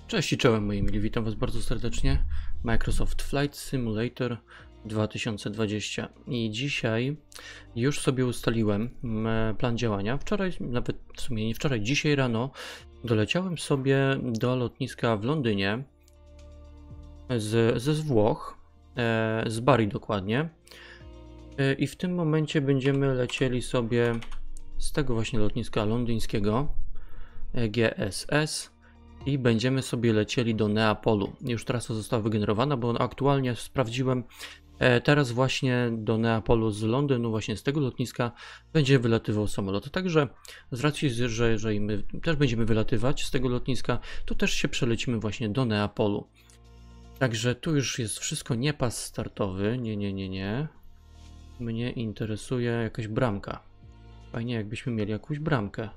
Cześć i czołem moi mili, witam was bardzo serdecznie. Microsoft Flight Simulator 2020 i dzisiaj już sobie ustaliłem plan działania. Wczoraj, nawet w sumie nie wczoraj, dzisiaj rano doleciałem sobie do lotniska w Londynie ze Włoch, z Bari dokładnie, i w tym momencie będziemy lecieli sobie z tego właśnie lotniska londyńskiego GSS i będziemy sobie lecieli do Neapolu. Już trasa została wygenerowana, bo aktualnie sprawdziłem, teraz właśnie do Neapolu z Londynu, właśnie z tego lotniska będzie wylatywał samolot. Także z racji, że jeżeli my też będziemy wylatywać z tego lotniska, to też się przelecimy właśnie do Neapolu. Także tu już jest wszystko, nie pas startowy, nie. Mnie interesuje jakaś bramka. Fajnie jakbyśmy mieli jakąś bramkę.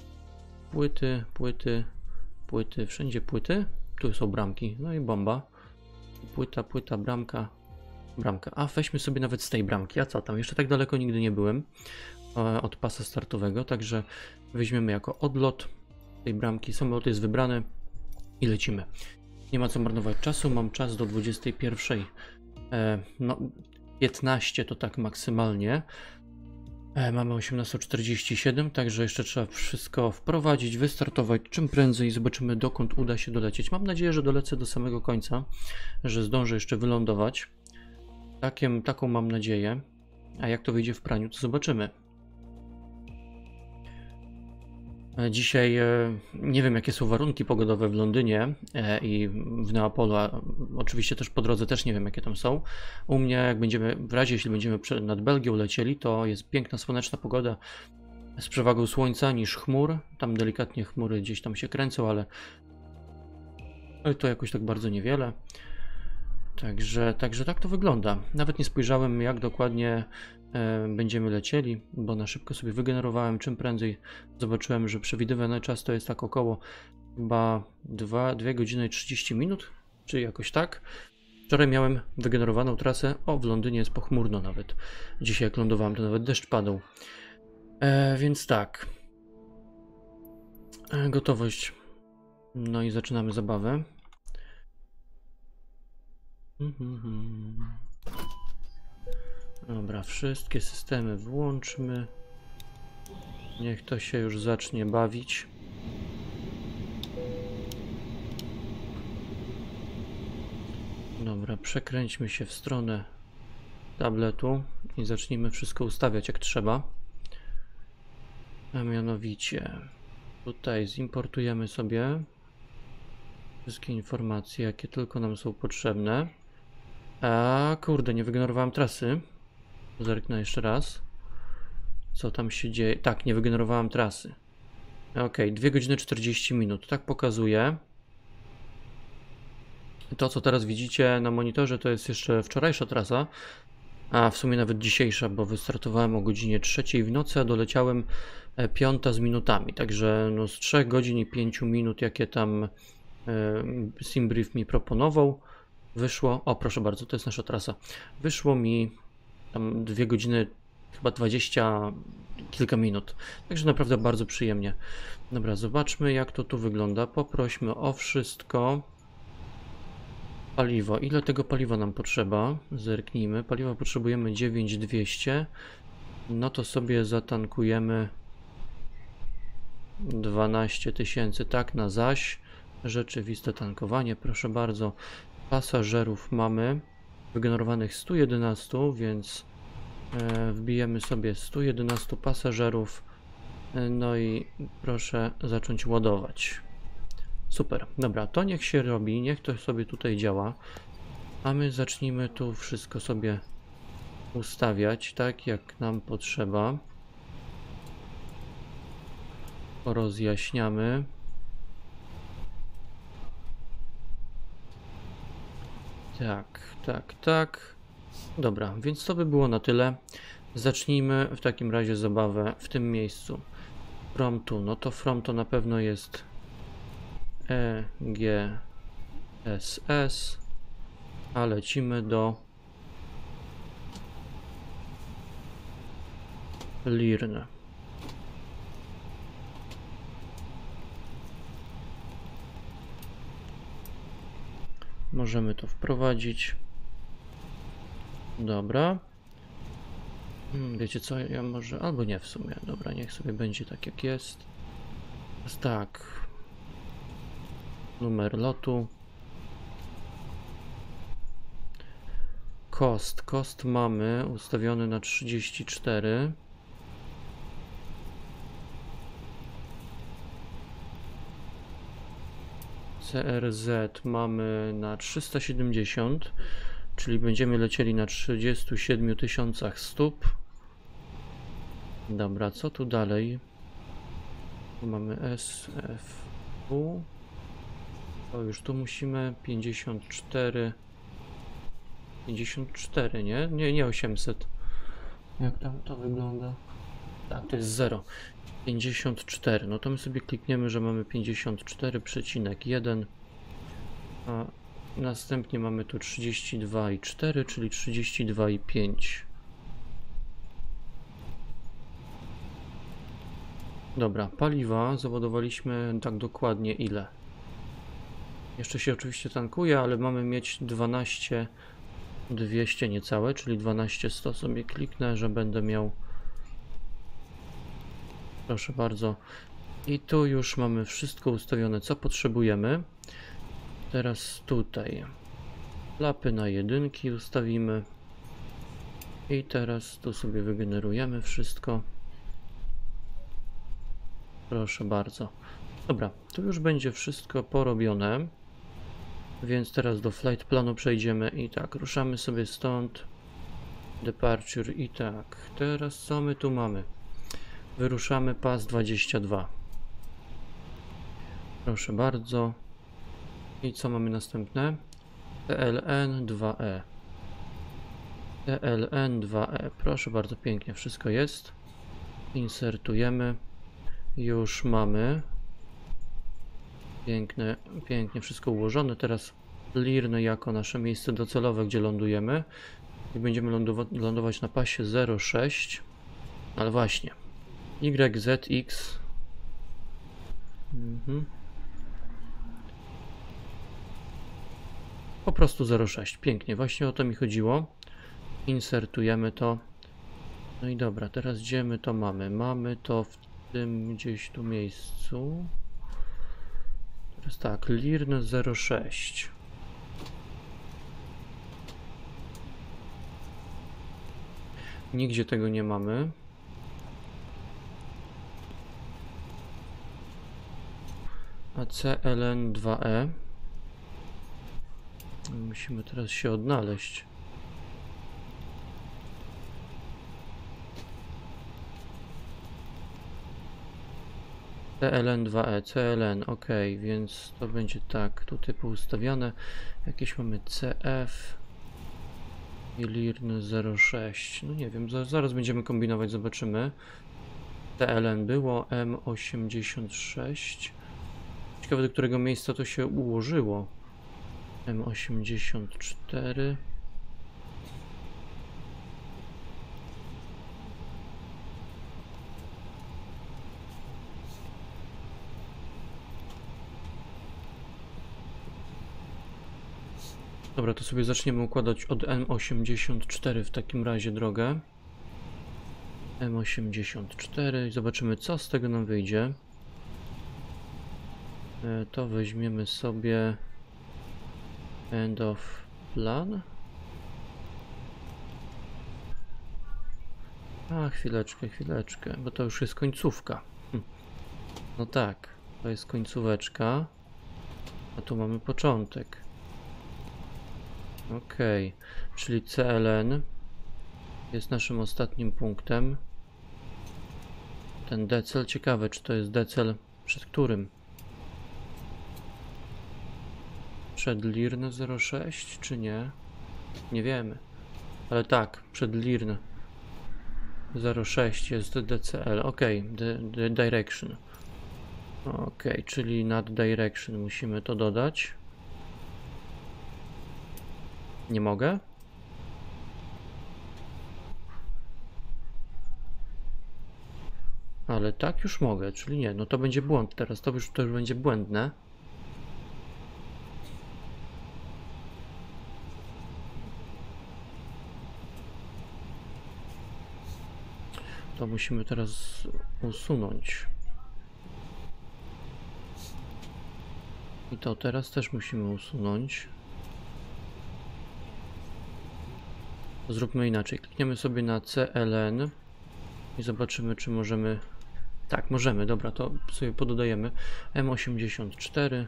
Płyty, wszędzie płyty. Tu są bramki, no i bomba. Płyta, bramka. A weźmy sobie nawet z tej bramki, a co tam? Jeszcze tak daleko nigdy nie byłem od pasa startowego, także weźmiemy jako odlot tej bramki. Samolot jest wybrany i lecimy. Nie ma co marnować czasu, mam czas do 21. No 15 to tak maksymalnie. Mamy 18:47, także jeszcze trzeba wszystko wprowadzić, wystartować czym prędzej. Zobaczymy, dokąd uda się dolecieć. Mam nadzieję, że dolecę do samego końca, że zdążę jeszcze wylądować. Taką mam nadzieję. A jak to wyjdzie w praniu, to zobaczymy. Dzisiaj nie wiem, jakie są warunki pogodowe w Londynie i w Neapolu, a oczywiście też po drodze też nie wiem, jakie tam są. U mnie, jak będziemy, w razie jeśli będziemy nad Belgią lecieli, to jest piękna, słoneczna pogoda z przewagą słońca niż chmur. Tam delikatnie chmury gdzieś tam się kręcą, ale to jakoś tak bardzo niewiele. Także tak to wygląda. Nawet nie spojrzałem, jak dokładnie będziemy lecieli, bo na szybko sobie wygenerowałem czym prędzej. Zobaczyłem, że przewidywany czas to jest tak około chyba 2 godziny i 30 minut, czy jakoś tak. Wczoraj miałem wygenerowaną trasę. O, w Londynie jest pochmurno nawet. Dzisiaj jak lądowałem, to nawet deszcz padał. Więc tak. Gotowość. No i zaczynamy zabawę. Dobra, wszystkie systemy włączmy. Niech to się już zacznie bawić. Dobra, przekręćmy się w stronę tabletu i zacznijmy wszystko ustawiać jak trzeba. A mianowicie tutaj zimportujemy sobie wszystkie informacje, jakie tylko nam są potrzebne. A kurde, nie wygenerowałem trasy. Zerknę jeszcze raz. Co tam się dzieje? Tak, nie wygenerowałem trasy. Ok, 2 godziny 40 minut. Tak pokazuje. To, co teraz widzicie na monitorze, to jest jeszcze wczorajsza trasa. A w sumie nawet dzisiejsza, bo wystartowałem o godzinie 3 w nocy, a doleciałem 5 z minutami. Także no z 3 godzin i 5 minut, jakie tam SimBrief mi proponował, wyszło, o proszę bardzo, to jest nasza trasa, wyszło mi tam 2 godziny, chyba 20 kilka minut, także naprawdę bardzo przyjemnie. Dobra, zobaczmy jak to tu wygląda, poprośmy o wszystko. Paliwo, ile tego paliwa nam potrzeba? Zerknijmy, paliwa potrzebujemy 9200, no to sobie zatankujemy 12 000, tak na zaś. Rzeczywiste tankowanie, proszę bardzo. Pasażerów mamy wygenerowanych 111, więc wbijemy sobie 111 pasażerów. No i proszę zacząć ładować. Super, dobra, to niech się robi, niech to sobie tutaj działa. A my zacznijmy tu wszystko sobie ustawiać tak jak nam potrzeba. Rozjaśniamy. Tak. Dobra, więc to by było na tyle. Zacznijmy w takim razie zabawę w tym miejscu. From tu, no to from to na pewno jest EGSS, a lecimy do Lirn. możemy to wprowadzić. Dobra. Wiecie co, ja może, albo nie w sumie. Dobra, niech sobie będzie tak jak jest. Teraz tak. Numer lotu. Cost mamy ustawiony na 34. CRZ mamy na 370, czyli będziemy lecieli na 37 000 stóp. Dobra, co tu dalej? Tu mamy SFU. To już tu musimy 54. 54, nie? Nie 800. Jak tam to wygląda? Tak, to jest 0. 54. No to my sobie klikniemy, że mamy 54,1. A następnie mamy tu 32,4, czyli 32,5. Dobra, paliwa zawodowaliśmy tak dokładnie ile? Jeszcze się oczywiście tankuje, ale mamy mieć 12,200 niecałe, czyli 12,100 sobie kliknę, że będę miał. Proszę bardzo. I tu już mamy wszystko ustawione, co potrzebujemy. Teraz tutaj lapy na jedynki ustawimy. I teraz tu sobie wygenerujemy wszystko. Proszę bardzo. Dobra, tu już będzie wszystko porobione. Więc teraz do flight planu przejdziemy i tak, ruszamy sobie stąd. Departure i tak. Teraz co my tu mamy? Wyruszamy pas 22. Proszę bardzo. I co mamy następne? TLN 2E. TLN 2E. Proszę bardzo, pięknie wszystko jest. Insertujemy. Już mamy. Pięknie wszystko ułożone. Teraz Lirny jako nasze miejsce docelowe, gdzie lądujemy. I będziemy lądować na pasie 06. Ale właśnie. YZX. Po prostu 06. Pięknie, właśnie o to mi chodziło. Insertujemy to. No i dobra, teraz gdzie my to mamy? Mamy to w tym gdzieś tu miejscu. Teraz tak, Lirn 06. Nigdzie tego nie mamy. A CLN 2E. Musimy teraz się odnaleźć. CLN 2E, CLN, ok, więc to będzie tak, tutaj poustawiane. Jakieś mamy CF i Lirn 06. No nie wiem, zaraz będziemy kombinować, zobaczymy. CLN było, M86. Ciekawe, do którego miejsca to się ułożyło. M84. Dobra, to sobie zaczniemy układać od M84 w takim razie drogę. M84 i zobaczymy, co z tego nam wyjdzie. To weźmiemy sobie end of plan. A, chwileczkę, bo to już jest końcówka. No tak, to jest końcóweczka, a tu mamy początek. Ok, czyli CLN jest naszym ostatnim punktem. Ten decel, ciekawe, czy to jest decel przed którym? Przed Lirn 06, czy nie? Nie wiemy. Ale tak, przed Lirn 06 jest DCL. Ok, the direction. Ok, czyli nad direction musimy to dodać. Nie mogę? Ale tak już mogę, czyli nie. No to będzie błąd teraz. To już będzie błędne. to musimy teraz usunąć. I to teraz też musimy usunąć. Zróbmy inaczej. Klikniemy sobie na CLN i zobaczymy, czy możemy... Tak, możemy. Dobra, to sobie pododajemy. M84.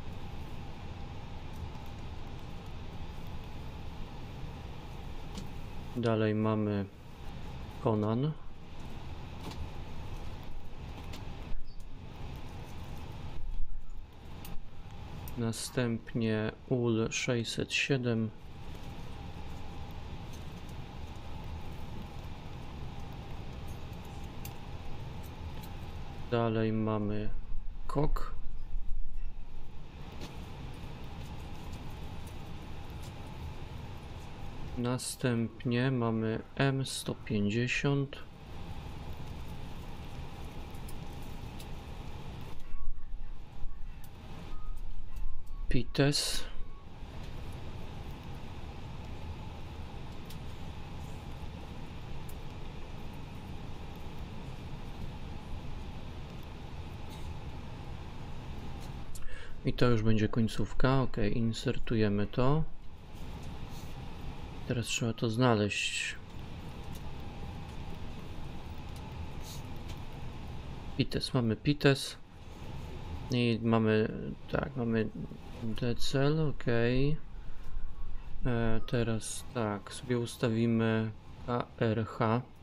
Dalej mamy Conan. Następnie UL 607. Dalej mamy KOK. Następnie mamy M150. Pites. I to już będzie końcówka. Ok, insertujemy to. Teraz trzeba to znaleźć. Pites, mamy Pites. I mamy, tak, mamy decel, ok. Teraz tak, sobie ustawimy KRH.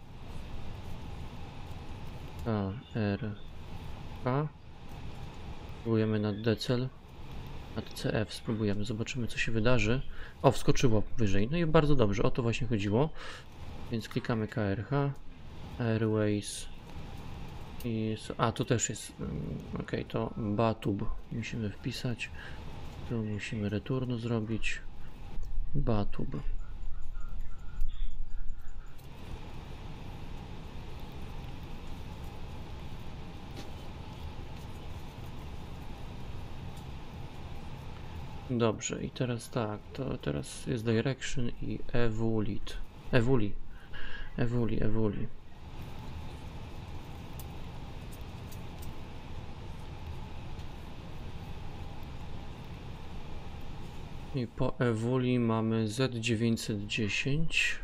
KRH. Spróbujemy na decel. Na CF spróbujemy, zobaczymy, co się wydarzy. O, wskoczyło wyżej. No i bardzo dobrze, o to właśnie chodziło. Więc klikamy KRH, Airways i... A, to też jest... ok, to Batub musimy wpisać. Tu musimy returnu zrobić. Batub. Dobrze, i teraz tak, to teraz jest direction i evulit. Evuli. I po evuli mamy Z910.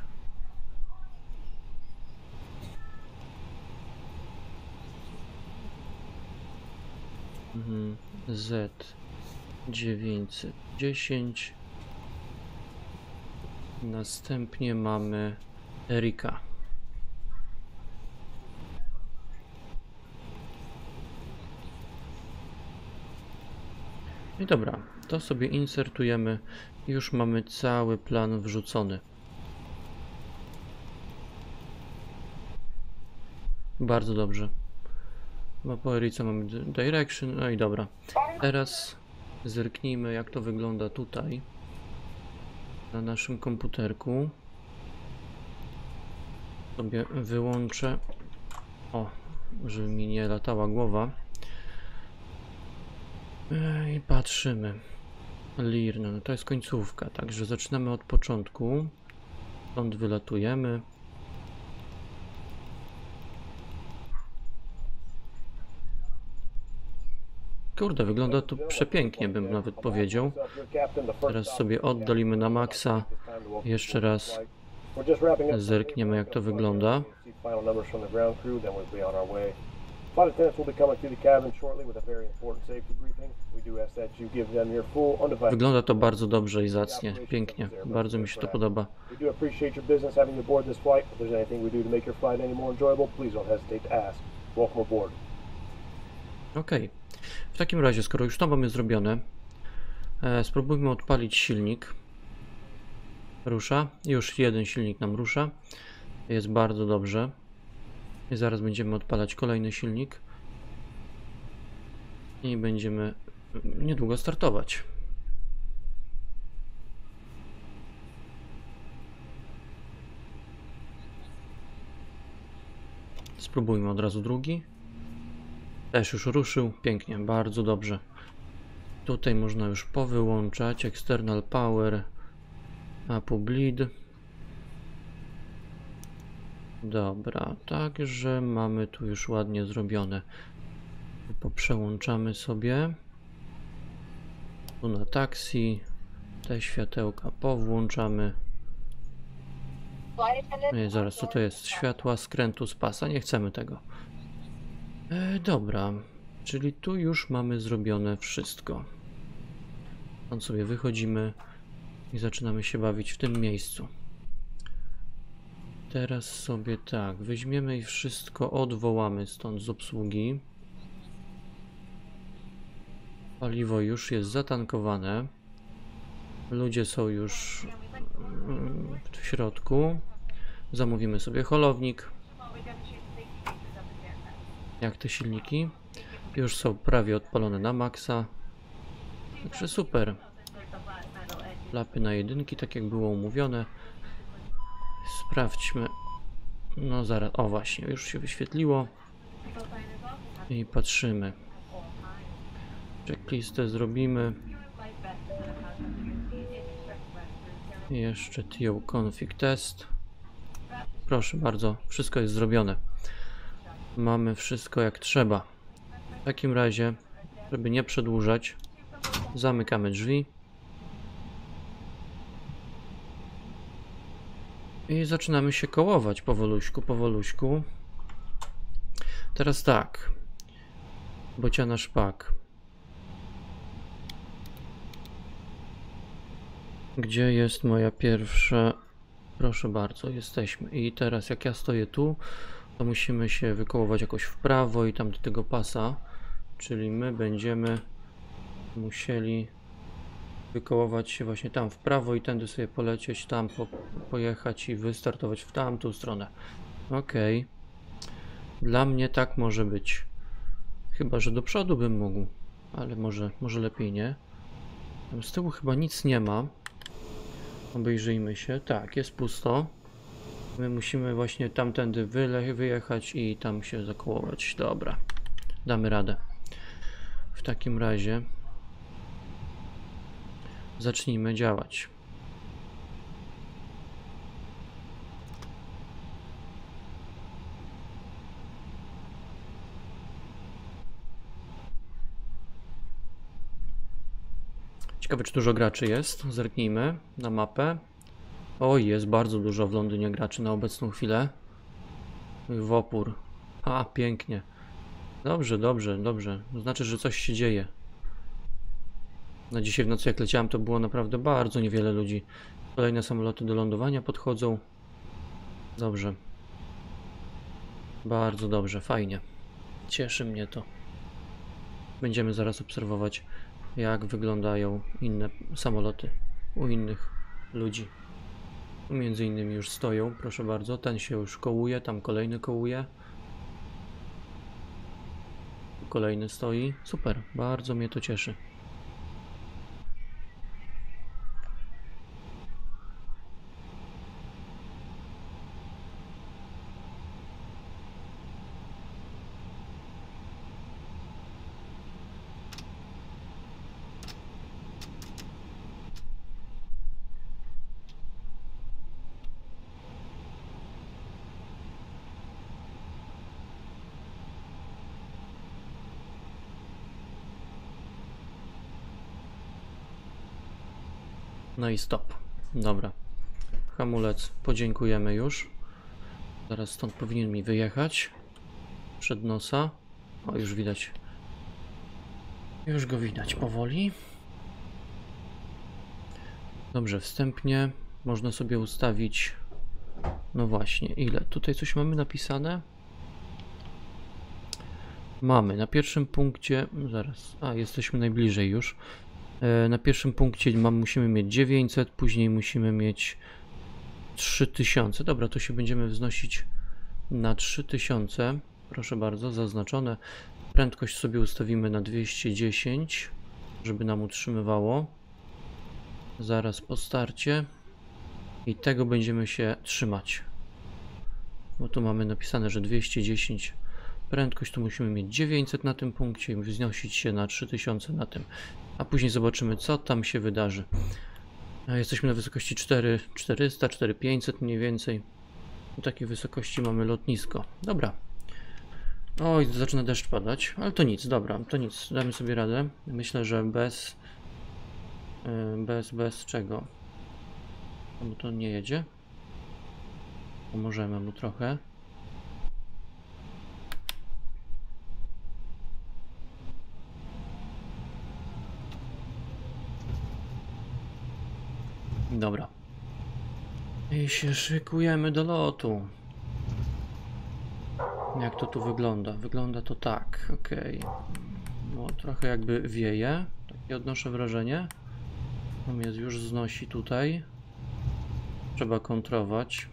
Z910. Następnie mamy Erika. I dobra, to sobie insertujemy. Już mamy cały plan wrzucony. Bardzo dobrze. Bo po Erice mamy direction. No i dobra. Teraz zerknijmy, jak to wygląda tutaj na naszym komputerku. Sobie wyłączę. O, żeby mi nie latała głowa. I patrzymy. Learn, no to jest końcówka, także zaczynamy od początku. Stąd wylatujemy. Kurde, wygląda to przepięknie, bym nawet powiedział. Teraz sobie oddalimy na maksa. Jeszcze raz zerkniemy, jak to wygląda. Wygląda to bardzo dobrze i zacnie, pięknie. Bardzo mi się to podoba. Okej. W takim razie, skoro już to mamy zrobione, spróbujmy odpalić silnik. Rusza. Już jeden silnik nam rusza. Jest bardzo dobrze. I zaraz będziemy odpalać kolejny silnik. I będziemy niedługo startować. Spróbujmy od razu drugi. Też już ruszył. Pięknie, bardzo dobrze. Tutaj można już powyłączać. External Power. Apu Bleed. Dobra, także mamy tu już ładnie zrobione. Poprzełączamy sobie. Tu na taksi. Te światełka powłączamy. Nie, zaraz, co to jest? Światła skrętu z pasa. Nie chcemy tego. Dobra, czyli tu już mamy zrobione wszystko. Stąd sobie wychodzimy i zaczynamy się bawić w tym miejscu. Teraz sobie tak, weźmiemy i wszystko odwołamy stąd z obsługi. Paliwo już jest zatankowane. Ludzie są już w środku. Zamówimy sobie holownik. Jak te silniki? Już są prawie odpalone na maksa. Także super. Lapy na jedynki, tak jak było umówione. Sprawdźmy. No zaraz, o właśnie, już się wyświetliło. I patrzymy. Checklistę zrobimy. I jeszcze TIO config test. Proszę bardzo, wszystko jest zrobione. Mamy wszystko jak trzeba. W takim razie, żeby nie przedłużać, zamykamy drzwi. I zaczynamy się kołować powoluśku, powoluśku. Teraz tak. Bociana szpak. Gdzie jest moja pierwsza? Proszę bardzo, jesteśmy. I teraz jak ja stoję tu, to musimy się wykołować jakoś w prawo i tam do tego pasa. Czyli my będziemy musieli wykołować się właśnie tam w prawo i tędy sobie polecieć, tam pojechać i wystartować w tamtą stronę. Ok. Dla mnie tak może być. Chyba że do przodu bym mógł, ale może lepiej nie. Tam z tyłu chyba nic nie ma. Obejrzyjmy się. Tak, jest pusto. My musimy właśnie tamtędy wyjechać i tam się zakołować. Dobra, damy radę. W takim razie zacznijmy działać. Ciekawe, czy dużo graczy jest. Zerknijmy na mapę. Oj, jest bardzo dużo w Londynie graczy na obecną chwilę. W opór. A, pięknie. Dobrze, dobrze, dobrze. Znaczy, że coś się dzieje. Na dzisiaj w nocy jak leciałem, to było naprawdę bardzo niewiele ludzi. Kolejne samoloty do lądowania podchodzą. Dobrze. Bardzo dobrze, fajnie. Cieszy mnie to. Będziemy zaraz obserwować, jak wyglądają inne samoloty u innych ludzi. Tu między innymi już stoją, proszę bardzo. Ten się już kołuje, tam kolejny kołuje. Tu kolejny stoi. Super, bardzo mnie to cieszy. No i stop. Dobra. Hamulec podziękujemy już. Zaraz stąd powinien mi wyjechać. Przed nosa. O, już widać. Już go widać powoli. Dobrze, wstępnie można sobie ustawić. No właśnie, ile? Tutaj coś mamy napisane? Mamy na pierwszym punkcie. Zaraz. A, jesteśmy najbliżej już. Na pierwszym punkcie musimy mieć 900, później musimy mieć 3000. Dobra, to się będziemy wznosić na 3000. Proszę bardzo, zaznaczone. Prędkość sobie ustawimy na 210, żeby nam utrzymywało. Zaraz po starcie. I tego będziemy się trzymać. Bo tu mamy napisane, że 210 prędkość, to musimy mieć 900 na tym punkcie i wznosić się na 3000 na tym. A później zobaczymy, co tam się wydarzy. Jesteśmy na wysokości 4400, 4500 mniej więcej. W takiej wysokości mamy lotnisko. Dobra. Oj, zaczyna deszcz padać, ale to nic, dobra, to nic, damy sobie radę. Myślę, że bez czego? Bo to nie jedzie. Pomożemy mu trochę. Dobra. I się szykujemy do lotu. Jak to tu wygląda? Wygląda to tak, ok. No, trochę jakby wieje. Takie odnoszę wrażenie. On mnie już znosi tutaj. Trzeba kontrować.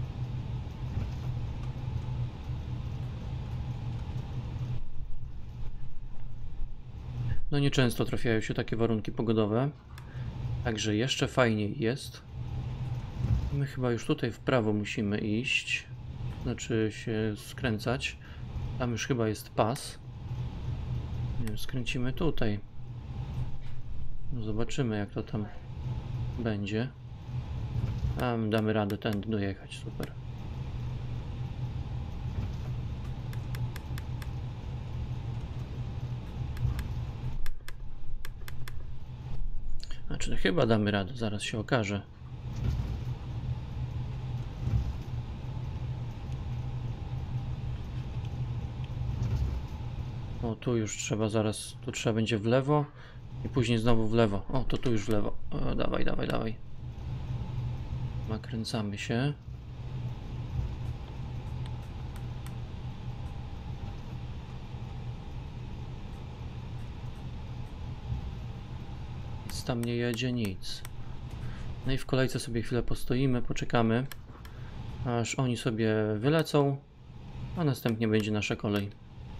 No nieczęsto trafiają się takie warunki pogodowe. Także jeszcze fajniej jest. My chyba już tutaj w prawo musimy iść. Znaczy się skręcać. Tam już chyba jest pas. Nie wiem, skręcimy tutaj. No zobaczymy, jak to tam będzie. Tam damy radę tędy dojechać, super. Znaczy, chyba damy radę, zaraz się okaże. O, tu już trzeba zaraz, tu trzeba będzie w lewo i później znowu w lewo. O, to tu już w lewo. O, dawaj, dawaj, dawaj. Nakręcamy się. Nic tam nie jedzie, nic. No i w kolejce sobie chwilę postoimy, poczekamy, aż oni sobie wylecą, a następnie będzie nasza kolej.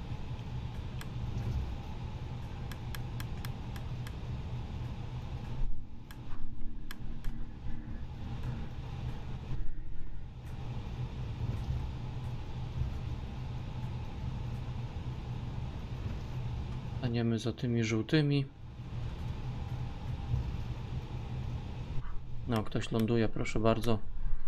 Staniemy za tymi żółtymi. No, ktoś ląduje, proszę bardzo.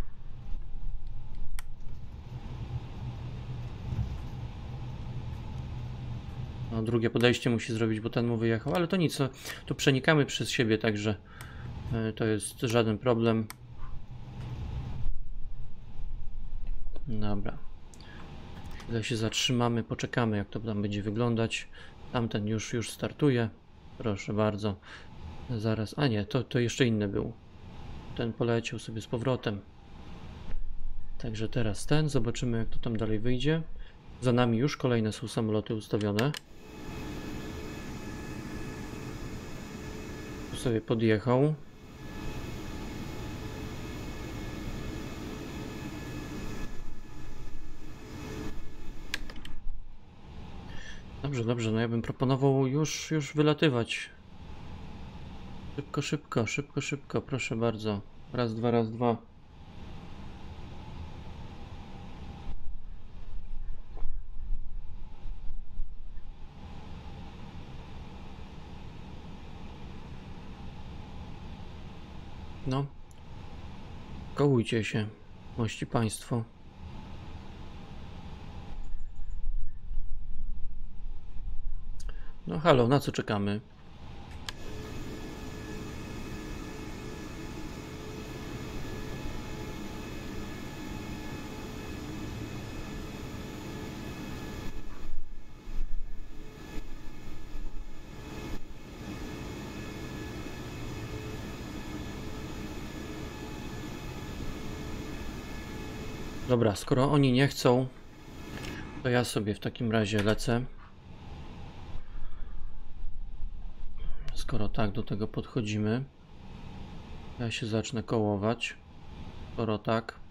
No, drugie podejście musi zrobić, bo ten mu wyjechał, ale to nic, tu przenikamy przez siebie, także to jest żaden problem. Dobra. Chwilę się zatrzymamy, poczekamy, jak to tam będzie wyglądać. Tamten już startuje. Proszę bardzo. Zaraz, a nie, to jeszcze inny był. Ten poleciał sobie z powrotem. Także teraz ten, zobaczymy, jak to tam dalej wyjdzie. Za nami już kolejne są samoloty ustawione. Tu sobie podjechał. Dobrze, dobrze, no ja bym proponował już wylatywać. Szybko, szybko, szybko, szybko, proszę bardzo. Raz, dwa, raz, dwa. No. Kołujcie się, mości państwo. No halo, na co czekamy? Dobra, skoro oni nie chcą, to ja sobie w takim razie lecę. Skoro tak do tego podchodzimy, ja się zacznę kołować. Skoro tak.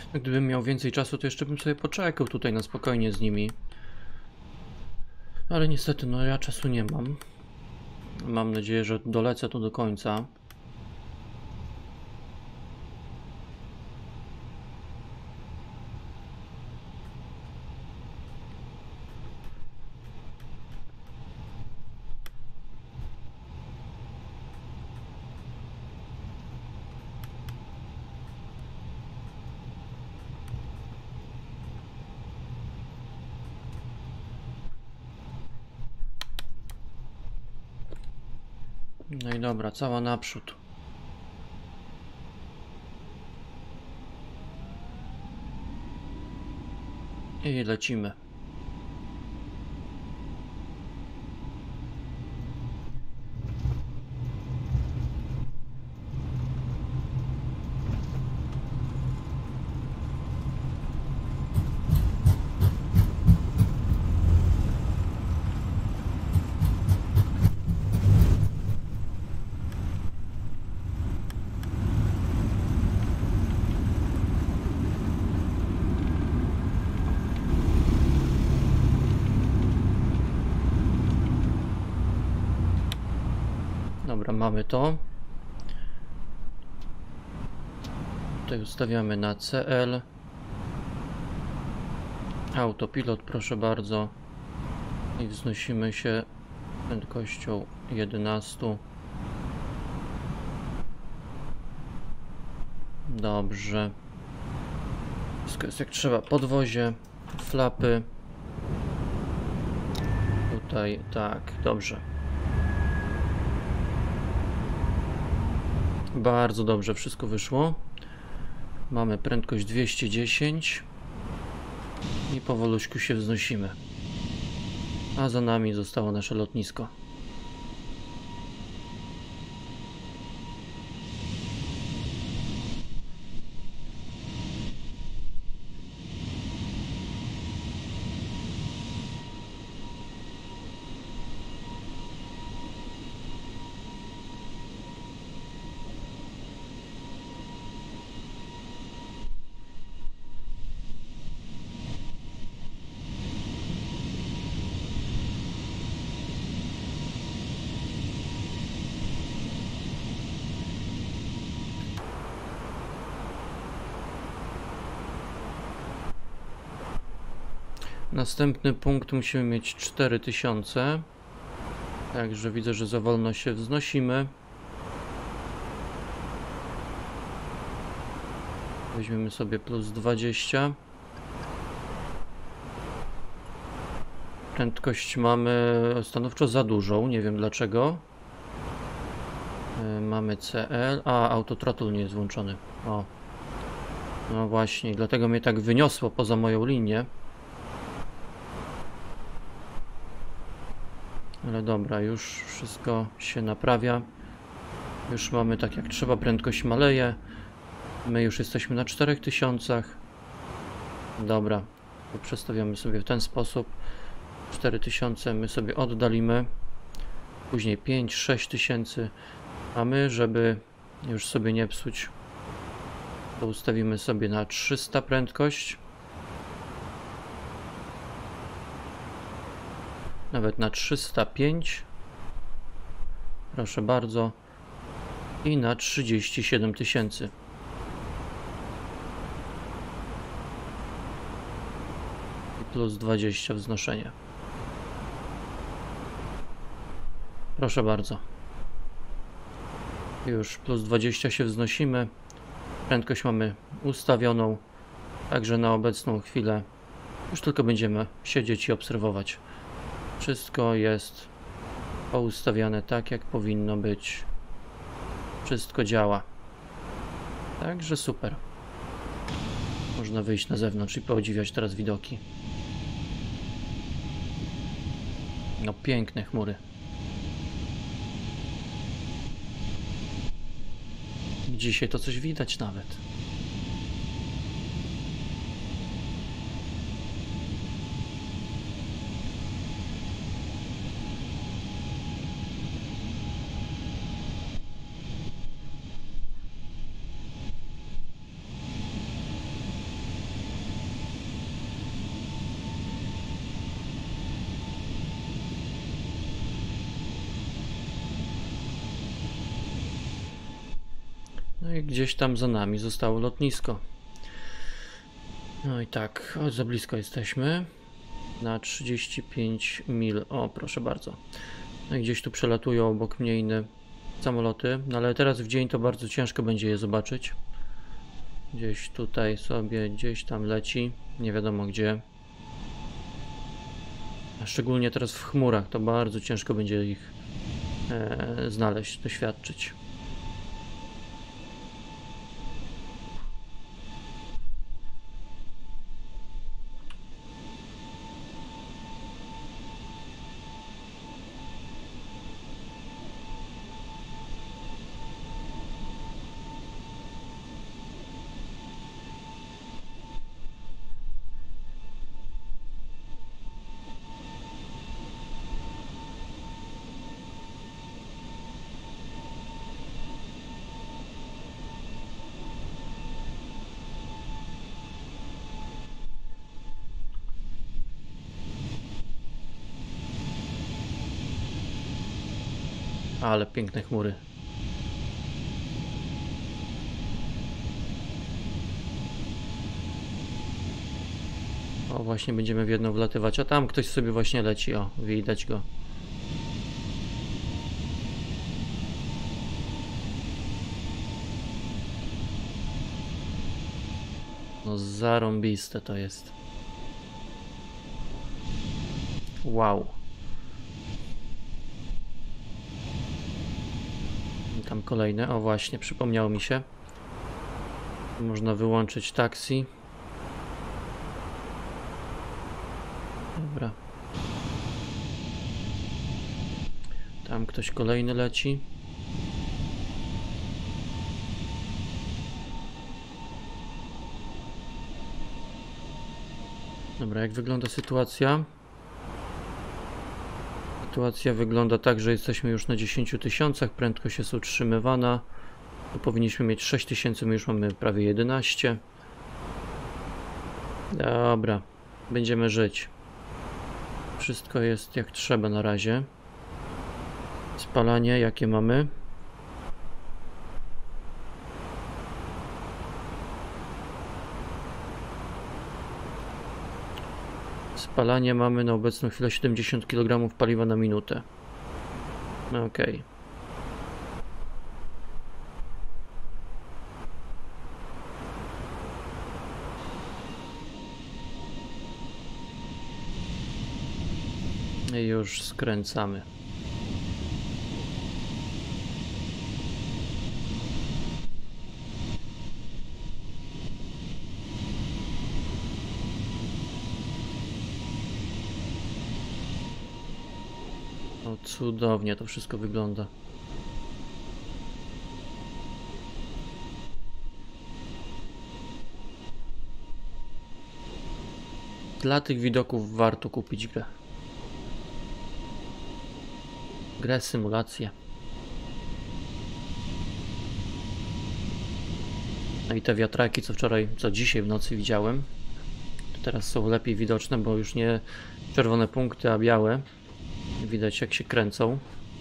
Gdybym miał więcej czasu, to jeszcze bym sobie poczekał tutaj na spokojnie z nimi. Ale niestety, no ja czasu nie mam. Mam nadzieję, że dolecę tu do końca. No i dobra, cała naprzód. I lecimy. Dobra, mamy to. Tutaj ustawiamy na CL. Autopilot, proszę bardzo. I wznosimy się prędkością 11. Dobrze. Wszystko jest jak trzeba. Podwozie, flapy. Tutaj, tak, dobrze. Bardzo dobrze, wszystko wyszło. Mamy prędkość 210 i powoluśku się wznosimy. A za nami zostało nasze lotnisko. Następny punkt musimy mieć 4000. Także widzę, że za wolno się wznosimy. Weźmiemy sobie plus 20. Prędkość mamy stanowczo za dużą, nie wiem dlaczego. Mamy CL. A, autothrottle nie jest włączony. O. No właśnie, dlatego mnie tak wyniosło poza moją linię. Ale dobra, już wszystko się naprawia. Już mamy tak jak trzeba, prędkość maleje. My już jesteśmy na 4000. Dobra, to przestawiamy sobie w ten sposób. 4000 my sobie oddalimy. Później 5-6 tysięcy. A my, żeby już sobie nie psuć, to ustawimy sobie na 300 prędkość. Nawet na 305. Proszę bardzo. I na 37 tysięcy. I plus 20 wznoszenia. Proszę bardzo. Już plus 20 się wznosimy. Prędkość mamy ustawioną. Także na obecną chwilę już tylko będziemy siedzieć i obserwować. Wszystko jest poustawiane tak, jak powinno być. Wszystko działa. Także super. Można wyjść na zewnątrz i podziwiać teraz widoki. No piękne chmury. Dzisiaj to coś widać nawet. No i gdzieś tam za nami zostało lotnisko. No i tak, za blisko jesteśmy. Na 35 mil. O, proszę bardzo. No i gdzieś tu przelatują obok mnie inne samoloty. No ale teraz w dzień to bardzo ciężko będzie je zobaczyć. Gdzieś tutaj sobie, gdzieś tam leci. Nie wiadomo gdzie. A szczególnie teraz w chmurach to bardzo ciężko będzie ich znaleźć, doświadczyć. Ale piękne chmury. O, właśnie będziemy w jedną wlatywać, a tam ktoś sobie właśnie leci, o, widać go. No zarąbiste to jest. Wow. I tam kolejne, o właśnie, przypomniało mi się. Można wyłączyć taksi. Dobra. Tam ktoś kolejny leci. Dobra, jak wygląda sytuacja? Sytuacja wygląda tak, że jesteśmy już na 10 000, prędkość jest utrzymywana. Tu powinniśmy mieć 6000, my już mamy prawie 11. Dobra, będziemy żyć. Wszystko jest jak trzeba na razie. Spalanie jakie mamy? Spalanie mamy na obecną chwilę 70 kg paliwa na minutę. Okej. I już skręcamy. O, cudownie to wszystko wygląda. Dla tych widoków warto kupić grę. Grę symulację. No i te wiatraki, co dzisiaj w nocy widziałem, to teraz są lepiej widoczne, bo już nie czerwone punkty, a białe. Widać jak się kręcą.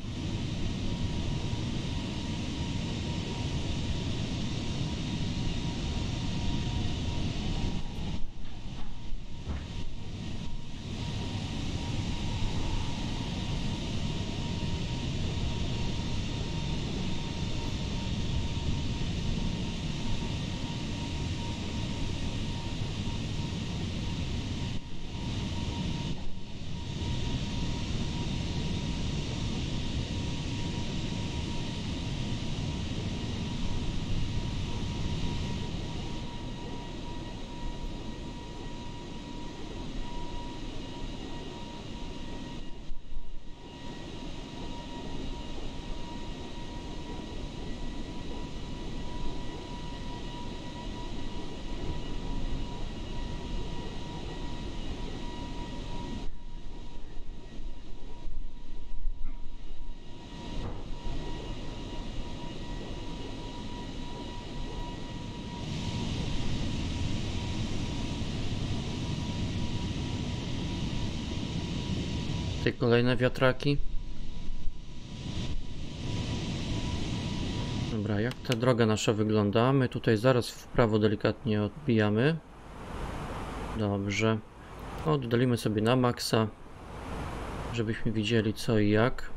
Te kolejne wiatraki. Dobra, jak ta droga nasza wygląda? My tutaj zaraz w prawo delikatnie odbijamy. Dobrze. Oddalimy sobie na maksa, żebyśmy widzieli co i jak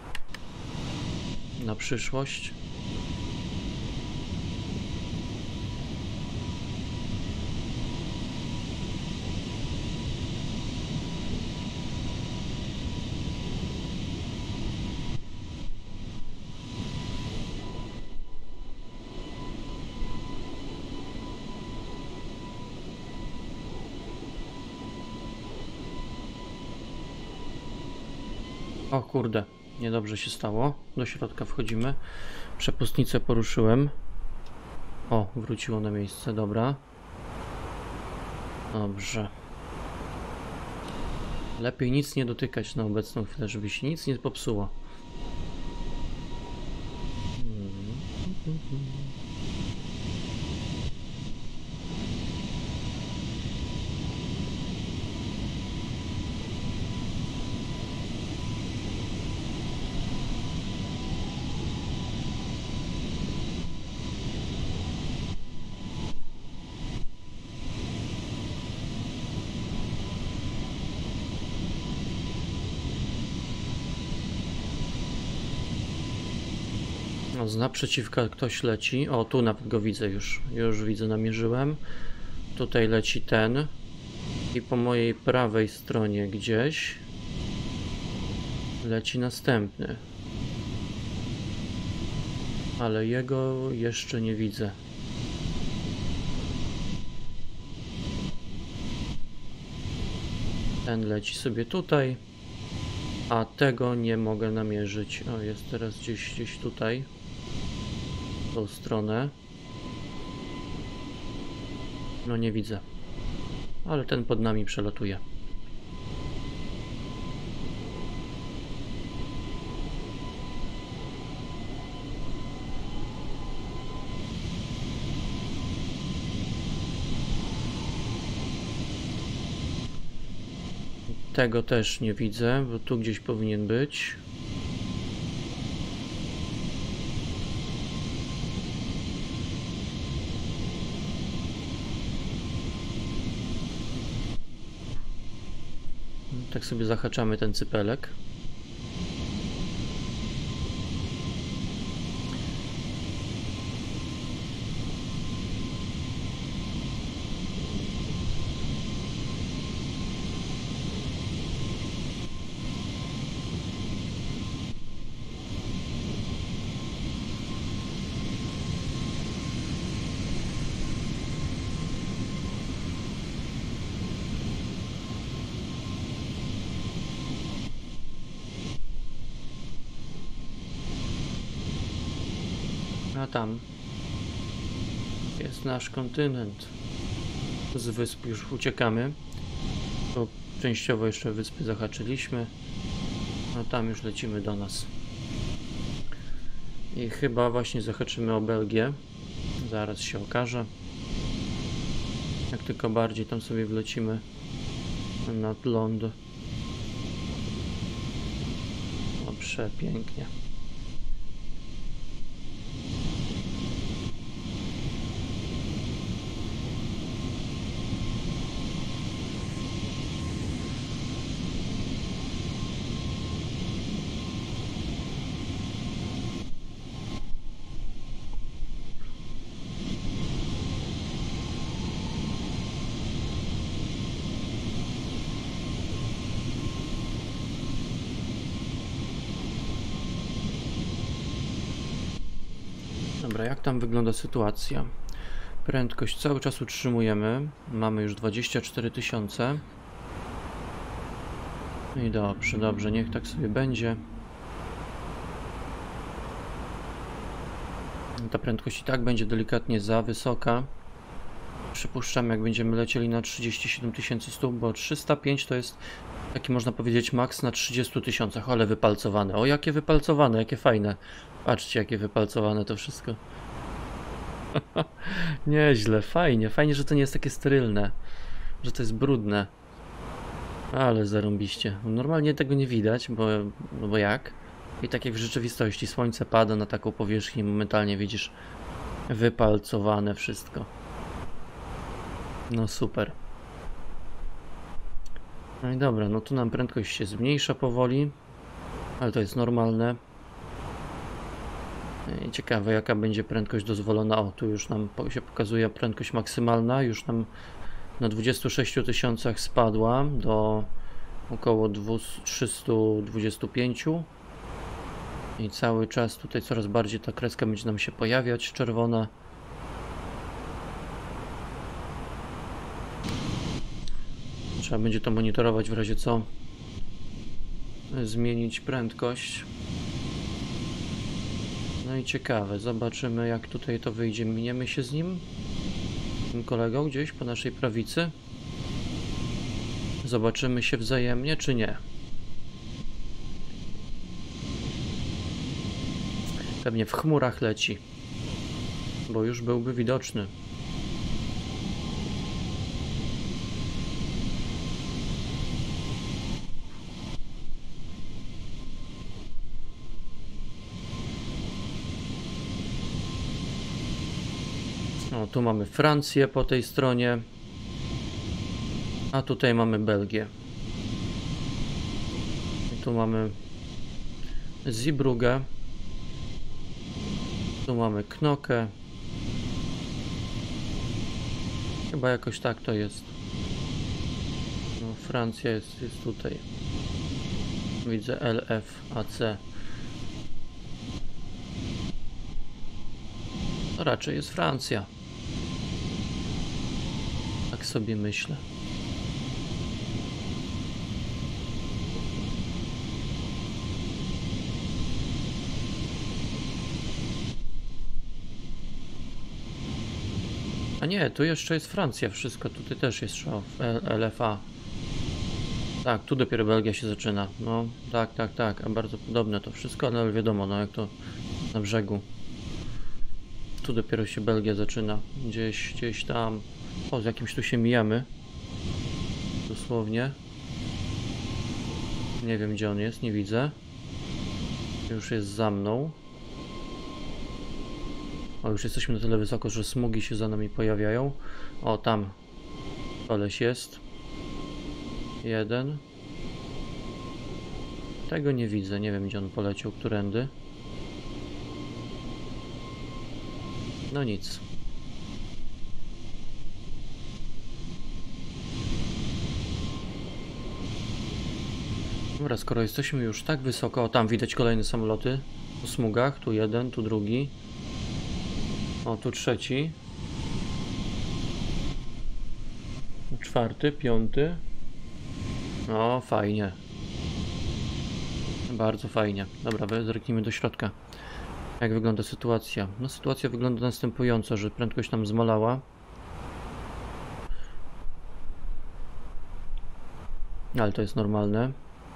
na przyszłość. O kurde, niedobrze się stało. Do środka wchodzimy. Przepustnicę poruszyłem. O, wróciło na miejsce, dobra. Dobrze. Lepiej nic nie dotykać na obecną chwilę, żeby się nic nie popsuło. No, z naprzeciwka ktoś leci. O, tu nawet go widzę już. Już widzę, namierzyłem. Tutaj leci ten. I po mojej prawej stronie gdzieś leci następny. Ale jego jeszcze nie widzę. Ten leci sobie tutaj. A tego nie mogę namierzyć. O, jest teraz gdzieś tutaj. W tą stronę. No nie widzę. Ale ten pod nami przelatuje. Tego też nie widzę, bo tu gdzieś powinien być. Tak sobie zahaczamy ten cypelek. A tam jest nasz kontynent. Z wysp już uciekamy, bo częściowo jeszcze wyspy zahaczyliśmy. A tam już lecimy do nas. I chyba właśnie zahaczymy o Belgię. Zaraz się okaże. Jak tylko bardziej tam sobie wlecimy nad ląd. O, przepięknie. Dobra, jak tam wygląda sytuacja? Prędkość cały czas utrzymujemy. Mamy już 24 000. I dobrze, dobrze, niech tak sobie będzie. Ta prędkość i tak będzie delikatnie za wysoka. Przypuszczam, jak będziemy lecieli na 37 100, bo 305 to jest taki, można powiedzieć, maks na 30 000, ale wypalcowane. O, jakie wypalcowane, jakie fajne. Patrzcie, jakie wypalcowane to wszystko. Nieźle, fajnie, fajnie, że to nie jest takie sterylne, że to jest brudne. Ale zarąbiście. Normalnie tego nie widać, bo, no bo jak? I tak jak w rzeczywistości, słońce pada na taką powierzchnię, momentalnie widzisz wypalcowane wszystko. No super. No i dobra, no tu nam prędkość się zmniejsza powoli, ale to jest normalne. I ciekawe, jaka będzie prędkość dozwolona. O, tu już nam się pokazuje prędkość maksymalna, już nam na 26 000 spadła do około 325 i cały czas tutaj coraz bardziej ta kreska będzie nam się pojawiać, czerwona. Trzeba będzie to monitorować w razie co, zmienić prędkość. No i ciekawe, zobaczymy jak tutaj to wyjdzie. Miniemy się z nim, tym kolegą gdzieś po naszej prawicy. Zobaczymy się wzajemnie, czy nie. Pewnie w chmurach leci, bo już byłby widoczny. O, tu mamy Francję po tej stronie, a tutaj mamy Belgię. I tu mamy Zeebrugge, tu mamy Knokke. Chyba jakoś tak to jest. No, Francja jest tutaj. Widzę LF, AC. To raczej jest Francja. Tak sobie myślę. A nie, tu jeszcze jest Francja, wszystko. Tutaj też jest strzał LFA. Tak, tu dopiero Belgia się zaczyna. No, tak. A bardzo podobne to wszystko, ale wiadomo, no jak to na brzegu. Tu dopiero się Belgia zaczyna. Gdzieś tam. O, z jakimś tu się mijamy. Dosłownie. Nie wiem gdzie on jest, nie widzę. Już jest za mną. O, już jesteśmy na tyle wysoko, że smugi się za nami pojawiają. O, tam koleś jest. Jeden. Tego nie widzę, nie wiem gdzie on poleciał, którędy. No nic. Dobra, skoro jesteśmy już tak wysoko, o tam widać kolejne samoloty po smugach, tu jeden, tu drugi. O, tu trzeci. Czwarty, piąty. O, fajnie. Bardzo fajnie. Dobra, zerknijmy do środka. Jak wygląda sytuacja? No, sytuacja wygląda następująco, że prędkość nam zmalała. Ale to jest normalne.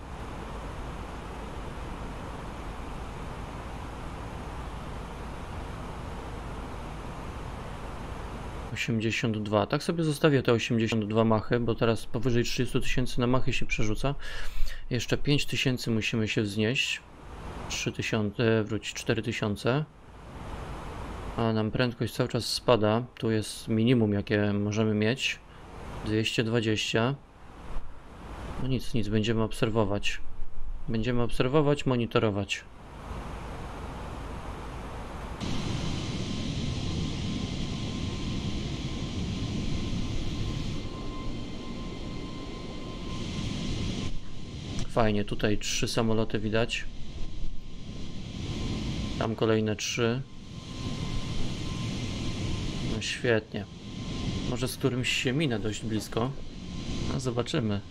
Tak sobie zostawię te 82 machy, bo teraz powyżej 30 000 na machy się przerzuca. Jeszcze 5000 musimy się wznieść. 3000, wróć 4000. A nam prędkość cały czas spada. Tu jest minimum jakie możemy mieć. 220. No nic, będziemy obserwować. Będziemy obserwować, monitorować. Fajnie, tutaj 3 samoloty widać. Tam kolejne 3. No świetnie. Może z którymś się minę dość blisko. No zobaczymy.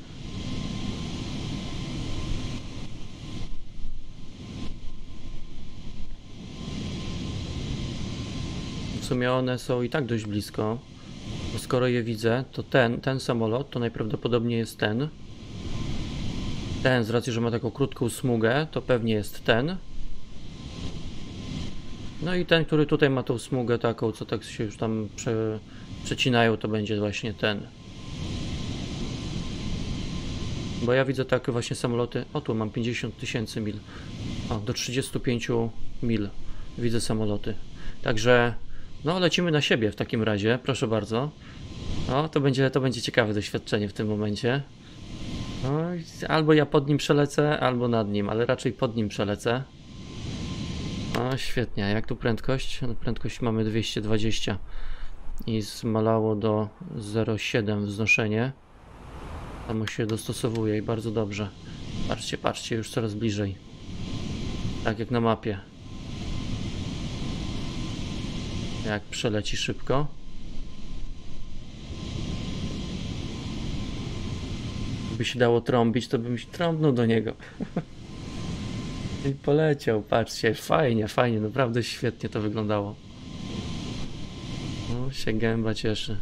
W sumie one są i tak dość blisko. Bo skoro je widzę, to ten samolot to najprawdopodobniej jest ten. Ten, z racji, że ma taką krótką smugę, to pewnie jest ten. No i ten, który tutaj ma tą smugę taką, co tak się już tam przecinają, to będzie właśnie ten. Bo ja widzę takie właśnie samoloty. O, tu mam 50 000 mil. O, do 35 mil widzę samoloty. Także no lecimy na siebie w takim razie, proszę bardzo. O, to będzie ciekawe doświadczenie w tym momencie. No, albo ja pod nim przelecę, albo nad nim, ale raczej pod nim przelecę. O, świetnie. Jak tu prędkość? No, prędkość mamy 220 i zmalało do 0,7 wznoszenie. Samo się dostosowuje i bardzo dobrze. Patrzcie, patrzcie, już coraz bliżej. Tak jak na mapie. Jak przeleci szybko. Gdyby się dało trąbić, to bym się trąbnął do niego. I poleciał, patrzcie, fajnie, fajnie, naprawdę świetnie to wyglądało. No, się gęba cieszy.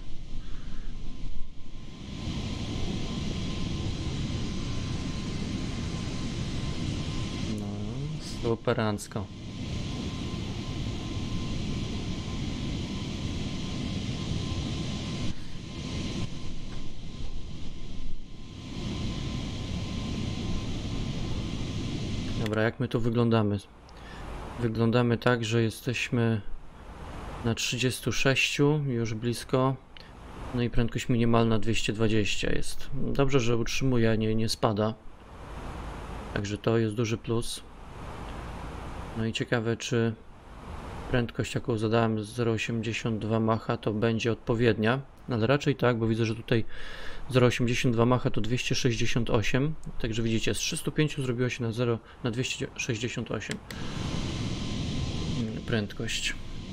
No, superancko. Dobra, jak my tu wyglądamy? Wyglądamy tak, że jesteśmy na 36, już blisko. No i prędkość minimalna 220 jest. Dobrze, że utrzymuje, nie spada. Także to jest duży plus. No i ciekawe, czy prędkość, jaką zadałem z 0,82 Macha, to będzie odpowiednia. Ale raczej tak, bo widzę, że tutaj 0,82 Macha to 268. Także widzicie, z 305 zrobiło się na 268 prędkość.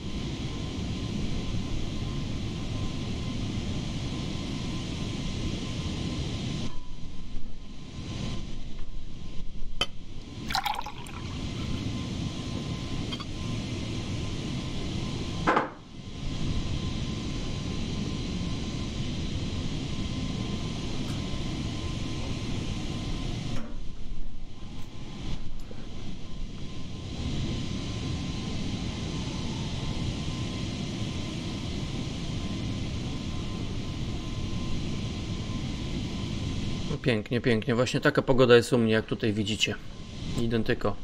Pięknie, pięknie. Właśnie taka pogoda jest u mnie, jak tutaj widzicie. Identyko.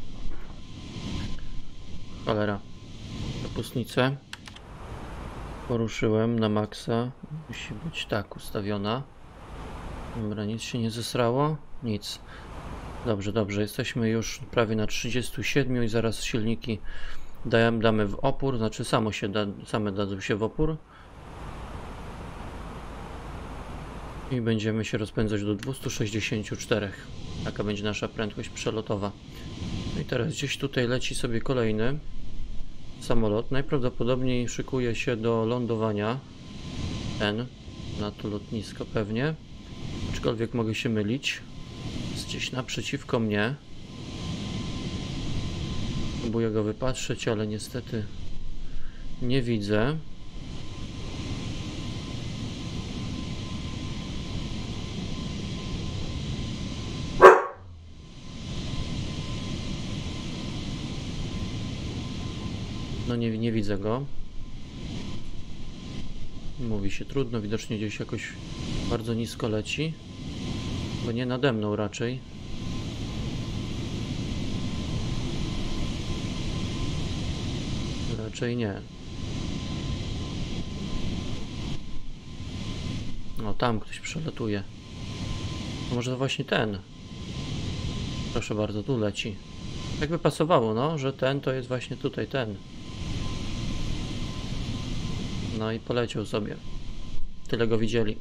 Cholera. Kapustnicę poruszyłem na maksa. Musi być tak ustawiona. Dobra, nic się nie zesrało? Nic. Dobrze, dobrze. Jesteśmy już prawie na 37 i zaraz silniki damy w opór. Znaczy same dadzą się w opór. I będziemy się rozpędzać do 264. Taka będzie nasza prędkość przelotowa. No i teraz gdzieś tutaj leci sobie kolejny samolot. Najprawdopodobniej szykuje się do lądowania. Na to lotnisko pewnie. Aczkolwiek mogę się mylić. Jest gdzieś naprzeciwko mnie. Próbuję go wypatrzeć, ale niestety nie widzę. No nie widzę go. Mówi się trudno, widocznie gdzieś jakoś bardzo nisko leci. Bo nie nade mną raczej. Raczej nie. No tam ktoś przelatuje. To może to właśnie ten. Proszę bardzo, tu leci. Tak by pasowało, no, że ten to jest właśnie tutaj ten. No i poleciał sobie. Tyle go widzieli.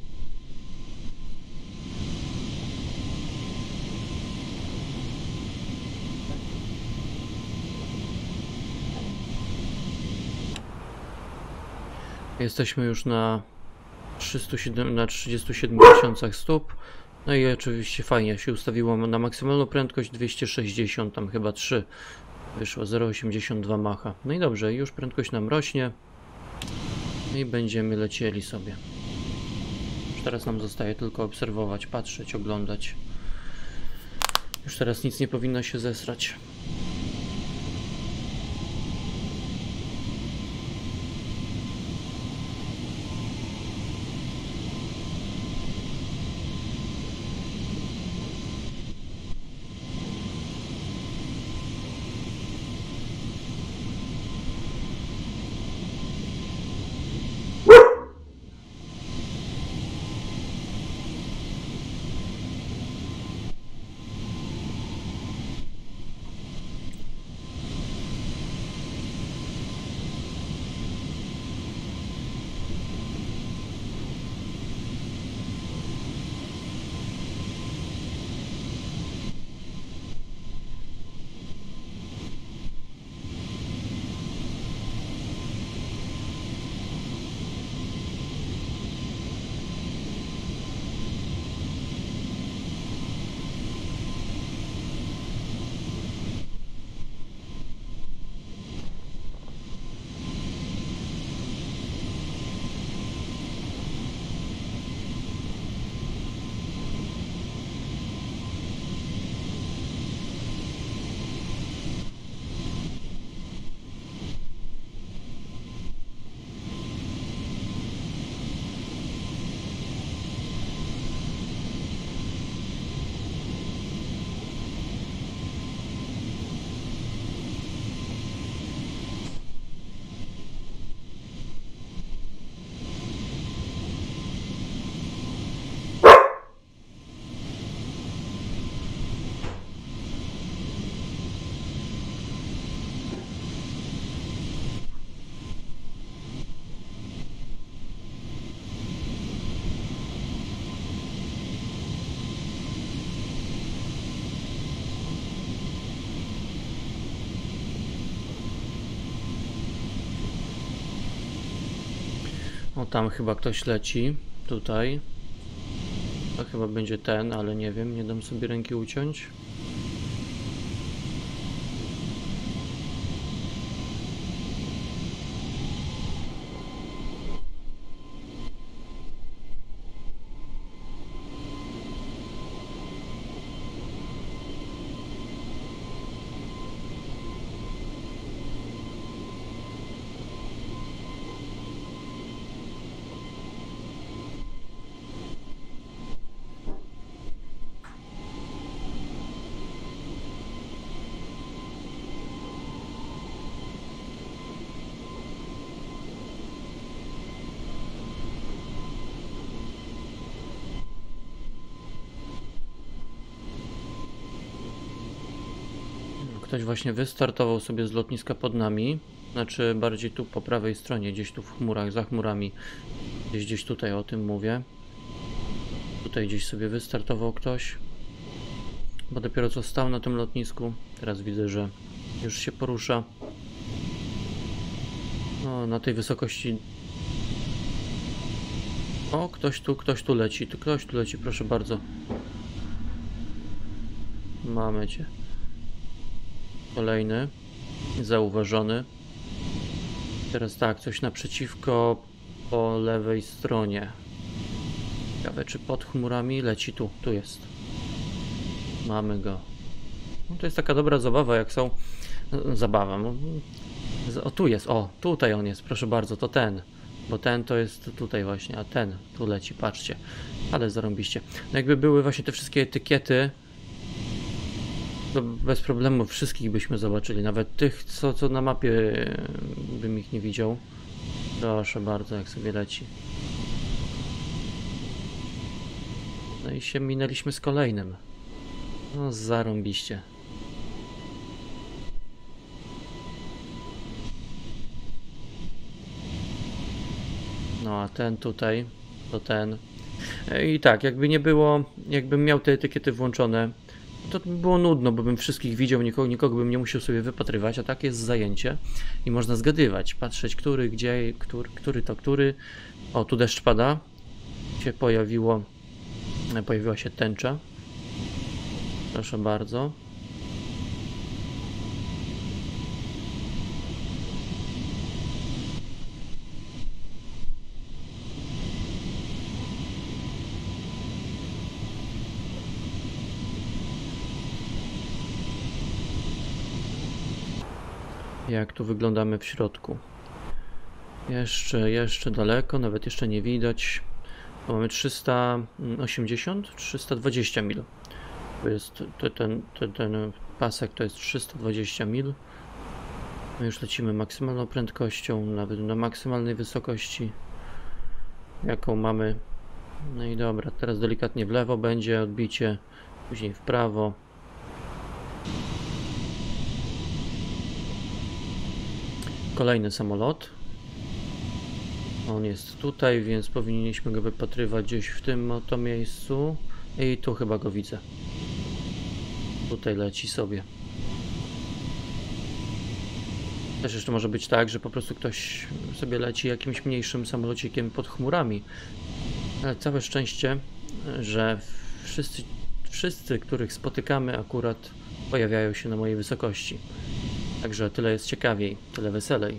Jesteśmy już na 37 tysiącach stóp. No i oczywiście fajnie się ustawiło na maksymalną prędkość 260, tam chyba 3 wyszło, 0,82 Macha. No i dobrze, już prędkość nam rośnie. I będziemy lecieli sobie. Już teraz nam zostaje tylko obserwować, patrzeć, oglądać. Już teraz nic nie powinno się zesrać. O, tam chyba ktoś leci. Tutaj. To chyba będzie ten, ale nie wiem, nie dam sobie ręki uciąć. Ktoś właśnie wystartował sobie z lotniska pod nami. Znaczy bardziej tu po prawej stronie, gdzieś tu w chmurach, za chmurami. Gdzieś tutaj o tym mówię. Tutaj gdzieś sobie wystartował ktoś. Bo dopiero co stał na tym lotnisku. Teraz widzę, że już się porusza. No, na tej wysokości. O, ktoś tu leci. Ktoś tu leci, proszę bardzo. Mamy cię. Kolejny. Zauważony. Teraz tak, coś naprzeciwko po lewej stronie. Ciekawe, czy pod chmurami leci tu. Tu jest. Mamy go. No, to jest taka dobra zabawa, jak są... Zabawa. O, tu jest. O, tutaj on jest. Proszę bardzo, to ten. Bo ten to jest tutaj właśnie, a ten tu leci, patrzcie. Ale zarąbiście. No jakby były właśnie te wszystkie etykiety, to bez problemu wszystkich byśmy zobaczyli. Nawet tych, co na mapie bym ich nie widział. Proszę bardzo, jak sobie leci. No i się minęliśmy z kolejnym. No zarąbiście. No a ten tutaj, to ten. I tak, jakby nie było, jakbym miał te etykiety włączone, to by było nudno, bo bym wszystkich widział, nikogo bym nie musiał sobie wypatrywać, a tak jest zajęcie i można zgadywać, patrzeć, który, gdzie, który to który. O, tu deszcz pada, się pojawiła się tęcza. Proszę bardzo. Jak tu wyglądamy w środku? Jeszcze daleko, nawet jeszcze nie widać. To mamy 380, 320 mil. To jest ten pasek to jest 320 mil. My już lecimy maksymalną prędkością, nawet na maksymalnej wysokości, jaką mamy. No i dobra, teraz delikatnie w lewo będzie odbicie, później w prawo. Kolejny samolot. On jest tutaj, więc powinniśmy go wypatrywać gdzieś w tym oto miejscu. I tu chyba go widzę. Tutaj leci sobie. Też jeszcze może być tak, że po prostu ktoś sobie leci jakimś mniejszym samolocikiem pod chmurami. Ale całe szczęście, że wszyscy, których spotykamy, akurat pojawiają się na mojej wysokości. Także tyle jest ciekawiej, tyle weselej.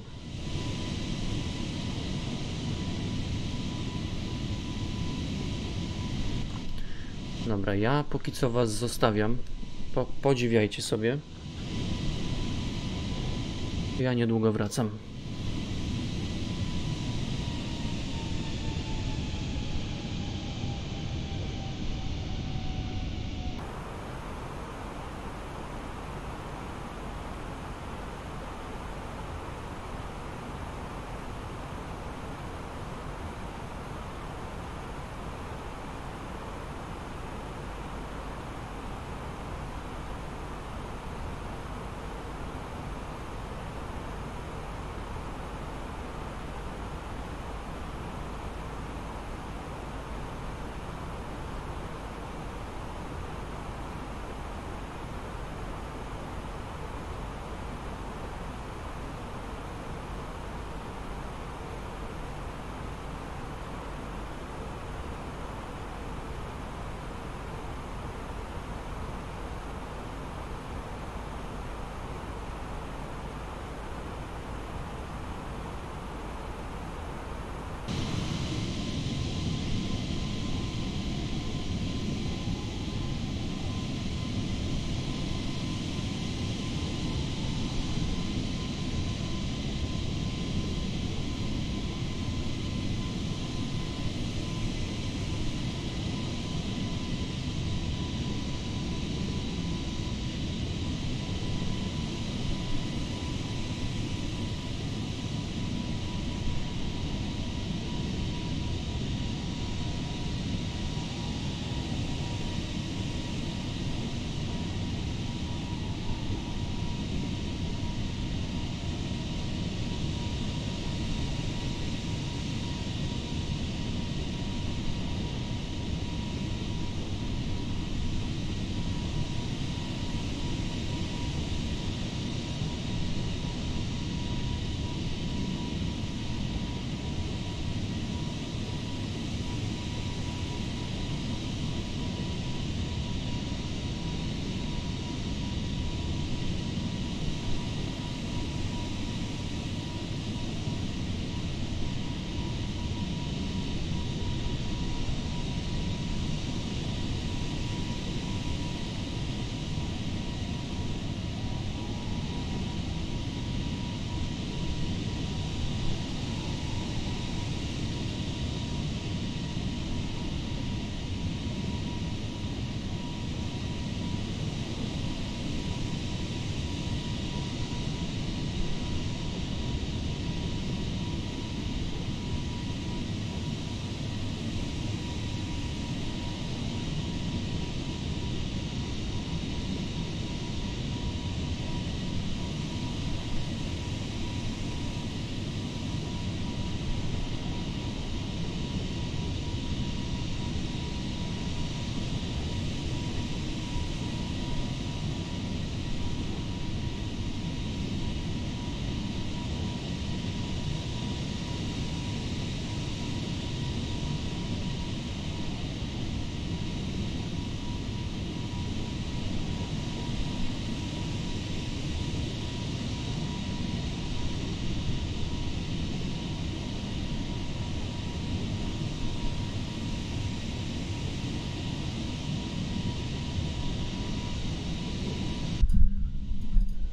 Dobra, ja póki co was zostawiam. Podziwiajcie sobie. Ja niedługo wracam.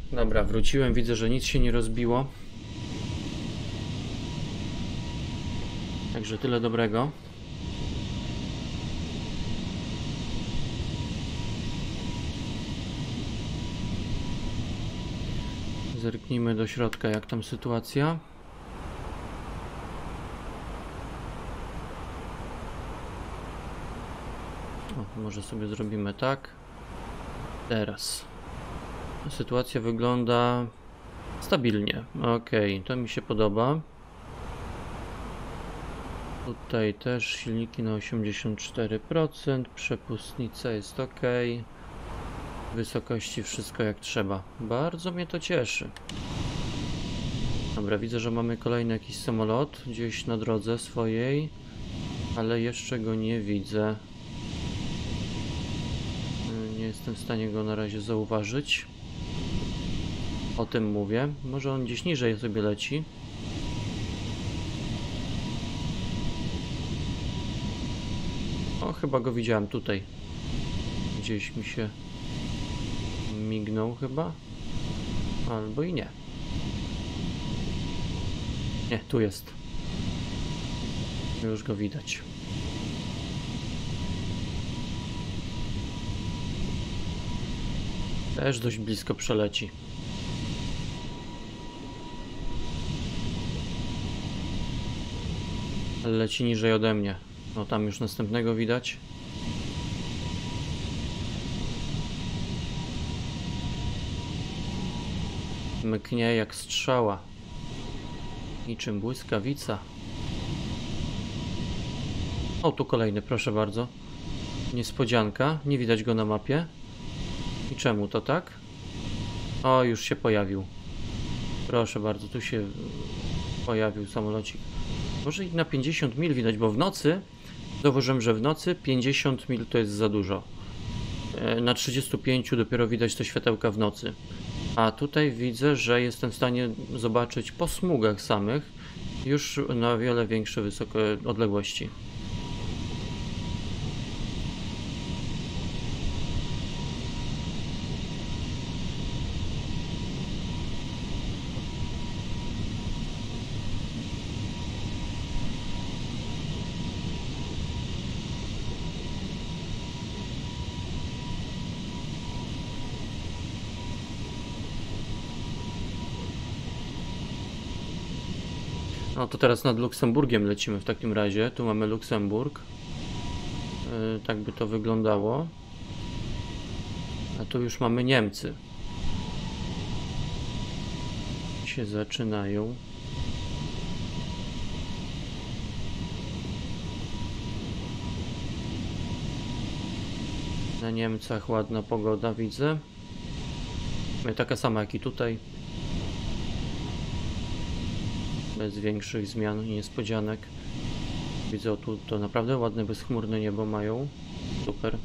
Dobra, wróciłem, widzę, że nic się nie rozbiło. Także tyle dobrego. Zerknijmy do środka, jak tam sytuacja. O, może sobie zrobimy tak. Teraz. Sytuacja wygląda stabilnie. Ok, to mi się podoba. Tutaj też silniki na 84%, przepustnica jest ok. Wysokości wszystko jak trzeba. Bardzo mnie to cieszy. Dobra, widzę, że mamy kolejny jakiś samolot gdzieś na drodze swojej, ale jeszcze go nie widzę. Nie jestem w stanie go na razie zauważyć. O tym mówię. Może on gdzieś niżej sobie leci. O, chyba go widziałem tutaj. Gdzieś mi się mignął chyba. Albo i nie. Nie, tu jest. Już go widać. Też dość blisko przeleci. Ale leci niżej ode mnie. No tam już następnego widać. Mknie jak strzała. Niczym błyskawica. O, tu kolejny, proszę bardzo. Niespodzianka. Nie widać go na mapie. I czemu to tak? O, już się pojawił. Proszę bardzo, tu się pojawił samolocik. Może i na 50 mil widać, bo w nocy zauważyłem, że w nocy 50 mil to jest za dużo. Na 35 dopiero widać te światełka w nocy. A tutaj widzę, że jestem w stanie zobaczyć po smugach samych już na wiele większe wysokie odległości. No to teraz nad Luksemburgiem lecimy w takim razie. Tu mamy Luksemburg. Tak by to wyglądało. A tu już mamy Niemcy. Się zaczynają. Na Niemcach ładna pogoda widzę. Taka sama jak i tutaj. Bez większych zmian i niespodzianek. Widzę, tu to naprawdę ładne, bezchmurne niebo mają. Super.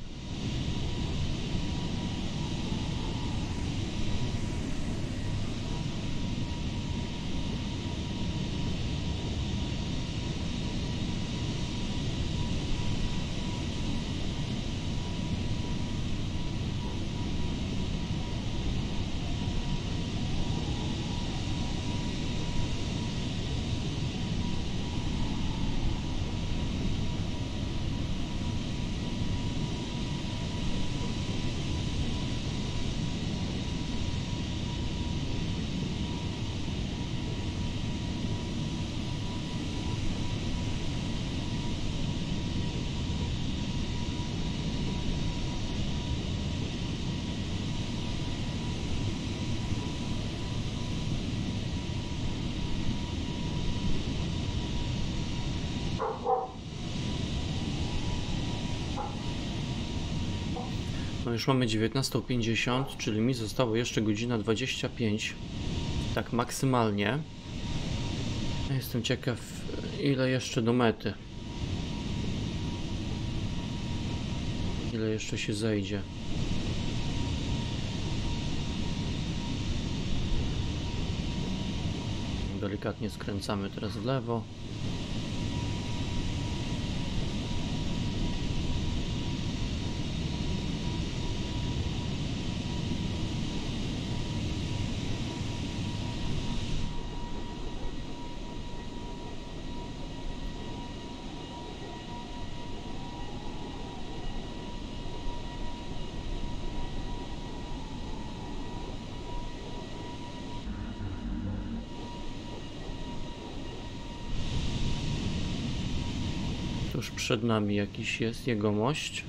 No już mamy 19:50, czyli mi zostało jeszcze godzina 25. Tak maksymalnie. Jestem ciekaw, ile jeszcze do mety. Ile jeszcze się zejdzie. Delikatnie skręcamy teraz w lewo. tuż przed nami jakiś jest jegomość.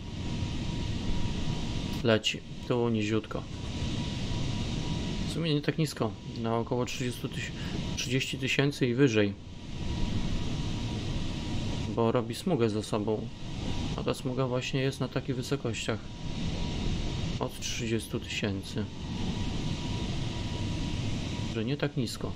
Leci. Tu niziutko. W sumie nie tak nisko. Na około 30 tysięcy i wyżej. Bo robi smugę za sobą. A ta smuga właśnie jest na takich wysokościach. Od 30 tysięcy. Że nie tak nisko.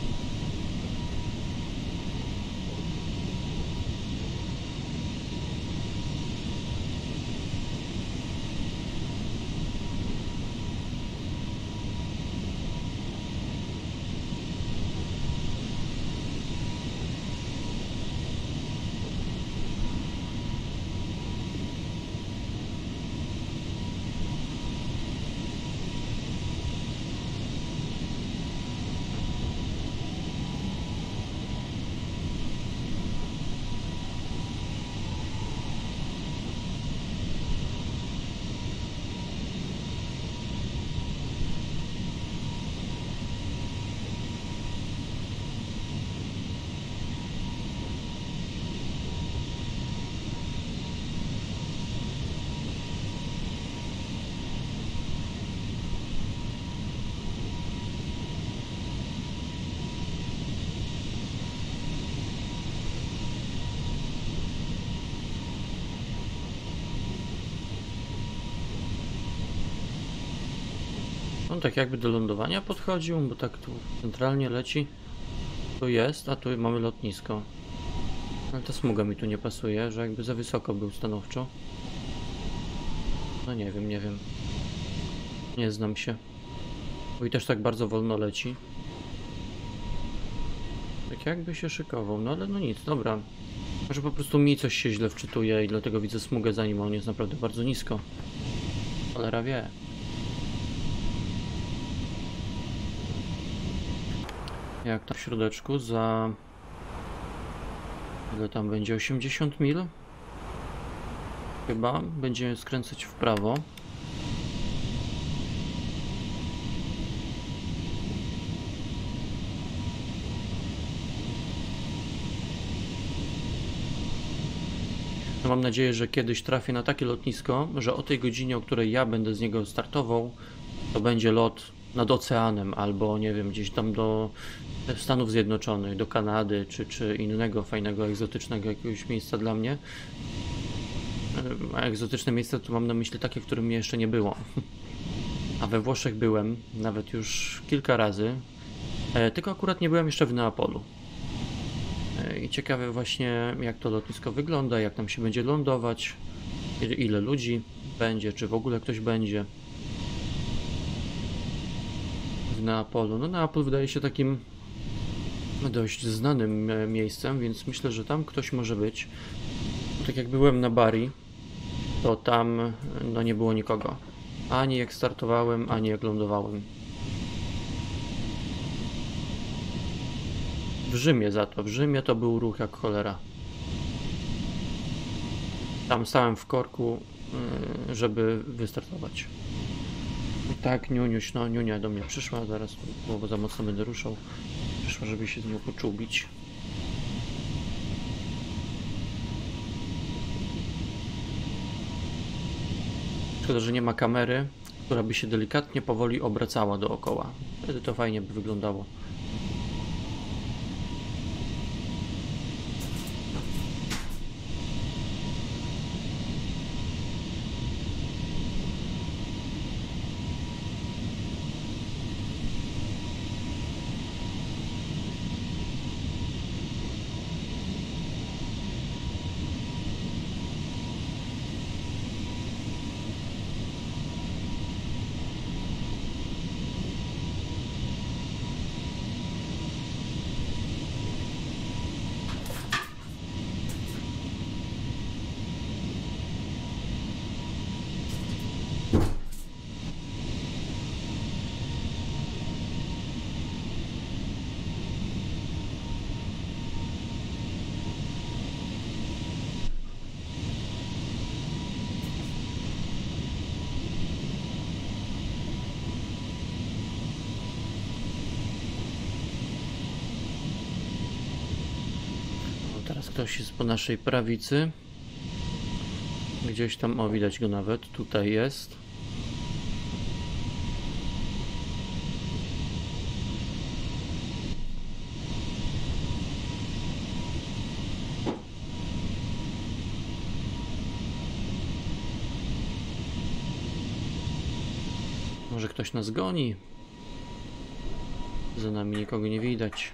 On tak jakby do lądowania podchodził, bo tak tu centralnie leci. Tu jest, a tu mamy lotnisko. Ale ta smuga mi tu nie pasuje, że jakby za wysoko był stanowczo. No nie wiem, nie wiem. Nie znam się. Bo i też tak bardzo wolno leci. Tak jakby się szykował, no ale no nic, dobra. Może po prostu mi coś się źle wczytuje i dlatego widzę smugę za nim, a on jest naprawdę bardzo nisko. Cholera wie. Jak tam w środeczku za... Ile tam będzie? 80 mil? Chyba. Będziemy skręcać w prawo. No mam nadzieję, że kiedyś trafię na takie lotnisko, że o tej godzinie, o której ja będę z niego startował, to będzie lot nad oceanem, albo nie wiem, gdzieś tam do Stanów Zjednoczonych, do Kanady, czy innego fajnego, egzotycznego jakiegoś miejsca dla mnie. A egzotyczne miejsce to mam na myśli takie, w którym mnie jeszcze nie było. A we Włoszech byłem nawet już kilka razy, tylko akurat nie byłem jeszcze w Neapolu. I ciekawe właśnie, jak to lotnisko wygląda, jak tam się będzie lądować, ile ludzi będzie, czy w ogóle ktoś będzie w Neapolu. No Neapol wydaje się takim dość znanym miejscem, więc myślę, że tam ktoś może być. Tak jak byłem na Bari, to tam no nie było nikogo. Ani jak startowałem, ani jak lądowałem. W Rzymie za to. W Rzymie to był ruch jak cholera. Tam stałem w korku, żeby wystartować. I tak Niuniuś, no Niunia do mnie przyszła, zaraz bo za mocno będę ruszał. Przyszła, żeby się z nią poczubić. Szkoda, że nie ma kamery, która by się delikatnie powoli obracała dookoła. Wtedy to fajnie by wyglądało. Teraz ktoś jest po naszej prawicy. Gdzieś tam, o widać go nawet, tutaj jest. Może ktoś nas goni? Za nami nikogo nie widać.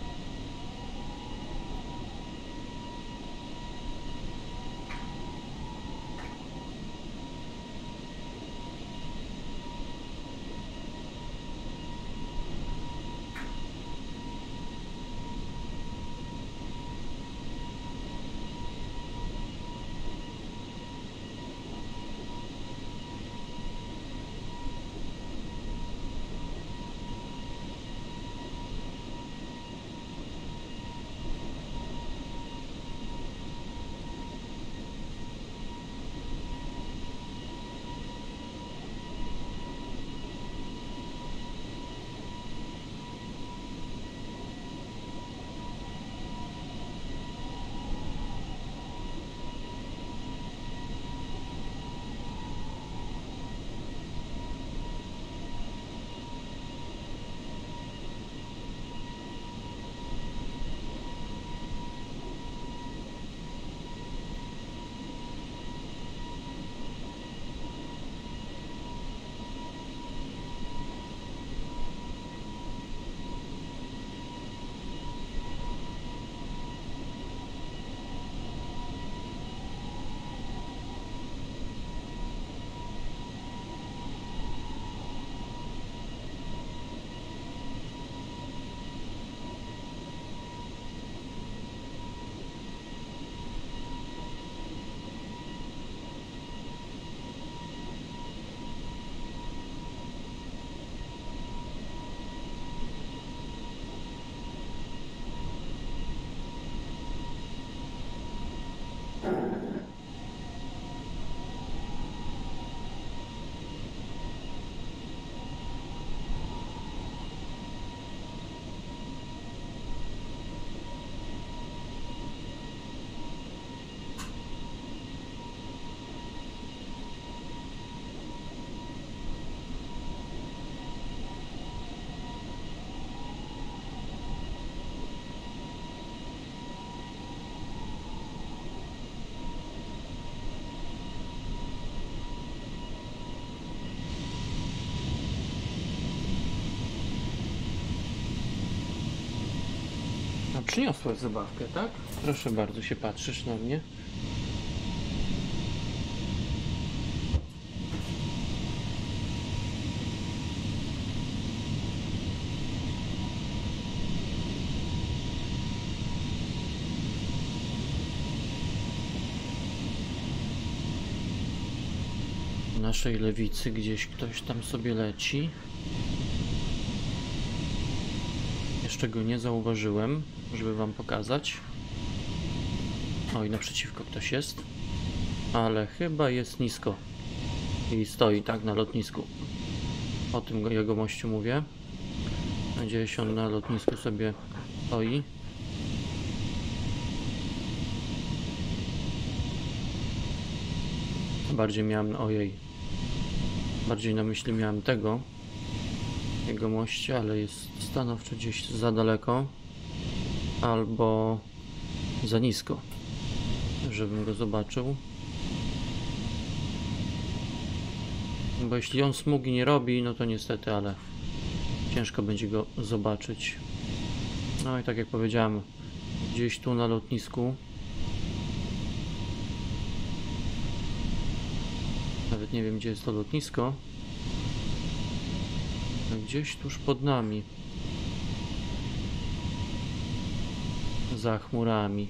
A przyniosłaś zabawkę, tak? Proszę bardzo, się patrzysz na mnie. W naszej lewicy gdzieś ktoś tam sobie leci. Jeszcze go nie zauważyłem, żeby wam pokazać. Oj, naprzeciwko ktoś jest. Ale chyba jest nisko. I stoi tak na lotnisku. O tym jego mościu mówię. Gdzieś on na lotnisku sobie stoi. Bardziej miałem, ojej. Bardziej na myśli miałem tego. Jego moście, ale jest stanowczo gdzieś za daleko. Albo za nisko, żebym go zobaczył. Bo jeśli on smugi nie robi, no to niestety, ale ciężko będzie go zobaczyć. No i tak jak powiedziałem, gdzieś tu na lotnisku. Nawet nie wiem, gdzie jest to lotnisko. Gdzieś tuż pod nami. Za chmurami.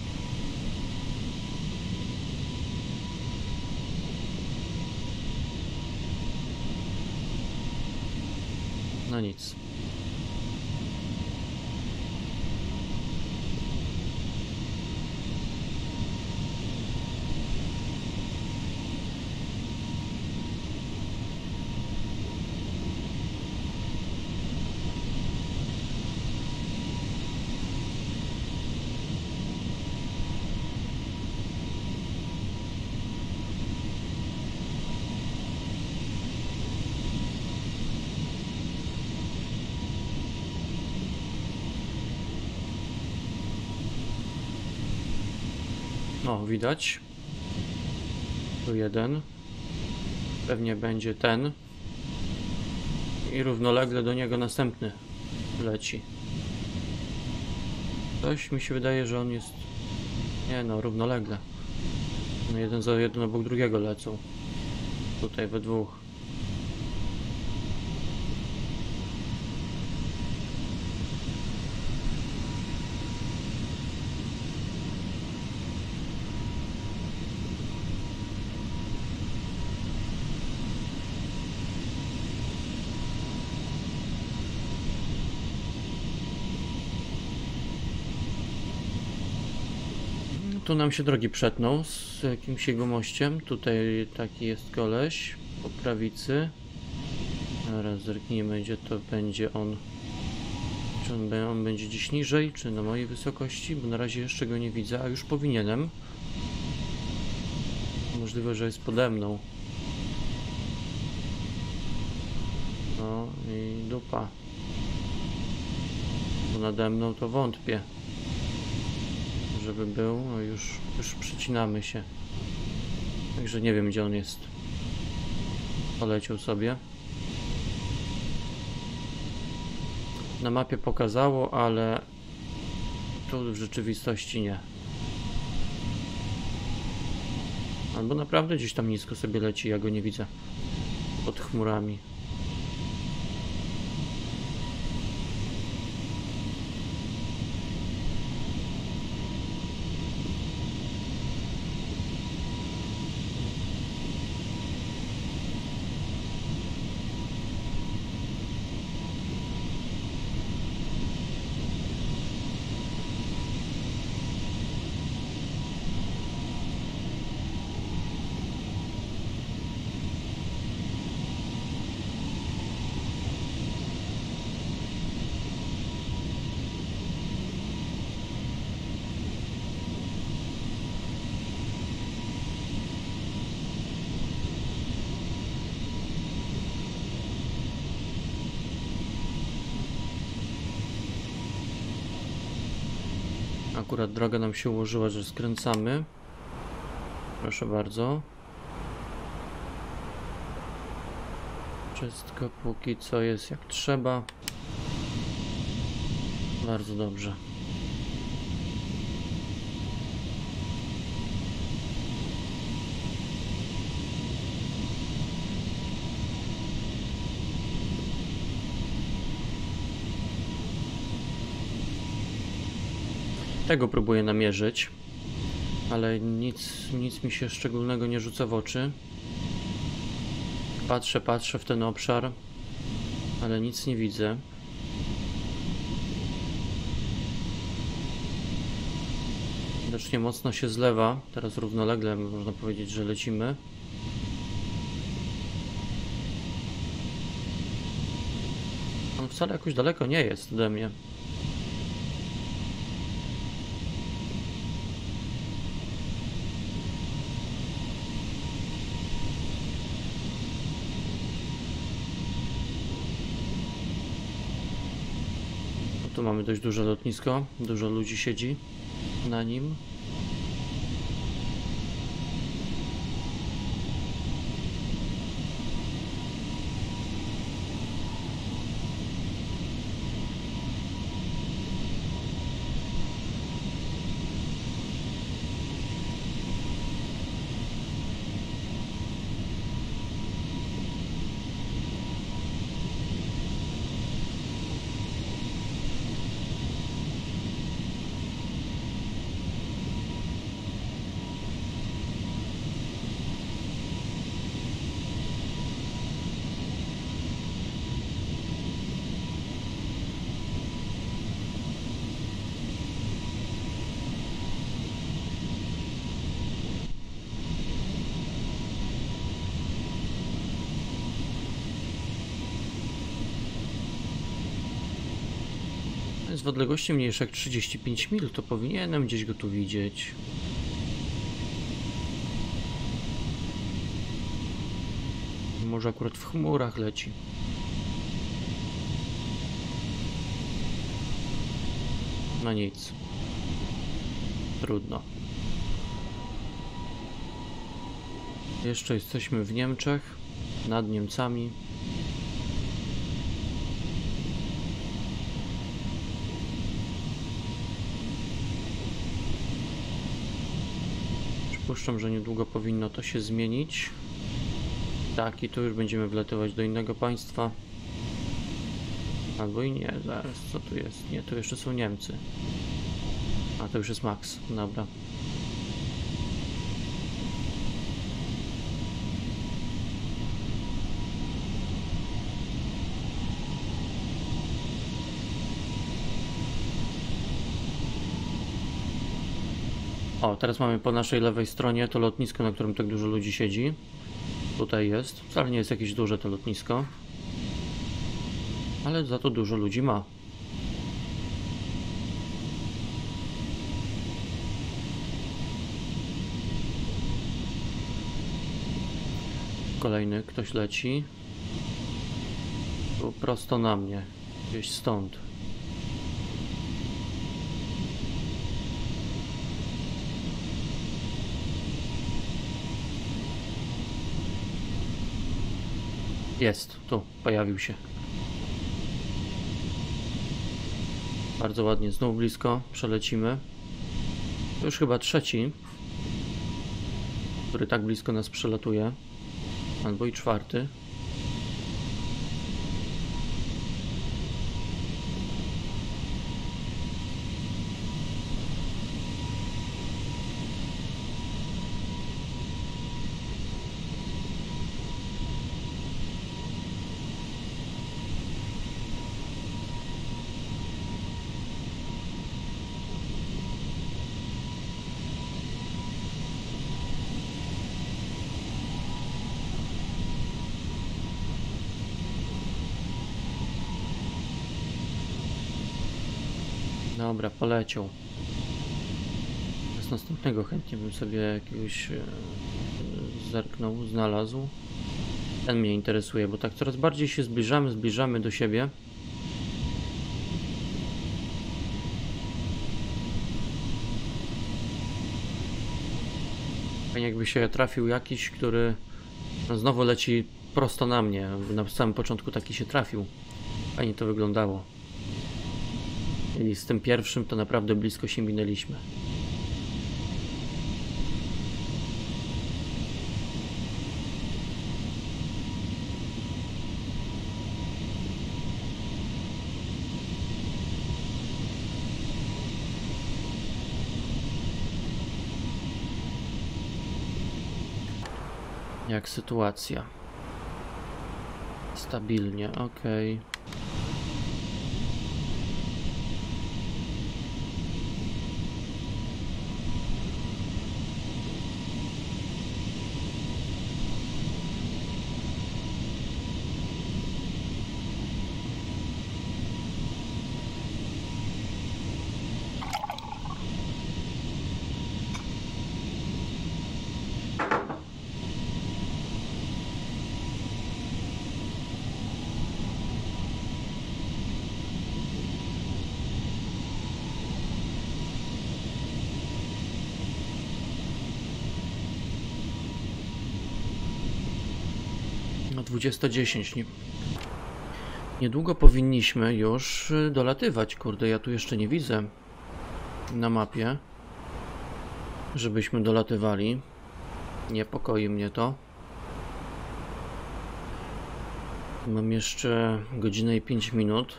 No nic. No, widać. Tu jeden. Pewnie będzie ten. I równolegle do niego następny leci. Coś mi się wydaje, że on jest... Nie no, równolegle. No jeden obok drugiego lecą. Tutaj we dwóch. Tu nam się drogi przetną z jakimś jego mościem. Tutaj taki jest koleś po prawicy. Zaraz zerknijmy, gdzie to będzie on. Czy on będzie gdzieś niżej, czy na mojej wysokości? Bo na razie jeszcze go nie widzę, a już powinienem. Możliwe, że jest pode mną. No i dupa. Bo nade mną to wątpię, żeby był. No już przycinamy się. Także nie wiem, gdzie on jest. Poleciał sobie. Na mapie pokazało, ale tu w rzeczywistości nie. Albo naprawdę gdzieś tam nisko sobie leci, ja go nie widzę. Pod chmurami. Akurat droga nam się ułożyła, że skręcamy. Proszę bardzo. Wszystko póki co jest jak trzeba. Bardzo dobrze. Tego próbuję namierzyć, ale nic mi się szczególnego nie rzuca w oczy. Patrzę w ten obszar, ale nic nie widzę. Widocznie mocno się zlewa, teraz równolegle można powiedzieć, że lecimy. On wcale jakoś daleko nie jest ode mnie. Tu mamy dość duże lotnisko, dużo ludzi siedzi na nim. Jest w odległości mniejszej jak 35 mil, to powinienem gdzieś go tu widzieć. Może akurat w chmurach leci. No nic. Trudno. Jeszcze jesteśmy w Niemczech, nad Niemcami. Przypuszczam, że niedługo powinno to się zmienić. Tak, i tu już będziemy wlatywać do innego państwa. Albo i nie, zaraz, co tu jest? Nie, tu jeszcze są Niemcy. A, to już jest Max, dobra. O, teraz mamy po naszej lewej stronie to lotnisko, na którym tak dużo ludzi siedzi. Tutaj jest. Wcale nie jest jakieś duże to lotnisko. Ale za to dużo ludzi ma. Kolejny ktoś leci. Tu prosto na mnie. Gdzieś stąd. Jest, tu, pojawił się. Bardzo ładnie, znowu blisko, przelecimy. To już chyba trzeci, który tak blisko nas przelatuje. Albo i czwarty. Dobra, poleciał. Z następnego chętnie bym sobie jakiegoś zerknął, znalazł. Ten mnie interesuje, bo tak coraz bardziej się zbliżamy do siebie. Fajnie jakby się trafił jakiś, który no, znowu leci prosto na mnie. Na samym początku taki się trafił. Fajnie to wyglądało. I z tym pierwszym to naprawdę blisko się minęliśmy. Jak sytuacja? Stabilnie, okej. No 20:10. Niedługo powinniśmy już dolatywać. Kurde, ja tu jeszcze nie widzę na mapie, żebyśmy dolatywali. Niepokoi mnie to. Mam jeszcze godzinę i 5 minut.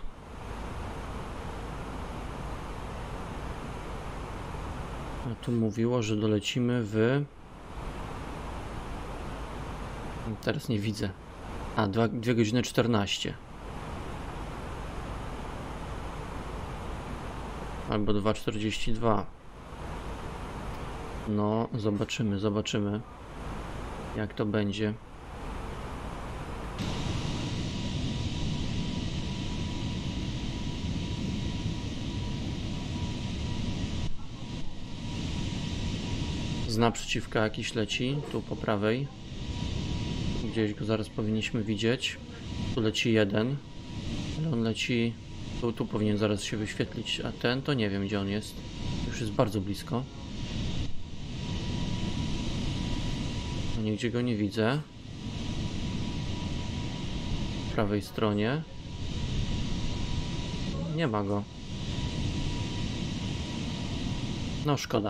A tu mówiło, że dolecimy w... Teraz nie widzę. A, 2 godziny 14. Albo 2:42. No, zobaczymy. Jak to będzie. Z naprzeciwka jakiś leci, tu po prawej. Gdzieś go zaraz powinniśmy widzieć. Tu leci jeden, ale on leci... Tu powinien zaraz się wyświetlić, a ten to nie wiem, gdzie on jest. Już jest bardzo blisko. No nigdzie go nie widzę. Po prawej stronie. Nie ma go. No szkoda.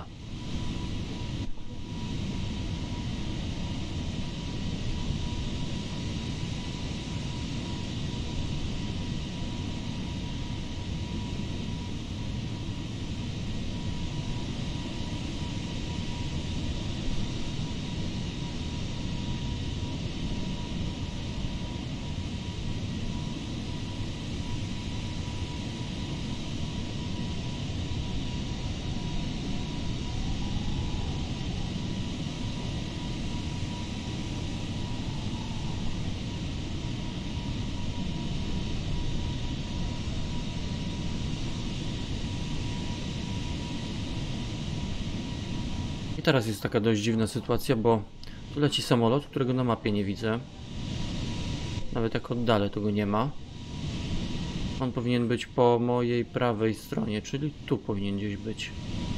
I teraz jest taka dość dziwna sytuacja, bo tu leci samolot, którego na mapie nie widzę. Nawet jak oddalę, to go nie ma. On powinien być po mojej prawej stronie, czyli tu powinien gdzieś być.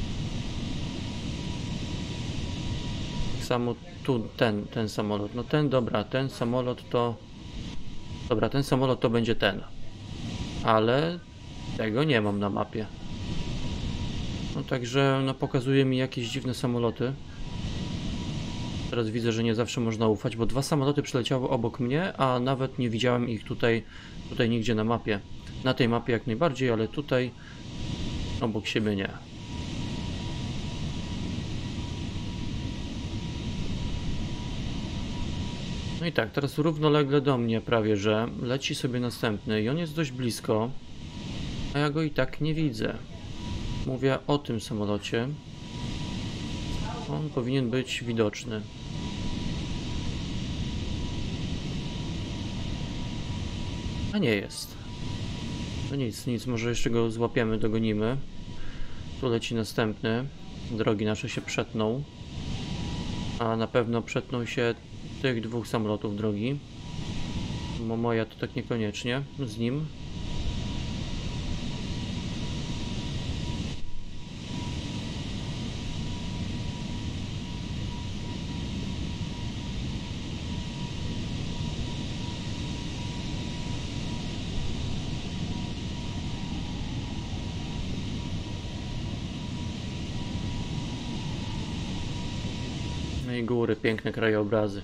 Tak samo tu ten samolot. No ten, dobra, ten samolot to... Dobra, ten samolot to będzie ten. Ale tego nie mam na mapie. No także no, pokazuje mi jakieś dziwne samoloty. Teraz widzę, że nie zawsze można ufać, bo 2 samoloty przyleciały obok mnie, a nawet nie widziałem ich tutaj nigdzie na mapie. Na tej mapie jak najbardziej, ale tutaj obok siebie nie. No i tak, teraz równolegle do mnie prawie, że leci sobie następny i on jest dość blisko, a ja go i tak nie widzę. Mówię o tym samolocie. On powinien być widoczny. A nie jest. No nic, może jeszcze go złapiemy, dogonimy. Tu leci następny. Drogi nasze się przetną. A na pewno przetną się tych 2 samolotów drogi. Bo moja to tak niekoniecznie z nim. No i góry, piękne krajobrazy.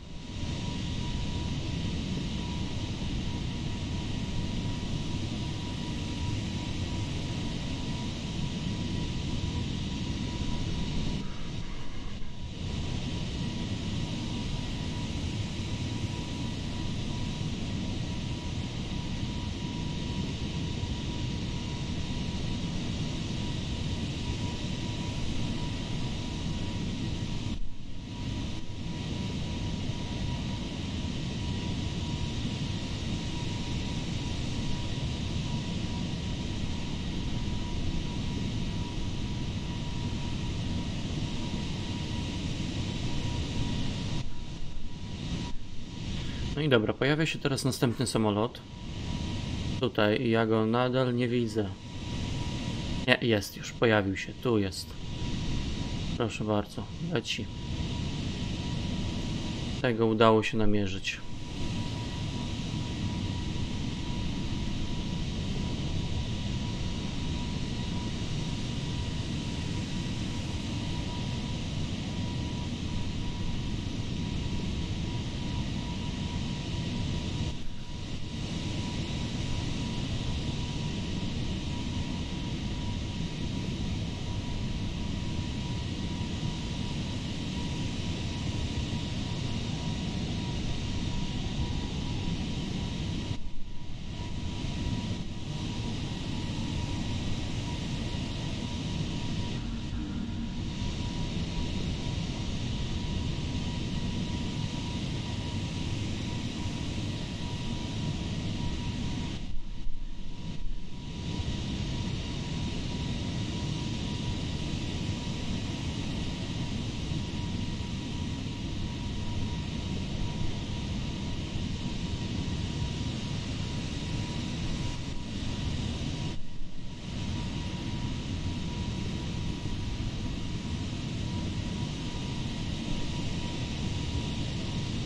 No i dobra, pojawia się teraz następny samolot. Tutaj i ja go nadal nie widzę. Nie, jest już, pojawił się, tu jest. Proszę bardzo, leci. Tego udało się namierzyć.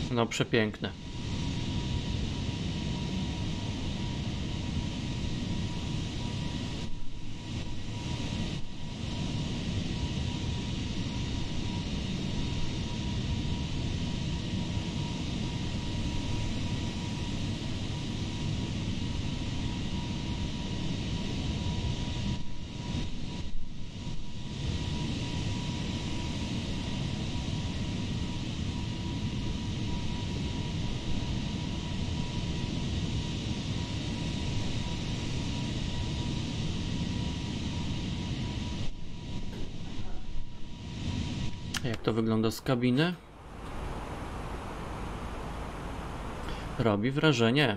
No przepiękne. Jak to wygląda z kabiny? Robi wrażenie.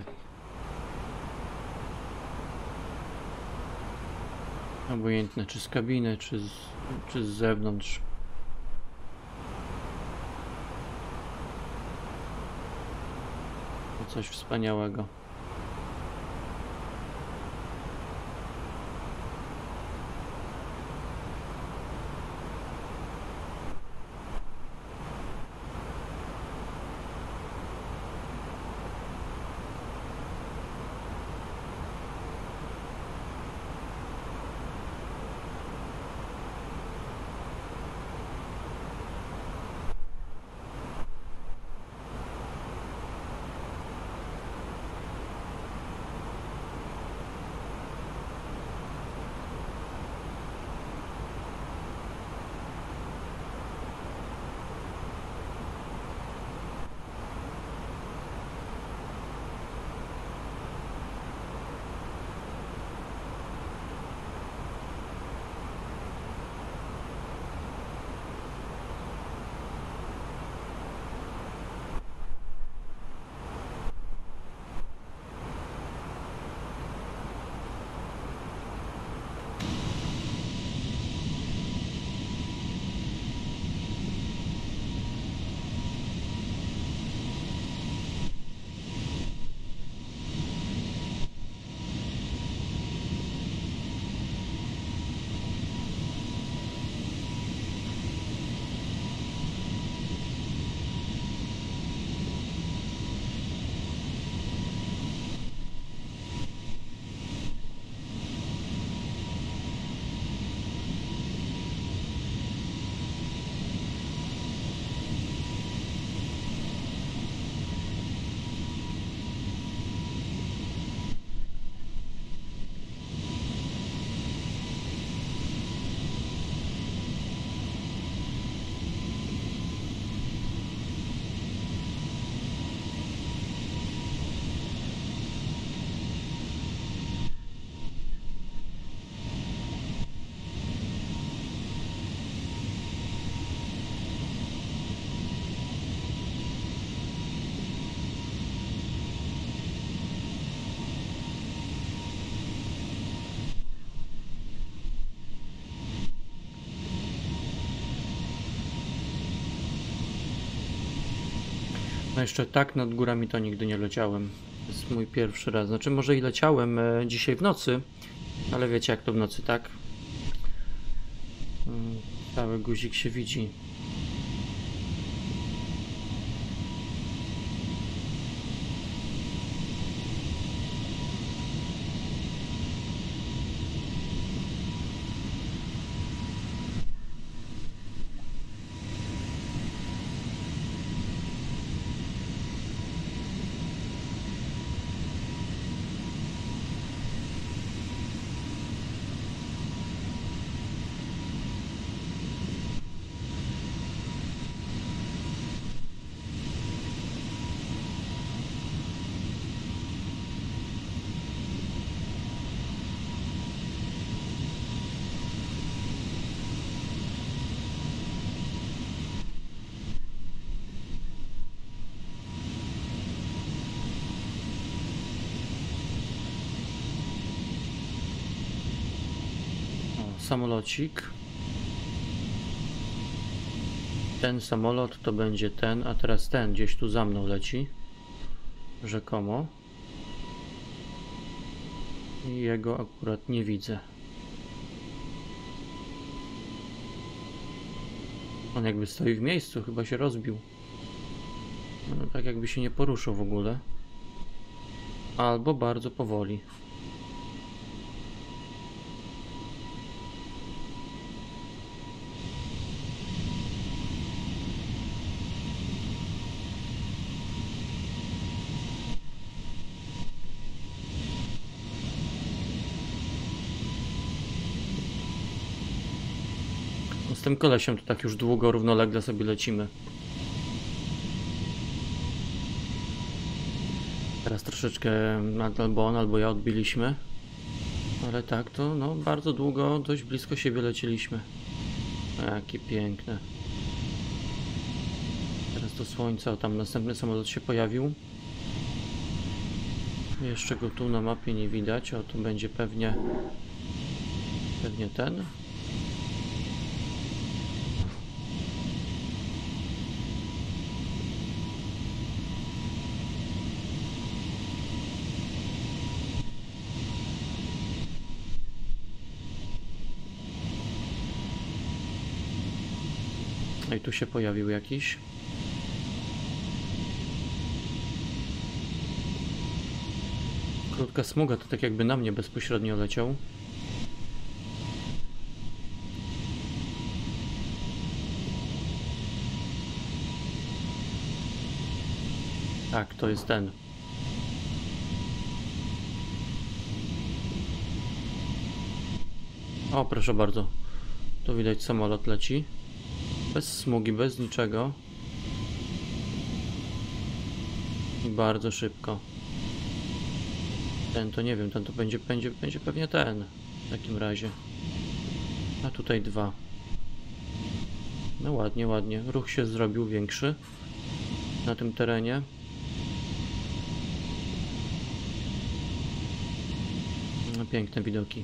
Obojętne czy z kabiny, czy z zewnątrz. To coś wspaniałego. No jeszcze tak nad górami to nigdy nie leciałem. To jest mój pierwszy raz. Znaczy może i leciałem dzisiaj w nocy, ale wiecie jak to w nocy, tak? Cały guzik się widzi. Samolocik. Ten samolot to będzie ten, a teraz ten gdzieś tu za mną leci. Rzekomo. I jego akurat nie widzę. On jakby stoi w miejscu, chyba się rozbił. No, tak jakby się nie poruszył w ogóle. Albo bardzo powoli. Z tym kolesiem to tak już długo, równolegle sobie lecimy. Teraz troszeczkę albo on, albo ja odbiliśmy. Ale tak to no bardzo długo, dość blisko siebie lecieliśmy. Jakie piękne. Teraz to słońce, a tam następny samolot się pojawił. Jeszcze go tu na mapie nie widać, o tu będzie pewnie ten. No i tu się pojawił jakiś. Krótka smuga, to tak jakby na mnie bezpośrednio leciał. Tak, to jest ten. O, proszę bardzo. Tu widać samolot leci. Bez smugi, bez niczego. I bardzo szybko. Ten to nie wiem, ten to będzie pewnie ten. W takim razie. A tutaj dwa. No ładnie, ładnie. Ruch się zrobił większy na tym terenie. No, piękne widoki.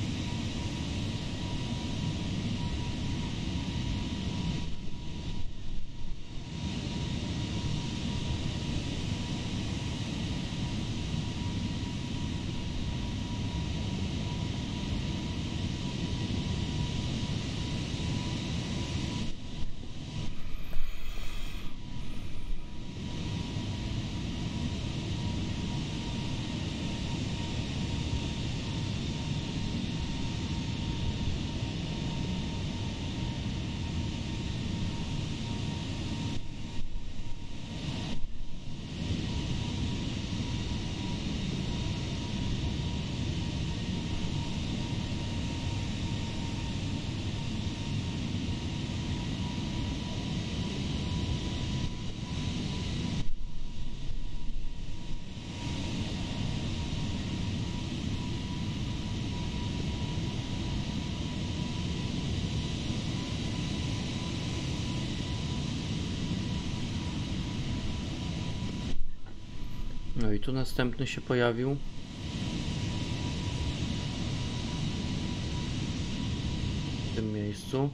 No i tu następny się pojawił. W tym miejscu.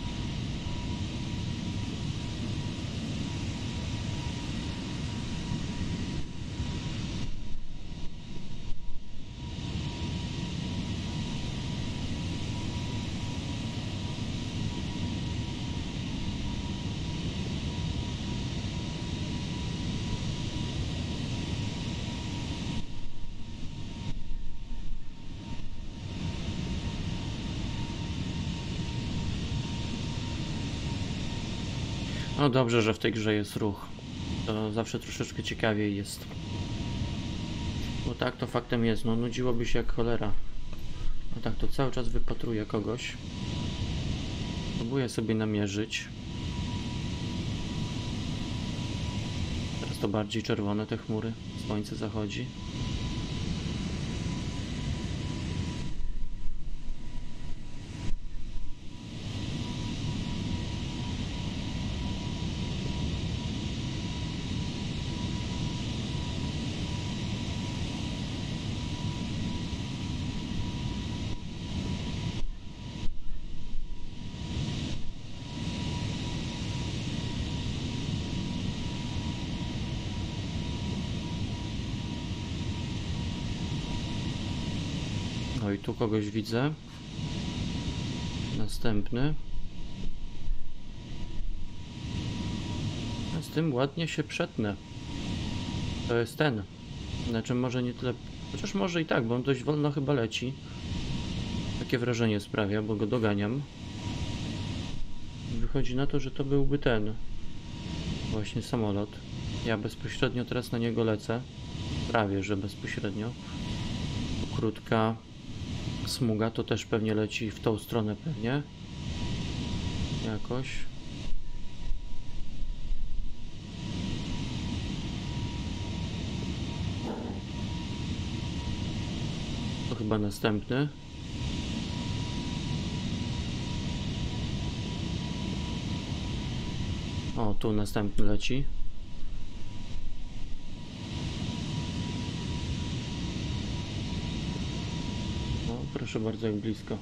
No dobrze, że w tej grze jest ruch. To zawsze troszeczkę ciekawiej jest. Bo tak to faktem jest, no nudziłoby się jak cholera. No tak, to cały czas wypatruję kogoś. Próbuję sobie namierzyć. Teraz to bardziej czerwone te chmury. Słońce zachodzi. No i tu kogoś widzę. Następny. tym ładnie się przetnę. To jest ten. Znaczy może nie tyle... Chociaż może i tak, bo on dość wolno chyba leci. Takie wrażenie sprawia, bo go doganiam. Wychodzi na to, że to byłby ten. Właśnie samolot. Ja bezpośrednio teraz na niego lecę. Prawie, że bezpośrednio. Krótka smuga to też pewnie leci w tą stronę pewnie. Jakoś. To chyba następny. O, tu następny leci. No, proszę bardzo, jak blisko.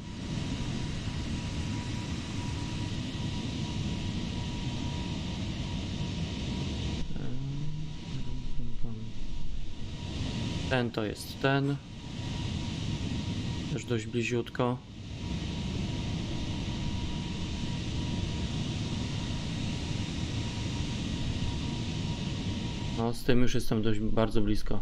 Ten to jest ten. Też dość bliziutko. No, z tym już jestem bardzo blisko.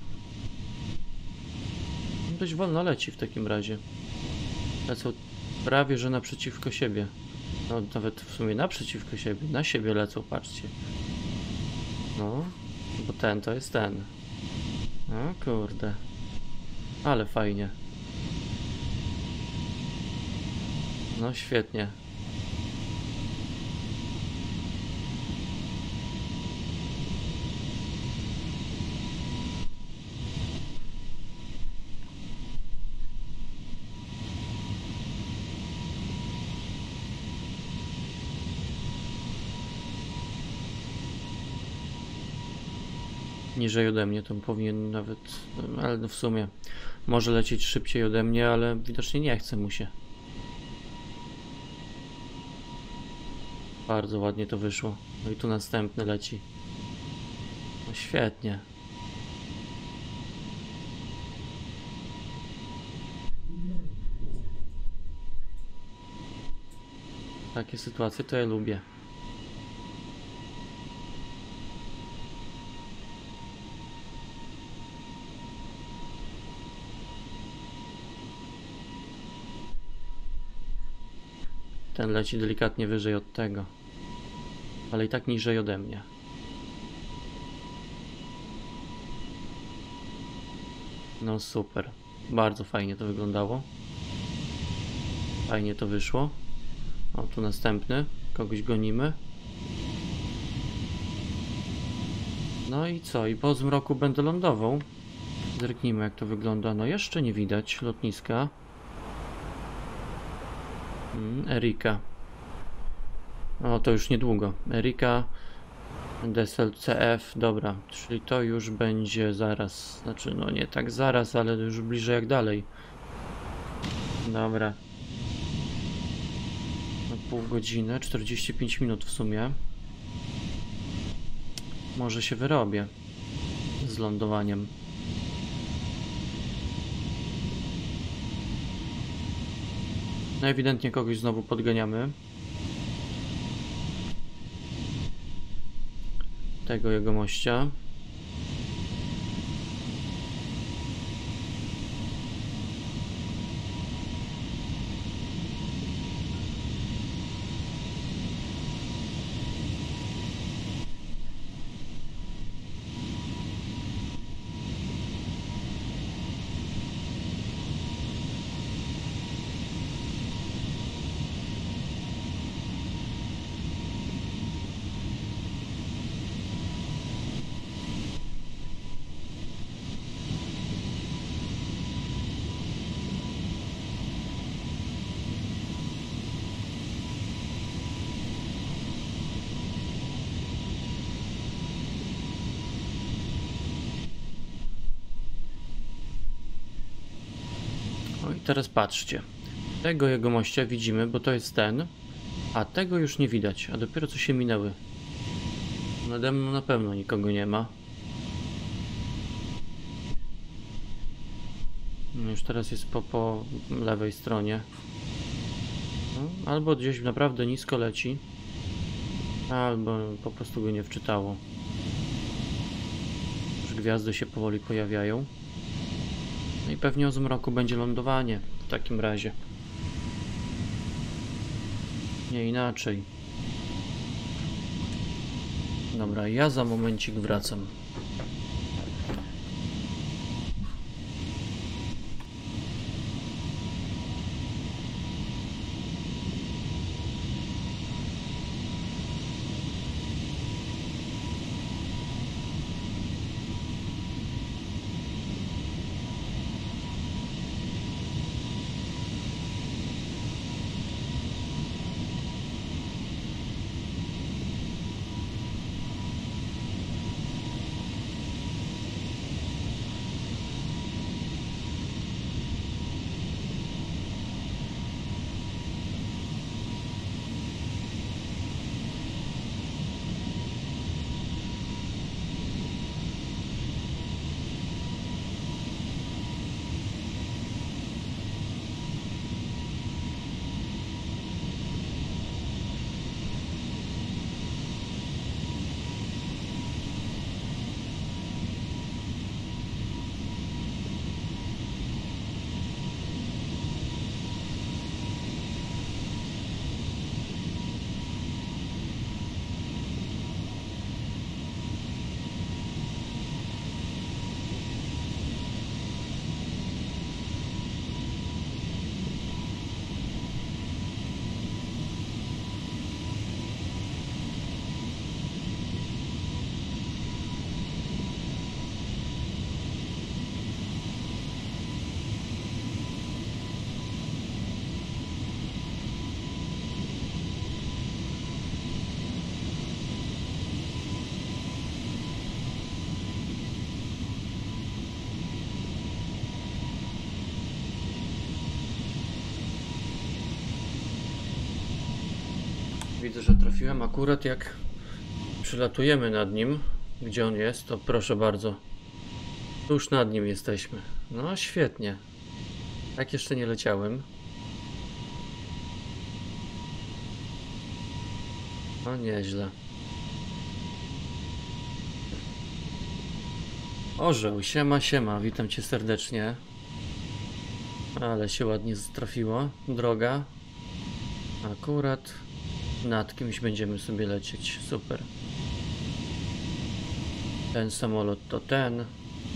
Dość wolno leci w takim razie. Lecą prawie, że naprzeciwko siebie. No, nawet w sumie naprzeciwko siebie. Na siebie lecą, patrzcie. No, bo ten to jest ten. O kurde. Ale fajnie. No, świetnie. Niżej ode mnie to powinien nawet, ale no w sumie może lecieć szybciej ode mnie, ale widocznie nie chce mu się. Bardzo ładnie to wyszło. No i tu następny leci. No świetnie. Takie sytuacje to ja lubię. Ten leci delikatnie wyżej od tego. Ale i tak niżej ode mnie. No super. Bardzo fajnie to wyglądało. Fajnie to wyszło. O, tu następny. Kogoś gonimy. No i co? I po zmroku będę lądował. Zerknijmy, jak to wygląda. No jeszcze nie widać lotniska. Erika. O, to już niedługo. Erika Desel CF. Dobra, czyli to już będzie zaraz. Znaczy, no nie tak zaraz, ale już bliżej jak dalej. Dobra. No, pół godziny, 45 minut w sumie. Może się wyrobię z lądowaniem. No ewidentnie kogoś znowu podganiamy. Tego jegomościa. Teraz patrzcie. Tego jegomościa widzimy, bo to jest ten, a tego już nie widać, a dopiero co się minęły. Nade mną na pewno nikogo nie ma. No już teraz jest po lewej stronie. No, albo gdzieś naprawdę nisko leci. Albo po prostu go nie wczytało. Już gwiazdy się powoli pojawiają. No i pewnie o zmroku będzie lądowanie w takim razie. Nie inaczej. Dobra, ja za momencik wracam. Widzę, że trafiłem akurat jak przylatujemy nad nim. Gdzie on jest? To proszę bardzo. Tuż nad nim jesteśmy. No świetnie. Tak jeszcze nie leciałem. No nieźle. Orzeł, siema, siema, witam cię serdecznie. Ale się ładnie trafiło. Droga. Akurat nad kimś będziemy sobie lecieć. Super. Ten samolot to ten.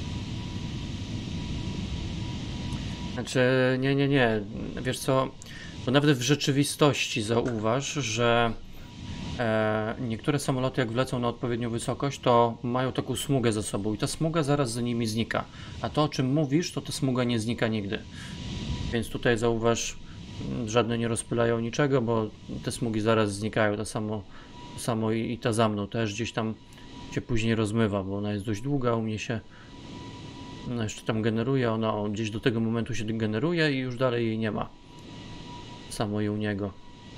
Znaczy, nie. Wiesz co? Bo nawet w rzeczywistości zauważ, że niektóre samoloty jak wlecą na odpowiednią wysokość, to mają taką smugę za sobą i ta smuga zaraz za nimi znika. A to, o czym mówisz, to ta smuga nie znika nigdy. Więc tutaj zauważ, żadne nie rozpylają niczego, bo te smugi zaraz znikają. To samo i ta za mną też gdzieś tam się później rozmywa, bo ona jest dość długa, u mnie się ona jeszcze tam generuje, ona gdzieś do tego momentu się generuje i już dalej jej nie ma. Samo i u niego.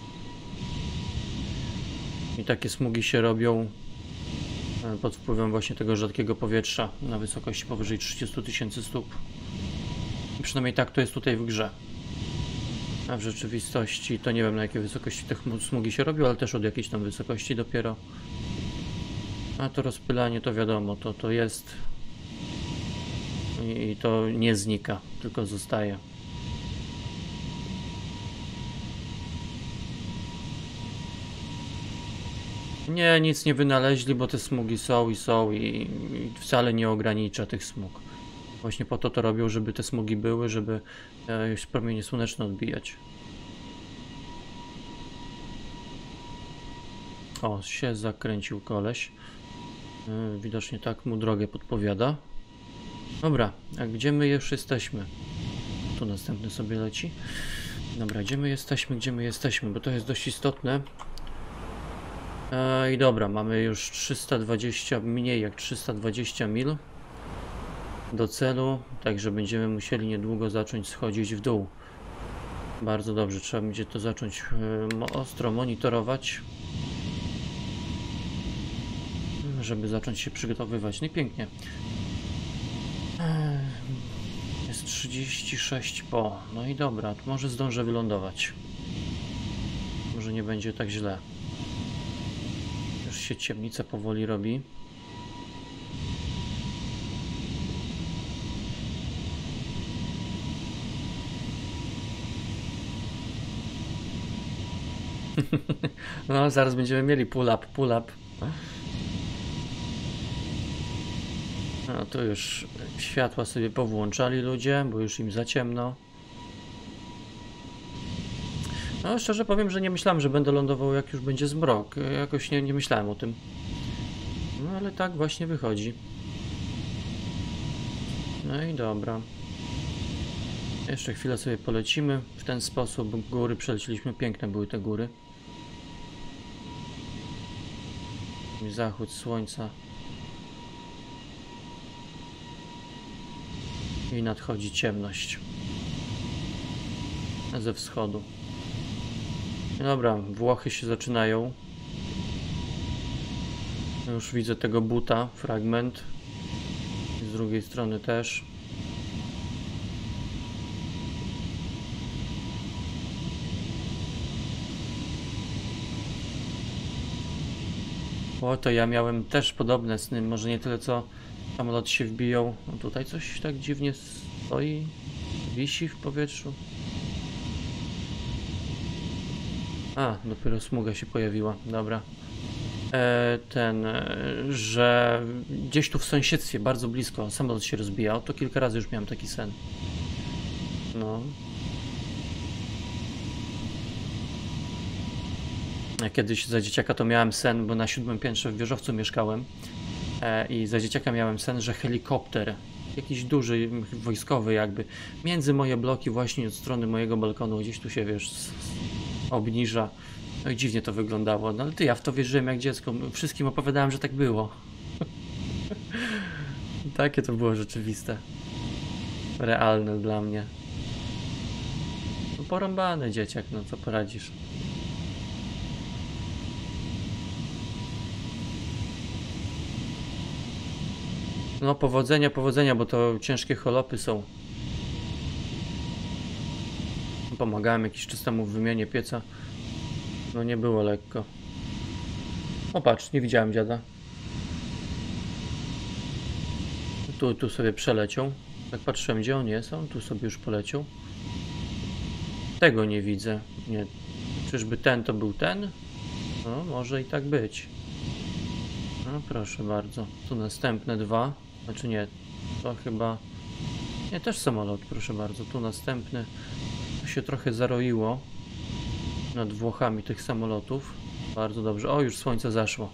I takie smugi się robią pod wpływem właśnie tego rzadkiego powietrza na wysokości powyżej 30 000 stóp. I przynajmniej tak to jest tutaj w grze. A w rzeczywistości to nie wiem, na jakiej wysokości te smugi się robią, ale też od jakiejś tam wysokości dopiero. A to rozpylanie to wiadomo, to jest i to nie znika, tylko zostaje. Nie, nic nie wynaleźli, bo te smugi są i wcale nie ogranicza tych smug. Właśnie po to robią, żeby te smugi były, żeby promienie słoneczne odbijać. O, się zakręcił koleś. Widocznie tak mu drogę podpowiada. Dobra, a gdzie my już jesteśmy? Tu następny sobie leci. Dobra, gdzie my jesteśmy, bo to jest dość istotne. I dobra, mamy już 320, mniej jak 320 mil do celu, także będziemy musieli niedługo zacząć schodzić w dół. Bardzo dobrze, trzeba będzie to zacząć ostro monitorować, żeby zacząć się przygotowywać. No i pięknie. Jest 36 po. No i dobra, to może zdążę wylądować. Może nie będzie tak źle. się ciemnica powoli robi. No, zaraz będziemy mieli pull up, pull up. No, tu już światła sobie powłączali ludzie, bo już im za ciemno. No, szczerze powiem, że nie myślałem, że będę lądował, jak już będzie zmrok. Jakoś nie myślałem o tym. No, ale tak właśnie wychodzi. No i dobra. Jeszcze chwilę sobie polecimy. W ten sposób góry przeleciliśmy. Piękne były te góry. I zachód słońca. I nadchodzi ciemność. Ze wschodu. Dobra, Włochy się zaczynają. Już widzę tego buta, fragment. Z drugiej strony też. O, to ja miałem też podobne sny, może nie tyle co samolot się wbiją. No tutaj coś tak dziwnie stoi, wisi w powietrzu. A, dopiero smuga się pojawiła, dobra. Że gdzieś tu w sąsiedztwie, bardzo blisko, samolot się rozbijał, to kilka razy już miałem taki sen. No. Ja kiedyś za dzieciaka to miałem sen, bo na 7. piętrze w wieżowcu mieszkałem. I za dzieciaka miałem sen, że helikopter, jakiś duży, wojskowy jakby, między moje bloki właśnie od strony mojego balkonu, gdzieś tu się, wiesz, obniża. No i dziwnie to wyglądało, no ale ja w to wierzyłem jak dziecko, wszystkim opowiadałem, że tak było. Takie to było rzeczywiste. Realne dla mnie. No porąbany dzieciak, no co poradzisz. No powodzenia, powodzenia, bo to ciężkie holopy są. Pomagałem jakiś czas temu w wymianie pieca. No nie było lekko. O patrz, nie widziałem dziada. Tu sobie przeleciał. Tak patrzyłem, gdzie on jest, on tu sobie już poleciał. Tego nie widzę. Nie. Czyżby ten to był ten? No, może i tak być. No proszę bardzo. Tu następne dwa. Znaczy nie, to chyba... Nie, też samolot, proszę bardzo. Tu następny. Tu się trochę zaroiło nad Włochami tych samolotów. Bardzo dobrze. O, już słońce zaszło.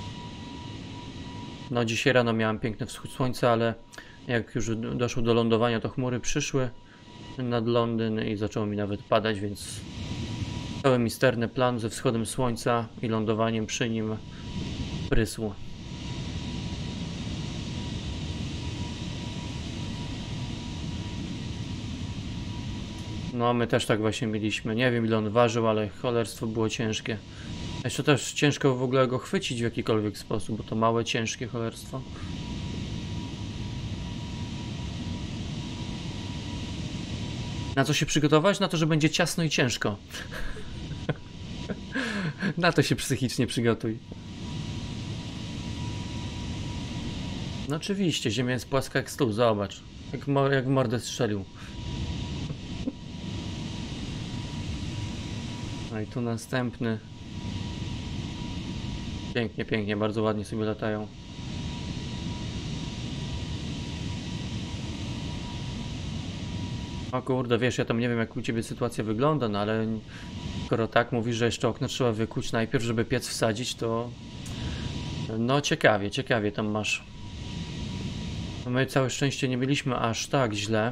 No dzisiaj rano miałem piękny wschód słońca, ale jak już doszło do lądowania, to chmury przyszły nad Londyn i zaczęło mi nawet padać, więc cały misterny plan ze wschodem słońca i lądowaniem przy nim prysł. No, my też tak właśnie mieliśmy. Nie wiem, ile on ważył, ale cholerstwo było ciężkie. Jeszcze też ciężko w ogóle go chwycić w jakikolwiek sposób, bo to małe, ciężkie cholerstwo. Na co się przygotować? Na to, że będzie ciasno i ciężko. Na to się psychicznie przygotuj. No oczywiście, ziemia jest płaska jak stół, zobacz. Jak w mordę strzelił. No i tu następny. Pięknie, pięknie, bardzo ładnie sobie latają. O kurde, wiesz, ja tam nie wiem jak u ciebie sytuacja wygląda, no ale skoro tak mówisz, że jeszcze okno trzeba wykuć najpierw, żeby piec wsadzić, to... No ciekawie, ciekawie tam masz. My całe szczęście nie mieliśmy aż tak źle.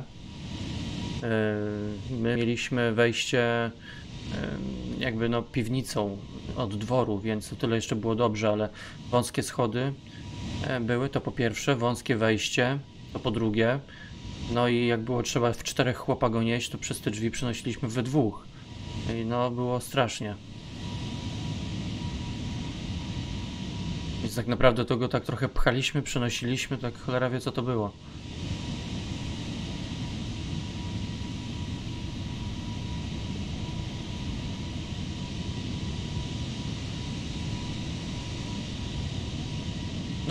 My mieliśmy wejście jakby no piwnicą od dworu, więc to tyle jeszcze było dobrze, ale wąskie schody były, to po pierwsze, wąskie wejście, to po drugie. No i jak było trzeba w 4 chłopa go nieść, to przez te drzwi przenosiliśmy we 2. I no było strasznie. Więc tak naprawdę to go tak trochę pchaliśmy, przenosiliśmy, tak cholera wie co to było.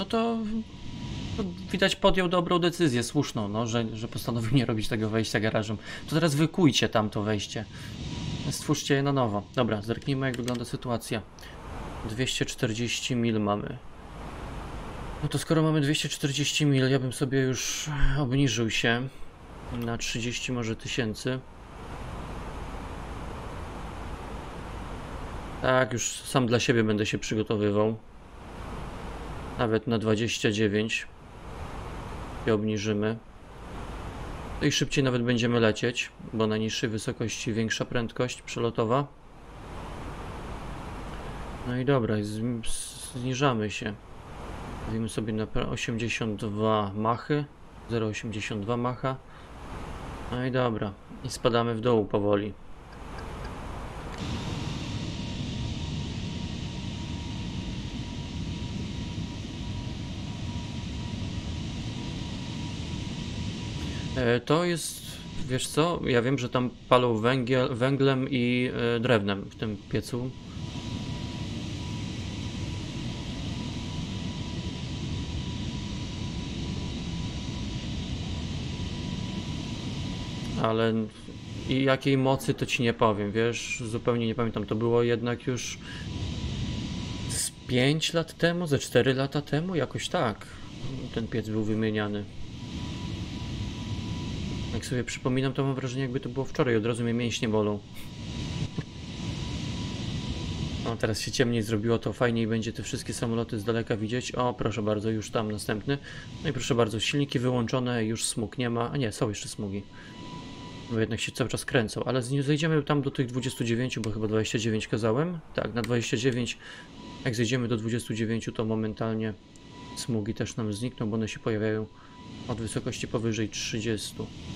No to widać podjął dobrą decyzję, słuszną, no, że postanowił nie robić tego wejścia garażem. To teraz wykujcie tam to wejście. Stwórzcie je na nowo. Dobra, zerknijmy jak wygląda sytuacja. 240 mil mamy. No to skoro mamy 240 mil, ja bym sobie już obniżył się na 30 może tysięcy. Tak, już sam dla siebie będę się przygotowywał. Nawet na 29 się obniżymy. No i szybciej nawet będziemy lecieć, bo na niższej wysokości większa prędkość przelotowa. No i dobra, zniżamy się. Mówimy sobie na 82 machy, 0,82 macha. No i dobra, i spadamy w dół powoli. To jest, wiesz co, ja wiem, że tam palą węglem i drewnem w tym piecu. Ale i jakiej mocy to ci nie powiem, wiesz, zupełnie nie pamiętam, to było jednak już z 5 lat temu, ze 4 lata temu, jakoś tak ten piec był wymieniany. Jak sobie przypominam, to mam wrażenie, jakby to było wczoraj, od razu mnie mięśnie bolą. O, teraz się ciemniej zrobiło, to fajniej będzie te wszystkie samoloty z daleka widzieć. O, proszę bardzo, już tam następny. No i proszę bardzo, silniki wyłączone, już smug nie ma. A nie, są jeszcze smugi. Bo jednak się cały czas kręcą, ale zejdziemy tam do tych 29, bo chyba 29 kazałem. Tak, na 29, jak zejdziemy do 29, to momentalnie smugi też nam znikną, bo one się pojawiają od wysokości powyżej 30.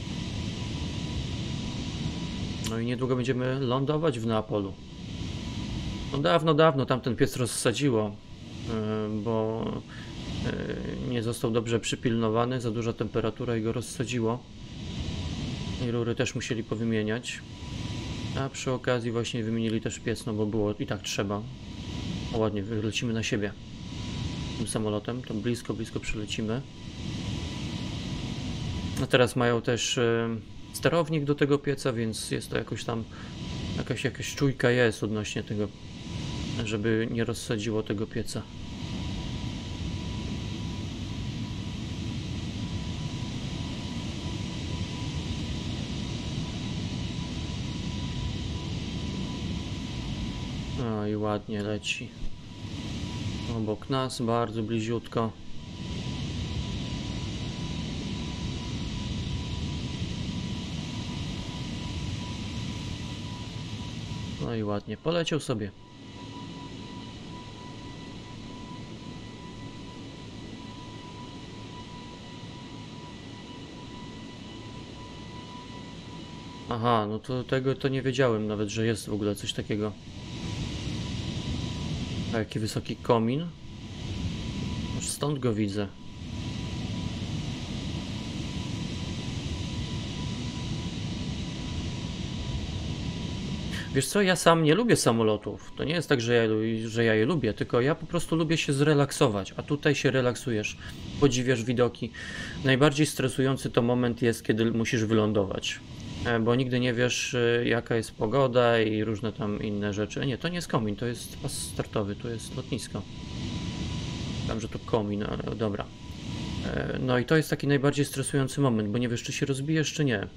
No i niedługo będziemy lądować w Neapolu. No dawno tamten piec rozsadziło, bo nie został dobrze przypilnowany, za duża temperatura i go rozsadziło. I rury też musieli powymieniać. A przy okazji właśnie wymienili też piec, no bo było i tak trzeba. O, ładnie, lecimy na siebie tym samolotem, to blisko przylecimy. No teraz mają też sterownik do tego pieca, więc jest to jakoś tam, jakaś czujka jest odnośnie tego, żeby nie rozsadziło tego pieca. No i ładnie leci. Obok nas, bardzo bliziutko. No i ładnie, poleciał sobie. Aha, no to tego to nie wiedziałem nawet, że jest w ogóle coś takiego. A jaki wysoki komin. Aż stąd go widzę. Wiesz co, ja sam nie lubię samolotów. To nie jest tak, że ja je lubię, tylko ja po prostu lubię się zrelaksować, a tutaj się relaksujesz, podziwiasz widoki. Najbardziej stresujący to moment jest, kiedy musisz wylądować, bo nigdy nie wiesz, jaka jest pogoda i różne tam inne rzeczy. Nie, to nie jest komin, to jest pas startowy, to jest lotnisko. Tam, że to komin, ale dobra. No i to jest taki najbardziej stresujący moment, bo nie wiesz, czy się rozbijesz, czy nie.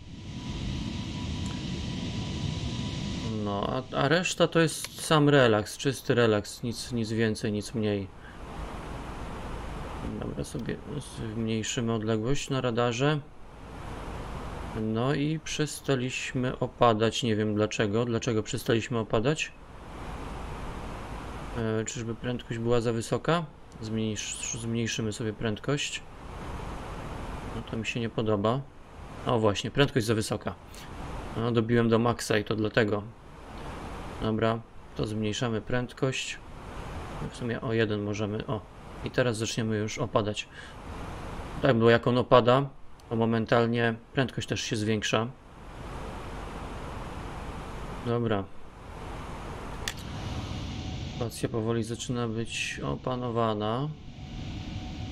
No, a reszta to jest sam relaks, czysty relaks, nic więcej, nic mniej. Dobra, sobie zmniejszymy odległość na radarze. No i przestaliśmy opadać, nie wiem dlaczego. Dlaczego przestaliśmy opadać? Czyżby prędkość była za wysoka? Zmniejszymy sobie prędkość. No to mi się nie podoba. O właśnie, prędkość za wysoka. No, dobiłem do maksa i to dlatego. Dobra, to zmniejszamy prędkość. W sumie o 1 możemy. O, i teraz zaczniemy już opadać. Tak, bo jak on opada, to momentalnie prędkość też się zwiększa. Dobra. Sytuacja powoli zaczyna być opanowana.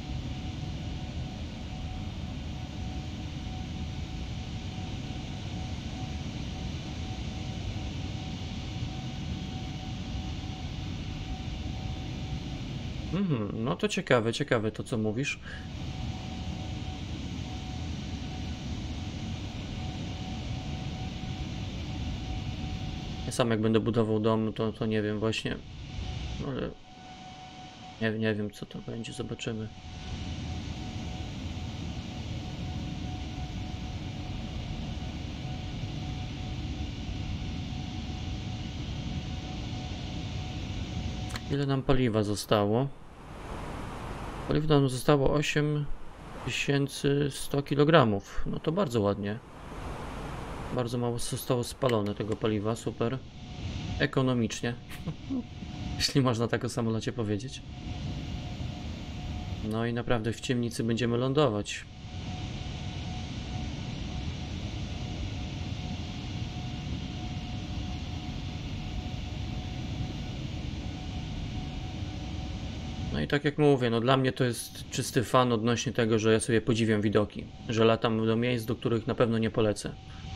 No to ciekawe, ciekawe to, co mówisz. Ja sam jak będę budował dom, to nie wiem właśnie. Ale nie wiem, co to będzie, zobaczymy. Ile nam paliwa zostało? Paliwa nam zostało 8100 kg. No to bardzo ładnie. Bardzo mało zostało spalone tego paliwa, super. Ekonomicznie. Jeśli można tak o samolocie powiedzieć. No i naprawdę w ciemnicy będziemy lądować. No i tak jak mówię, no dla mnie to jest czysty fan odnośnie tego, że ja sobie podziwiam widoki. Że latam do miejsc, do których na pewno nie polecę.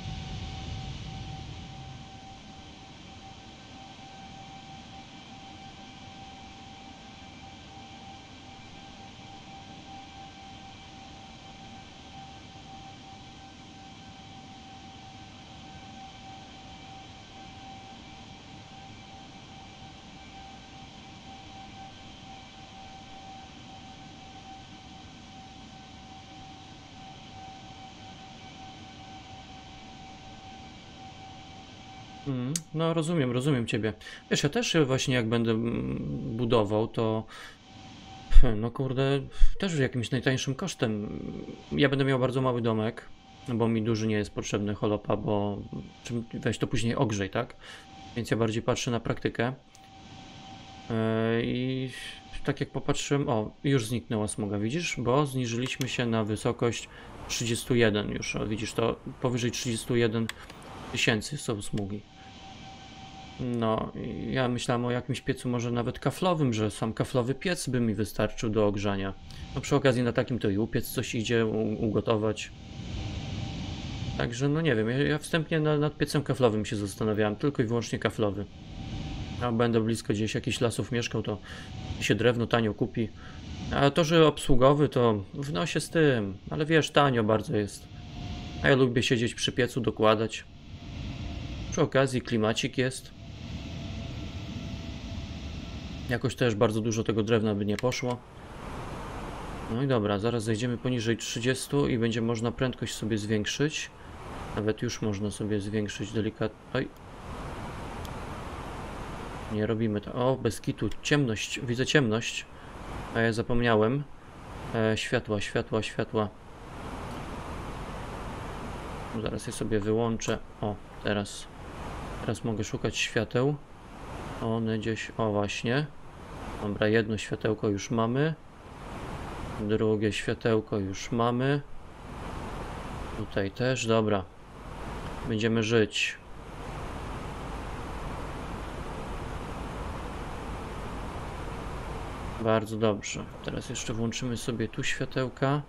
No rozumiem ciebie. Wiesz, ja też właśnie jak będę budował, to no kurde, też jakimś najtańszym kosztem. Ja będę miał bardzo mały domek, bo mi duży nie jest potrzebny holopa, bo weź to później ogrzej, tak? Więc ja bardziej patrzę na praktykę. I tak jak popatrzyłem, o, już zniknęła smuga, widzisz? Bo zniżyliśmy się na wysokość 31 już, o, widzisz, to powyżej 31 tysięcy są smugi. No, ja myślałem o jakimś piecu może nawet kaflowym, że sam kaflowy piec by mi wystarczył do ogrzania. No przy okazji na takim to i upiec coś idzie, ugotować. Także no nie wiem, ja wstępnie nad piecem kaflowym się zastanawiałem, tylko i wyłącznie kaflowy. A będę blisko gdzieś jakichś lasów mieszkał, to się drewno tanio kupi. A to, że obsługowy, to w nosie z tym, ale wiesz, tanio bardzo jest. A ja lubię siedzieć przy piecu, dokładać. Przy okazji klimacik jest. Jakoś też bardzo dużo tego drewna by nie poszło. No i dobra, zaraz zejdziemy poniżej 30 i będzie można prędkość sobie zwiększyć. Nawet już można sobie zwiększyć delikatnie. Oj. Nie robimy to. O, bez kitu. Ciemność. Widzę ciemność. A ja zapomniałem. Światła. Zaraz je sobie wyłączę. O, teraz. Teraz mogę szukać świateł. One gdzieś... O, właśnie. Dobra, jedno światełko już mamy. Drugie światełko już mamy. Tutaj też, dobra. Będziemy żyć. Bardzo dobrze. Teraz jeszcze włączymy sobie tu światełka.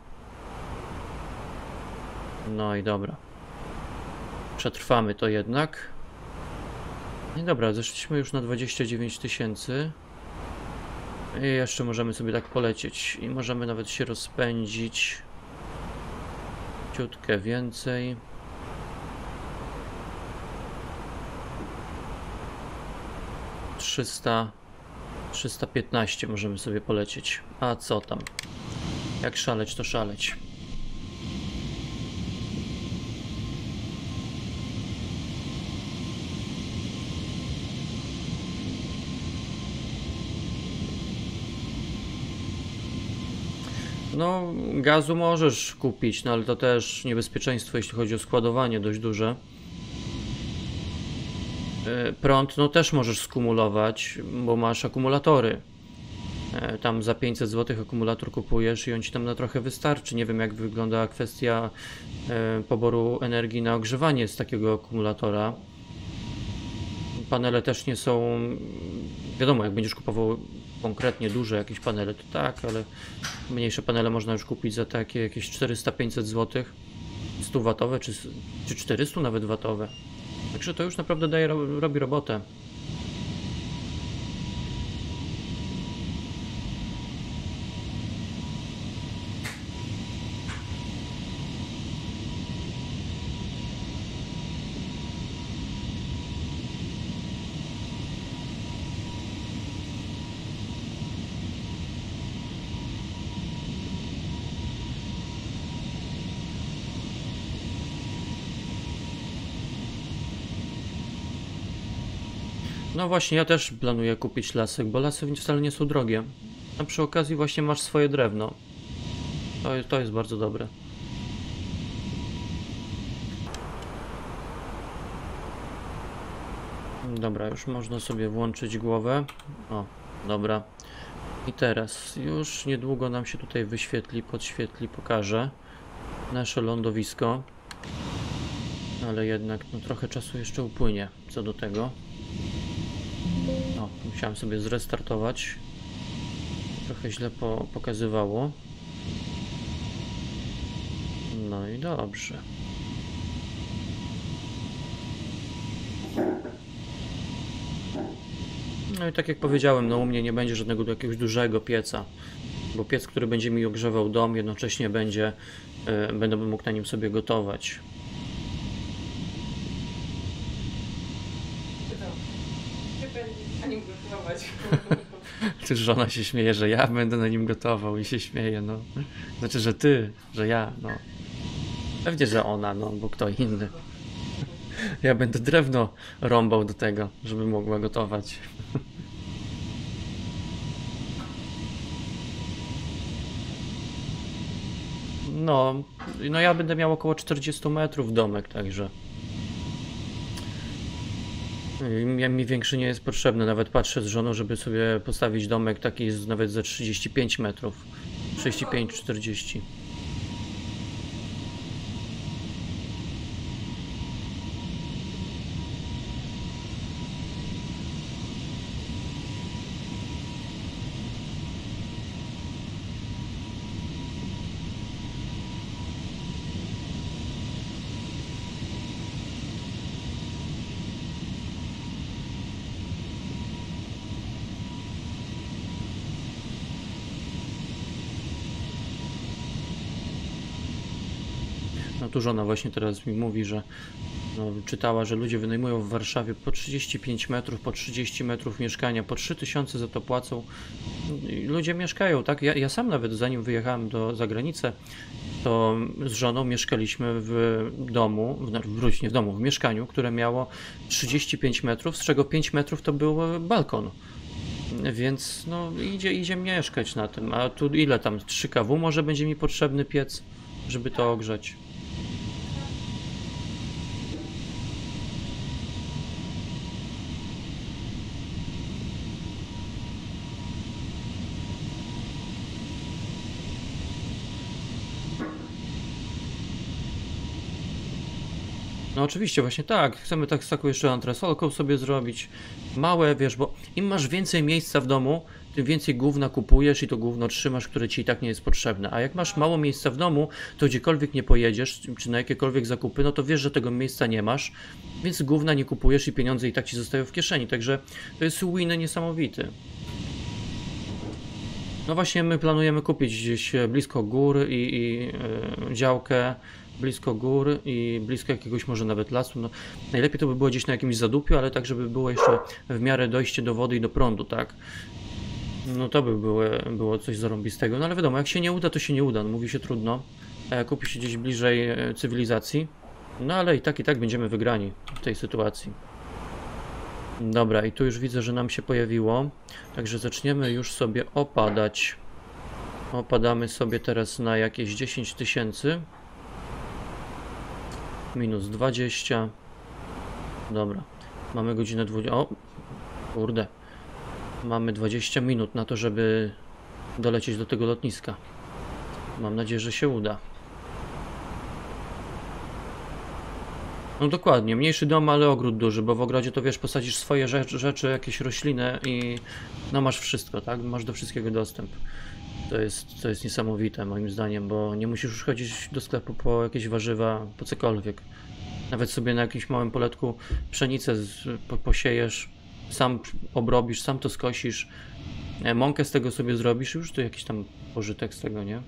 No i dobra. Przetrwamy to jednak. I dobra, zeszliśmy już na 29 tysięcy. I jeszcze możemy sobie tak polecieć. I możemy nawet się rozpędzić. Ciutkę więcej. $300, 315 możemy sobie polecieć. A co tam? Jak szaleć, to szaleć. No, gazu możesz kupić, no ale to też niebezpieczeństwo, jeśli chodzi o składowanie, dość duże. Prąd, no też możesz skumulować, bo masz akumulatory. Tam za 500 zł akumulator kupujesz i on ci tam na trochę wystarczy. Nie wiem, jak wygląda kwestia poboru energii na ogrzewanie z takiego akumulatora. Panele też nie są... Wiadomo, jak będziesz kupował konkretnie duże jakieś panele, to tak, ale mniejsze panele można już kupić za takie jakieś 400-500 zł. 100 watowe czy 400 nawet watowe. Także to już naprawdę robi robotę. No właśnie, ja też planuję kupić lasek, bo lasy wcale nie są drogie. A przy okazji właśnie masz swoje drewno. To jest bardzo dobre. Dobra, już można sobie włączyć głowę. O, dobra. I teraz już niedługo nam się tutaj wyświetli, podświetli, pokaże nasze lądowisko. Ale jednak no, trochę czasu jeszcze upłynie co do tego. O, musiałem sobie zrestartować. Trochę źle pokazywało. No i dobrze. No i tak jak powiedziałem, no u mnie nie będzie żadnego jakiegoś dużego pieca. Bo piec, który będzie mi ogrzewał dom, jednocześnie będę mógł na nim sobie gotować. Na nim gotować. Ty, żona się śmieje, że ja będę na nim gotował i się śmieje, no. Znaczy, że ty, że ja, no. Pewnie, że ona, no, bo kto inny. Ja będę drewno rąbał do tego, żeby mogła gotować. No, no ja będę miał około 40 metrów domek, także mi większy nie jest potrzebny. Nawet patrzę z żoną, żeby sobie postawić domek taki nawet za 35 metrów. 35-40. No tu żona właśnie teraz mi mówi, że no, czytała, że ludzie wynajmują w Warszawie po 35 metrów, po 30 metrów mieszkania, po 3000 za to płacą. I ludzie mieszkają, tak? Ja sam nawet zanim wyjechałem za granicę, to z żoną mieszkaliśmy w domu, nie w domu, w mieszkaniu, które miało 35 metrów, z czego 5 metrów to był balkon. Więc no idzie mieszkać na tym. A tu ile tam? 3 kW może będzie mi potrzebny piec, żeby to ogrzać. No oczywiście, właśnie tak. Chcemy tak z taką jeszcze antresolką sobie zrobić. Małe, wiesz, bo im masz więcej miejsca w domu, tym więcej gówna kupujesz i to gówno trzymasz, które ci i tak nie jest potrzebne. A jak masz mało miejsca w domu, to gdziekolwiek nie pojedziesz, czy na jakiekolwiek zakupy, no to wiesz, że tego miejsca nie masz, więc gówna nie kupujesz i pieniądze i tak ci zostają w kieszeni. Także to jest win niesamowity. No właśnie, my planujemy kupić gdzieś blisko gór i działkę blisko gór i blisko jakiegoś może nawet lasu. No, najlepiej to by było gdzieś na jakimś zadupiu, ale tak, żeby było jeszcze w miarę dojście do wody i do prądu, tak? No to by było coś zarąbistego. No ale wiadomo, jak się nie uda, to się nie uda. No, mówi się trudno. Kupi się gdzieś bliżej cywilizacji. No ale i tak będziemy wygrani w tej sytuacji. Dobra, i tu już widzę, że nam się pojawiło. Także zaczniemy już sobie opadać. Opadamy sobie teraz na jakieś 10 000. Minus 20. Dobra. Mamy godzinę 20. O! Kurde. Mamy 20 minut na to, żeby dolecieć do tego lotniska. Mam nadzieję, że się uda. No dokładnie, mniejszy dom, ale ogród duży, bo w ogrodzie to wiesz, posadzisz swoje rzeczy, jakieś rośliny i no masz wszystko, tak? Masz do wszystkiego dostęp. To jest niesamowite moim zdaniem, bo nie musisz już chodzić do sklepu po jakieś warzywa, po cokolwiek. Nawet sobie na jakimś małym poletku pszenicę posiejesz, sam obrobisz, sam to skosisz, mąkę z tego sobie zrobisz i już tu jakiś tam pożytek z tego, nie?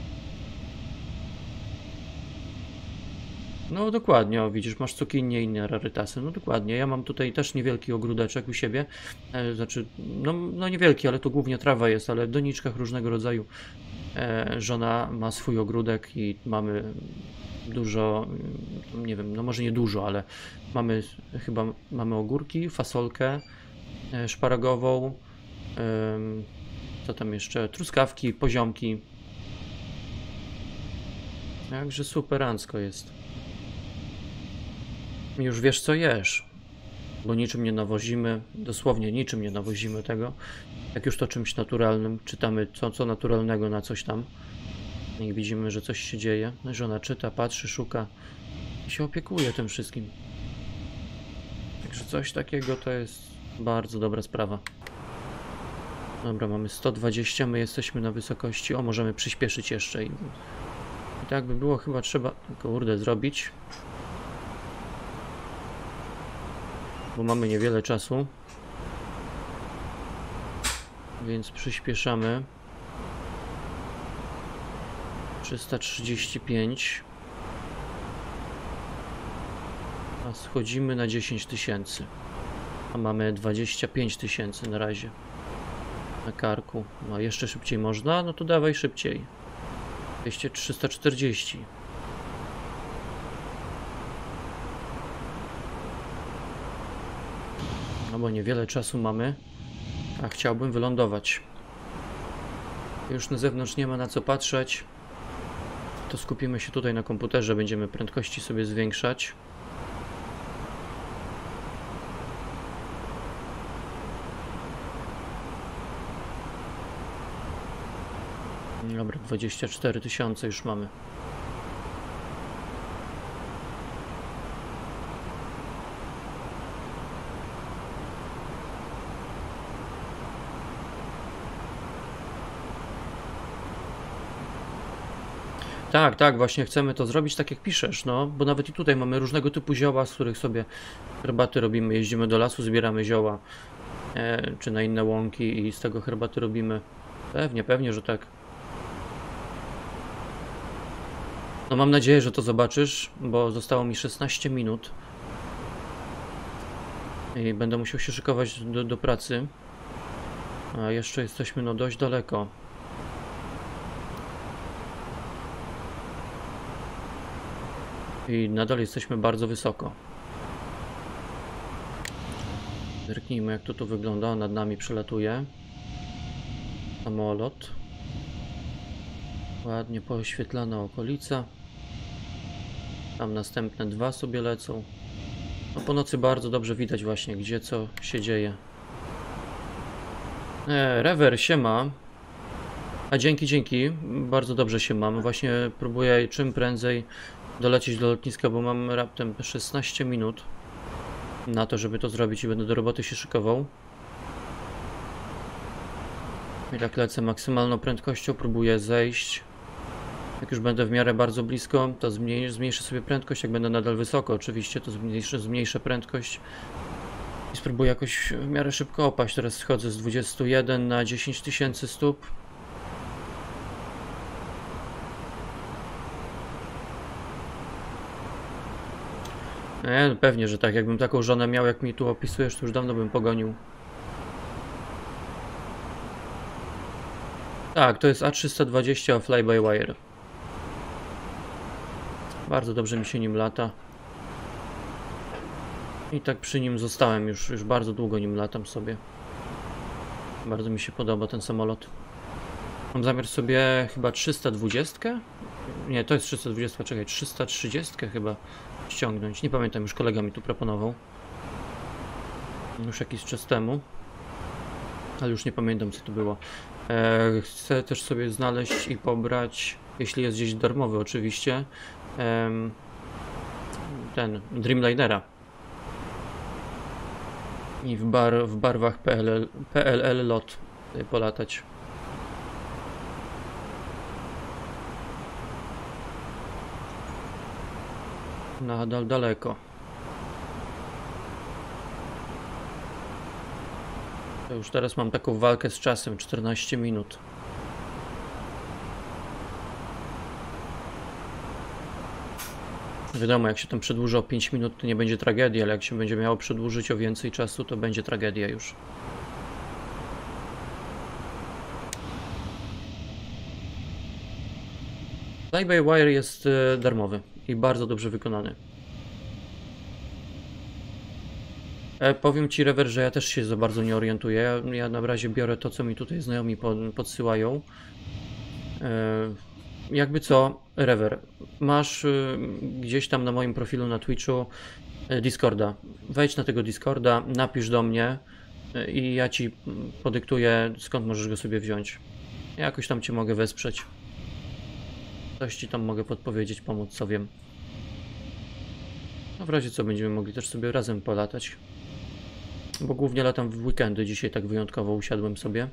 No dokładnie, o widzisz, masz cukinię i inne rarytasy. No dokładnie, ja mam tutaj też niewielki ogródeczek u siebie, znaczy, no niewielki, ale to głównie trawa jest, ale w doniczkach różnego rodzaju. Żona ma swój ogródek i mamy dużo, nie wiem, no może nie dużo, ale mamy ogórki, fasolkę, szparagową. Co tam jeszcze? Truskawki, poziomki. Jakże superancko jest. Już wiesz co jesz, bo niczym nie nawozimy, dosłownie niczym nie nawozimy tego. Jak już to czymś naturalnym, czytamy co naturalnego na coś tam. I widzimy, że coś się dzieje. Żona czyta, patrzy, szuka i się opiekuje tym wszystkim. Także coś takiego to jest bardzo dobra sprawa. Dobra, mamy 120, my jesteśmy na wysokości. O, możemy przyspieszyć jeszcze. I tak by było, chyba trzeba, kurde, zrobić. Bo mamy niewiele czasu. Więc przyspieszamy. 335. A schodzimy na 10 000. A mamy 25 000 na razie. Na karku. No jeszcze szybciej można? No to dawaj szybciej. 340. No bo niewiele czasu mamy. A chciałbym wylądować. Już na zewnątrz nie ma na co patrzeć. To skupimy się tutaj na komputerze. Będziemy prędkości sobie zwiększać. Dobra, 24 000 już mamy. Tak, tak, właśnie chcemy to zrobić tak jak piszesz, no, bo nawet i tutaj mamy różnego typu zioła, z których sobie herbaty robimy, jeździmy do lasu, zbieramy zioła, czy na inne łąki i z tego herbaty robimy. Pewnie, że tak. No mam nadzieję, że to zobaczysz, bo zostało mi 16 minut i będę musiał się szykować do pracy, a jeszcze jesteśmy no dość daleko. I nadal jesteśmy bardzo wysoko. Zerknijmy jak to tu wygląda. Nad nami przelatuje samolot. Ładnie poświetlana okolica. Tam następne dwa sobie lecą. No po nocy bardzo dobrze widać właśnie gdzie co się dzieje. Rewer siema. A dzięki. Bardzo dobrze się mam. Właśnie próbuję czym prędzej dolecieć do lotniska, bo mam raptem 16 minut na to, żeby to zrobić i będę do roboty się szykował. I tak lecę maksymalną prędkością, próbuję zejść. Jak już będę w miarę bardzo blisko, to zmniejszę sobie prędkość, jak będę nadal wysoko oczywiście, to zmniejszę prędkość i spróbuję jakoś w miarę szybko opaść. Teraz schodzę z 21 na 10 000 stóp. Pewnie, że tak. Jakbym taką żonę miał, jak mi tu opisujesz, to już dawno bym pogonił. Tak, to jest A320 Fly-by-Wire. Bardzo dobrze mi się nim lata. I tak przy nim zostałem. Już bardzo długo nim latam sobie. Bardzo mi się podoba ten samolot. Mam zamiar sobie chyba 320? Nie, to jest 320, czekaj, 330 chyba ściągnąć. Nie pamiętam, już kolega mi tu proponował. Już jakiś czas temu. Ale już nie pamiętam co to było. Chcę też sobie znaleźć i pobrać, jeśli jest gdzieś darmowy oczywiście, ten Dreamlinera. I w barwach PLL lot polatać. Nadal daleko. To już teraz mam taką walkę z czasem, 14 minut. Wiadomo, jak się tam przedłuży o 5 minut, to nie będzie tragedii, ale jak się będzie miało przedłużyć o więcej czasu, to będzie tragedia już. Fly-by-Wire jest darmowy i bardzo dobrze wykonany. Powiem ci, Rewer, że ja też się za bardzo nie orientuję. Ja na razie biorę to, co mi tutaj znajomi podsyłają. Jakby co, Rewer, masz gdzieś tam na moim profilu na Twitchu Discorda. Wejdź na tego Discorda, napisz do mnie i ja ci podyktuję, skąd możesz go sobie wziąć. Ja jakoś tam cię mogę wesprzeć. Coś ci tam mogę podpowiedzieć, pomóc, co wiem. No w razie co, będziemy mogli też sobie razem polatać. Bo głównie latam w weekendy, dzisiaj tak wyjątkowo usiadłem sobie.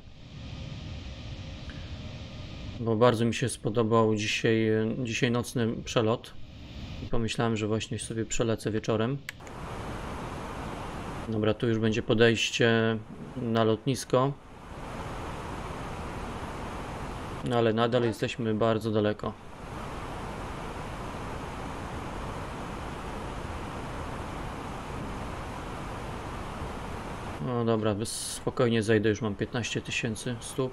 Bo bardzo mi się spodobał dzisiaj nocny przelot. I pomyślałem, że właśnie sobie przelecę wieczorem. Dobra, tu już będzie podejście na lotnisko. No ale nadal jesteśmy bardzo daleko. No dobra, spokojnie zejdę, już mam 15 000 stóp.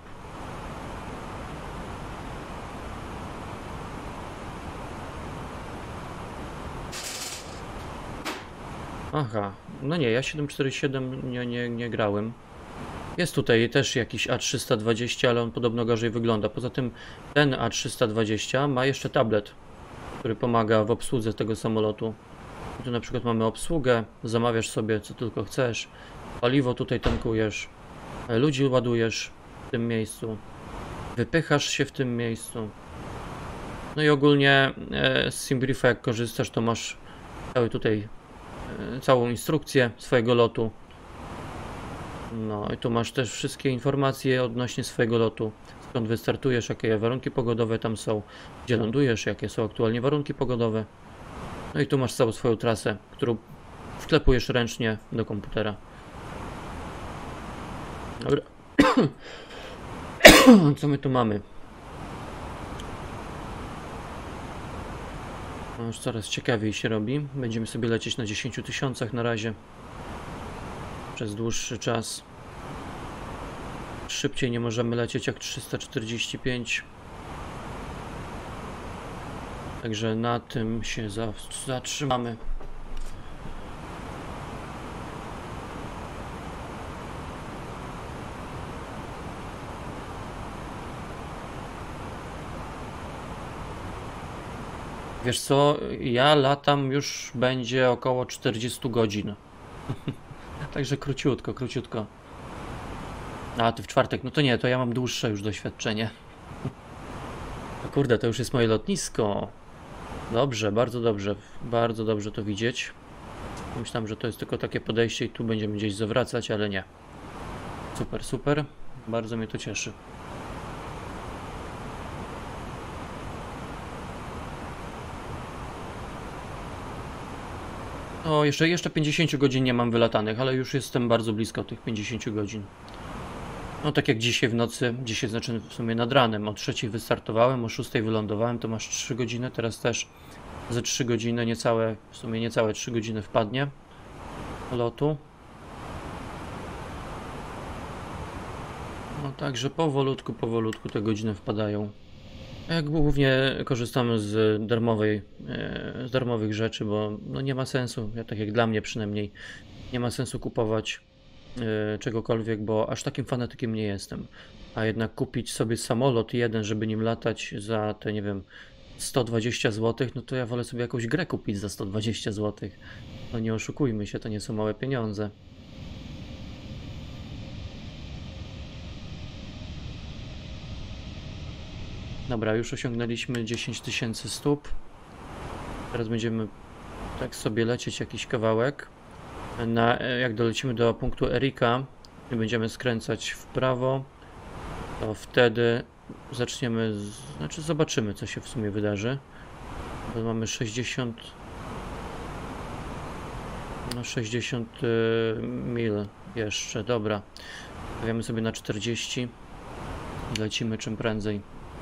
Aha, no nie, ja 747 nie grałem. Jest tutaj też jakiś A320, ale on podobno gorzej wygląda. Poza tym ten A320 ma jeszcze tablet, który pomaga w obsłudze tego samolotu. I tu na przykład mamy obsługę, zamawiasz sobie co tylko chcesz, paliwo tutaj tankujesz, ludzi ładujesz w tym miejscu, wypychasz się w tym miejscu. No i ogólnie z SimBriefa jak korzystasz, to masz cały tutaj całą instrukcję swojego lotu. No i tu masz też wszystkie informacje odnośnie swojego lotu. Skąd wystartujesz, jakie warunki pogodowe tam są, gdzie lądujesz, jakie są aktualnie warunki pogodowe. No i tu masz całą swoją trasę, którą wklepujesz ręcznie do komputera. Dobra. Co my tu mamy? No już coraz ciekawiej się robi. Będziemy sobie lecieć na 10 000 na razie. Przez dłuższy czas. Szybciej nie możemy lecieć jak 345. Także na tym się zatrzymamy. Wiesz co, ja latam już będzie około 40 godzin. Także króciutko, króciutko. A ty w czwartek, no to nie, to ja mam dłuższe już doświadczenie. No kurde, to już jest moje lotnisko. Dobrze, bardzo dobrze to widzieć. Myślałem, że to jest tylko takie podejście i tu będziemy gdzieś zawracać, ale nie. Super, super. Bardzo mnie to cieszy. O, jeszcze 50 godzin nie mam wylatanych, ale już jestem bardzo blisko tych 50 godzin. No tak jak dzisiaj w nocy, dzisiaj znaczy w sumie nad ranem, o 3 wystartowałem, o 6 wylądowałem, to masz 3 godziny, teraz też ze 3 godziny, niecałe, w sumie niecałe 3 godziny wpadnie lotu. No także powolutku te godziny wpadają. Jak głównie korzystamy z darmowych rzeczy, bo no nie ma sensu, tak jak dla mnie przynajmniej, nie ma sensu kupować czegokolwiek, bo aż takim fanatykiem nie jestem. A jednak kupić sobie samolot jeden, żeby nim latać za te, nie wiem, 120 zł, no to ja wolę sobie jakąś grę kupić za 120 zł. No nie oszukujmy się, to nie są małe pieniądze. Dobra, już osiągnęliśmy 10 000 stóp. Teraz będziemy tak sobie lecieć jakiś kawałek. Jak dolecimy do punktu Erika i będziemy skręcać w prawo, to wtedy zaczniemy, znaczy zobaczymy, co się w sumie wydarzy. Bo mamy 60 mil jeszcze, dobra. Stawiamy sobie na 40 i lecimy czym prędzej.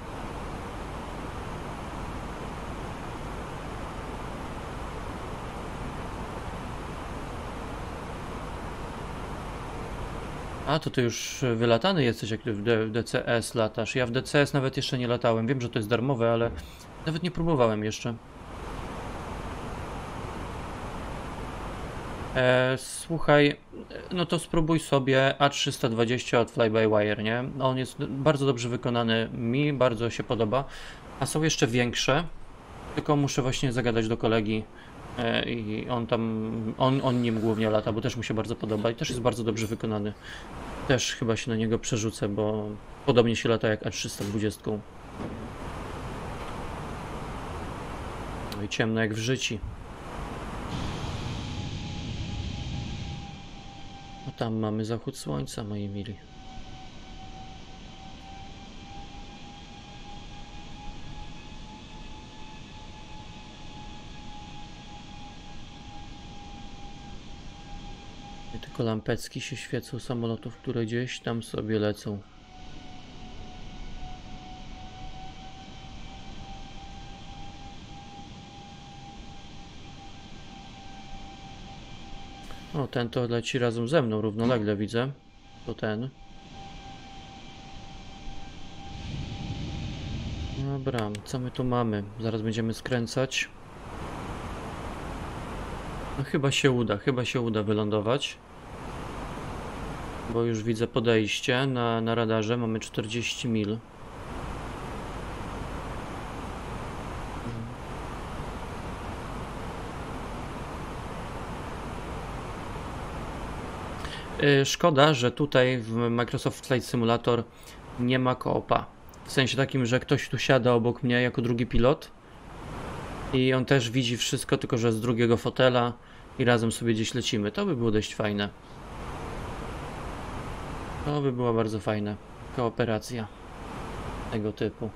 A, to ty już wylatany jesteś, jak w DCS latasz. Ja w DCS nawet jeszcze nie latałem. Wiem, że to jest darmowe, ale nawet nie próbowałem jeszcze. Słuchaj, no to spróbuj sobie A320 od Fly-by-Wire, nie? On jest bardzo dobrze wykonany, mi bardzo się podoba, a są jeszcze większe, tylko muszę właśnie zagadać do kolegi i on tam, on nim głównie lata, bo też mu się bardzo podoba i też jest bardzo dobrze wykonany. Też chyba się na niego przerzucę, bo podobnie się lata jak A320. No i ciemno jak w życiu. No tam mamy zachód słońca, moi mili. I tylko lampeczki się świecą samolotów, które gdzieś tam sobie lecą. O, ten to leci razem ze mną, równolegle widzę. To ten. Dobra, co my tu mamy? Zaraz będziemy skręcać. No chyba się uda wylądować. Bo już widzę podejście na radarze, mamy 40 mil. Szkoda, że tutaj w Microsoft Flight Simulator nie ma koopa. W sensie takim, że ktoś tu siada obok mnie jako drugi pilot i on też widzi wszystko, tylko że z drugiego fotela i razem sobie gdzieś lecimy. To by było dość fajne. To by była bardzo fajna kooperacja tego typu.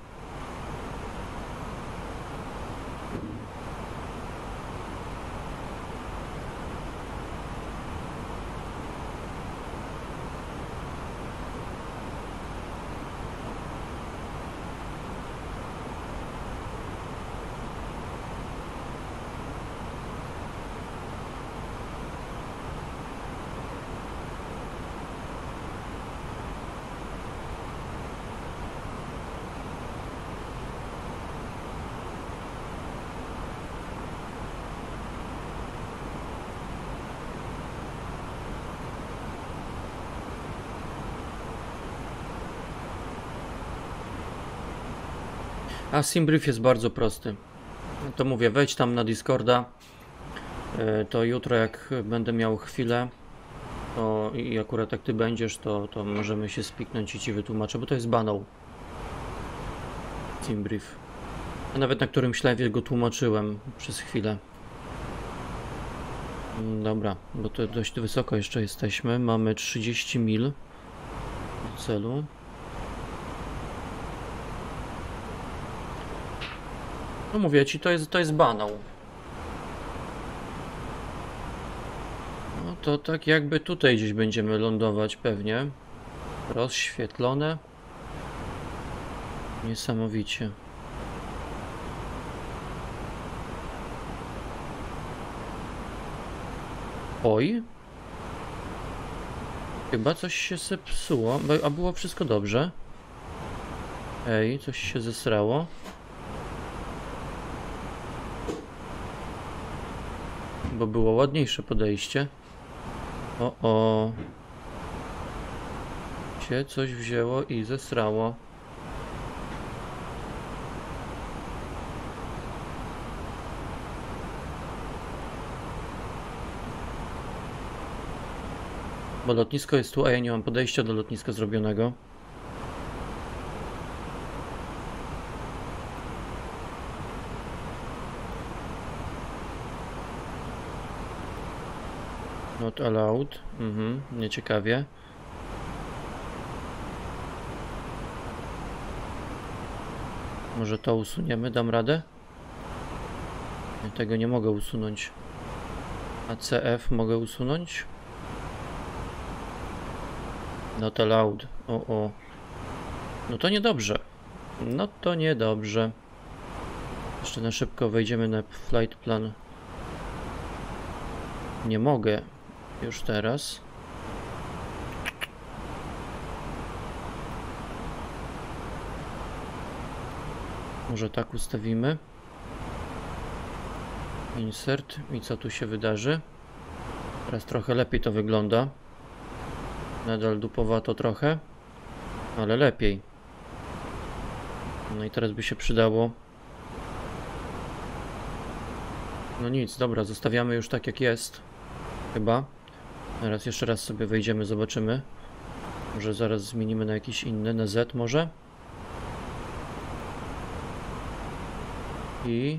A SimBrief jest bardzo prosty. To mówię, wejdź tam na Discorda. To jutro jak będę miał chwilę to i akurat jak ty będziesz, to możemy się spiknąć i ci wytłumaczę, bo to jest banał. SimBrief. A nawet na którymś live go tłumaczyłem przez chwilę. Dobra, bo to dość wysoko jeszcze jesteśmy. Mamy 30 mil do celu. No mówię ci, to jest banał. No to tak jakby tutaj gdzieś będziemy lądować pewnie. Rozświetlone. Niesamowicie. Oj. Chyba coś się zepsuło, a było wszystko dobrze. Ej, coś się zesrało. Bo było ładniejsze podejście. O. Się coś wzięło i zesrało. Bo lotnisko jest tu, a ja nie mam podejścia do lotniska zrobionego. Not allowed. Nieciekawie. Może to usuniemy, dam radę? Ja tego nie mogę usunąć. ACF mogę usunąć? Not allowed. O. No to niedobrze. No to niedobrze. Jeszcze na szybko wejdziemy na flight plan. Nie mogę już teraz. Może tak ustawimy. Insert. I co tu się wydarzy? Teraz trochę lepiej to wygląda. Nadal dupowato trochę, ale lepiej. No i teraz by się przydało. No nic, dobra, zostawiamy już tak jak jest. Chyba. Teraz jeszcze raz sobie wejdziemy, zobaczymy. Może zaraz zmienimy na jakiś inny, na Z może. I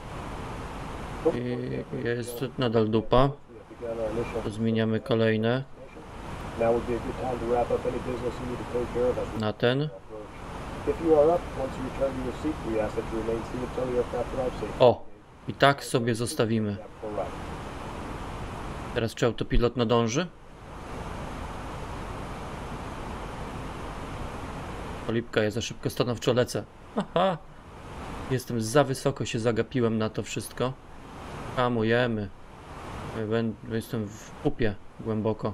jest nadal dupa. To zmieniamy kolejne. Na ten. O! I tak sobie zostawimy. Teraz czy autopilot nadąży? Polipka, ja za szybko stanowczo lecę. Aha! Jestem za wysoko, się zagapiłem na to wszystko. Hamujemy. Jestem w pupie głęboko.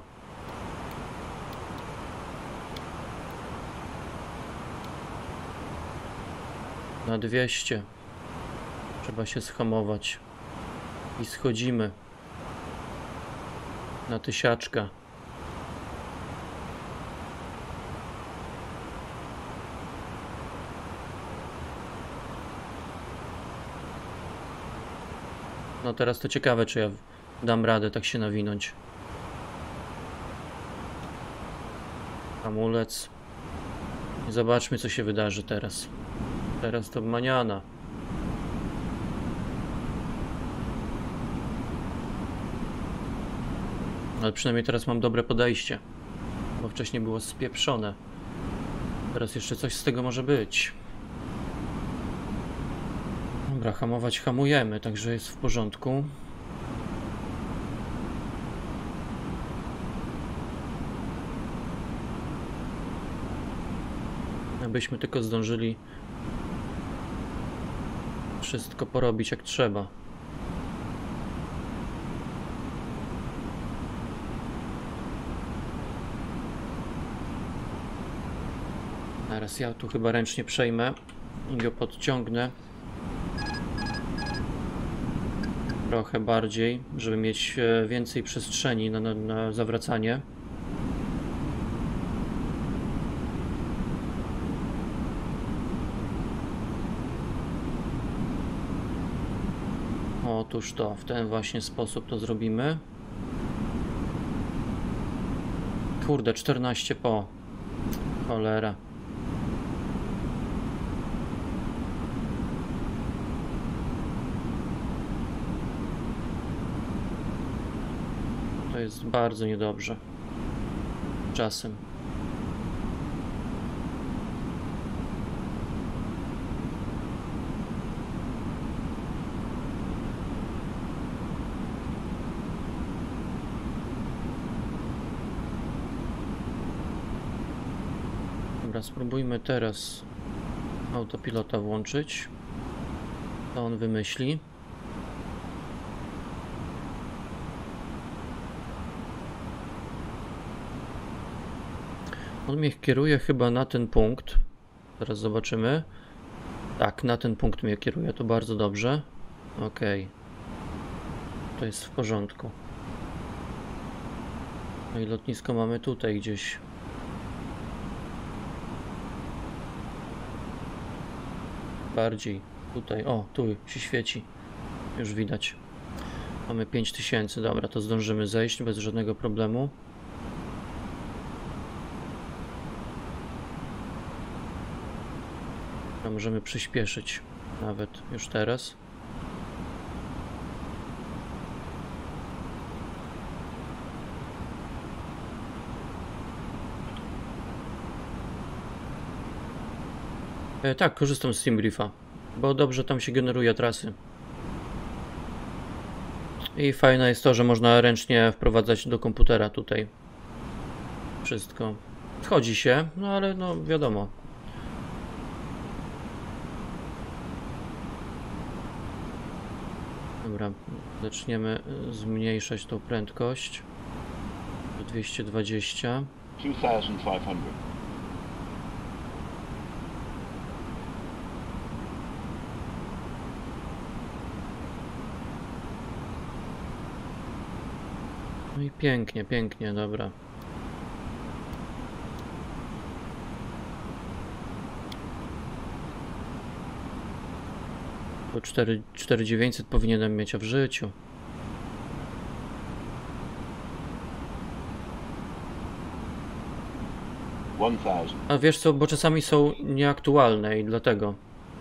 Na 200. Trzeba się schamować. I schodzimy. Na 1000. No teraz to ciekawe, czy ja dam radę tak się nawinąć. Hamulec. I zobaczmy, co się wydarzy teraz. Teraz to maniana. Ale przynajmniej teraz mam dobre podejście. Bo wcześniej było spieprzone. Teraz jeszcze coś z tego może być. Dobra, hamować hamujemy, także jest w porządku. Abyśmy tylko zdążyli wszystko porobić jak trzeba. Teraz ja tu chyba ręcznie przejmę i go podciągnę trochę bardziej, żeby mieć więcej przestrzeni na zawracanie. Otóż to, w ten właśnie sposób to zrobimy. Kurde, 14 po. Cholera. To jest bardzo niedobrze. Czasem. Dobra, spróbujmy teraz autopilota włączyć. To on wymyśli. On mnie kieruje chyba na ten punkt. Teraz zobaczymy. Tak, na ten punkt mnie kieruje, to bardzo dobrze. Ok. To jest w porządku. No i lotnisko mamy tutaj gdzieś. Bardziej tutaj, o, tu się świeci. Już widać. Mamy 5000, dobra, to zdążymy zejść bez żadnego problemu. A możemy przyspieszyć nawet już teraz. Tak, korzystam z SimBriefa, bo dobrze tam się generuje trasy. I fajne jest to, że można ręcznie wprowadzać do komputera tutaj wszystko. Wchodzi się, no ale no wiadomo. Dobra, zaczniemy zmniejszać tą prędkość do 220. 2500. No i pięknie, pięknie, dobra. Bo 4900 powinienem mieć w życiu. A wiesz co, bo czasami są nieaktualne i dlatego.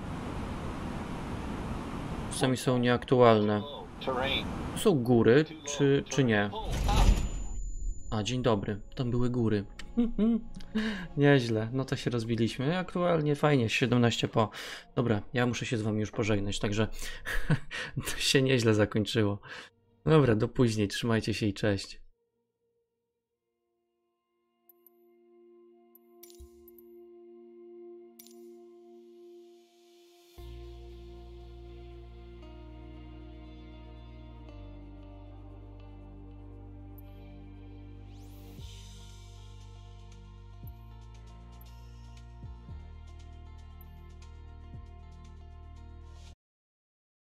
Czasami są nieaktualne. Są góry, czy nie? A, dzień dobry. Tam były góry. Nieźle. No to się rozbiliśmy. Aktualnie fajnie, 17 po. Dobra, ja muszę się z wami już pożegnać, także to się nieźle zakończyło. Dobra, do później. Trzymajcie się i cześć.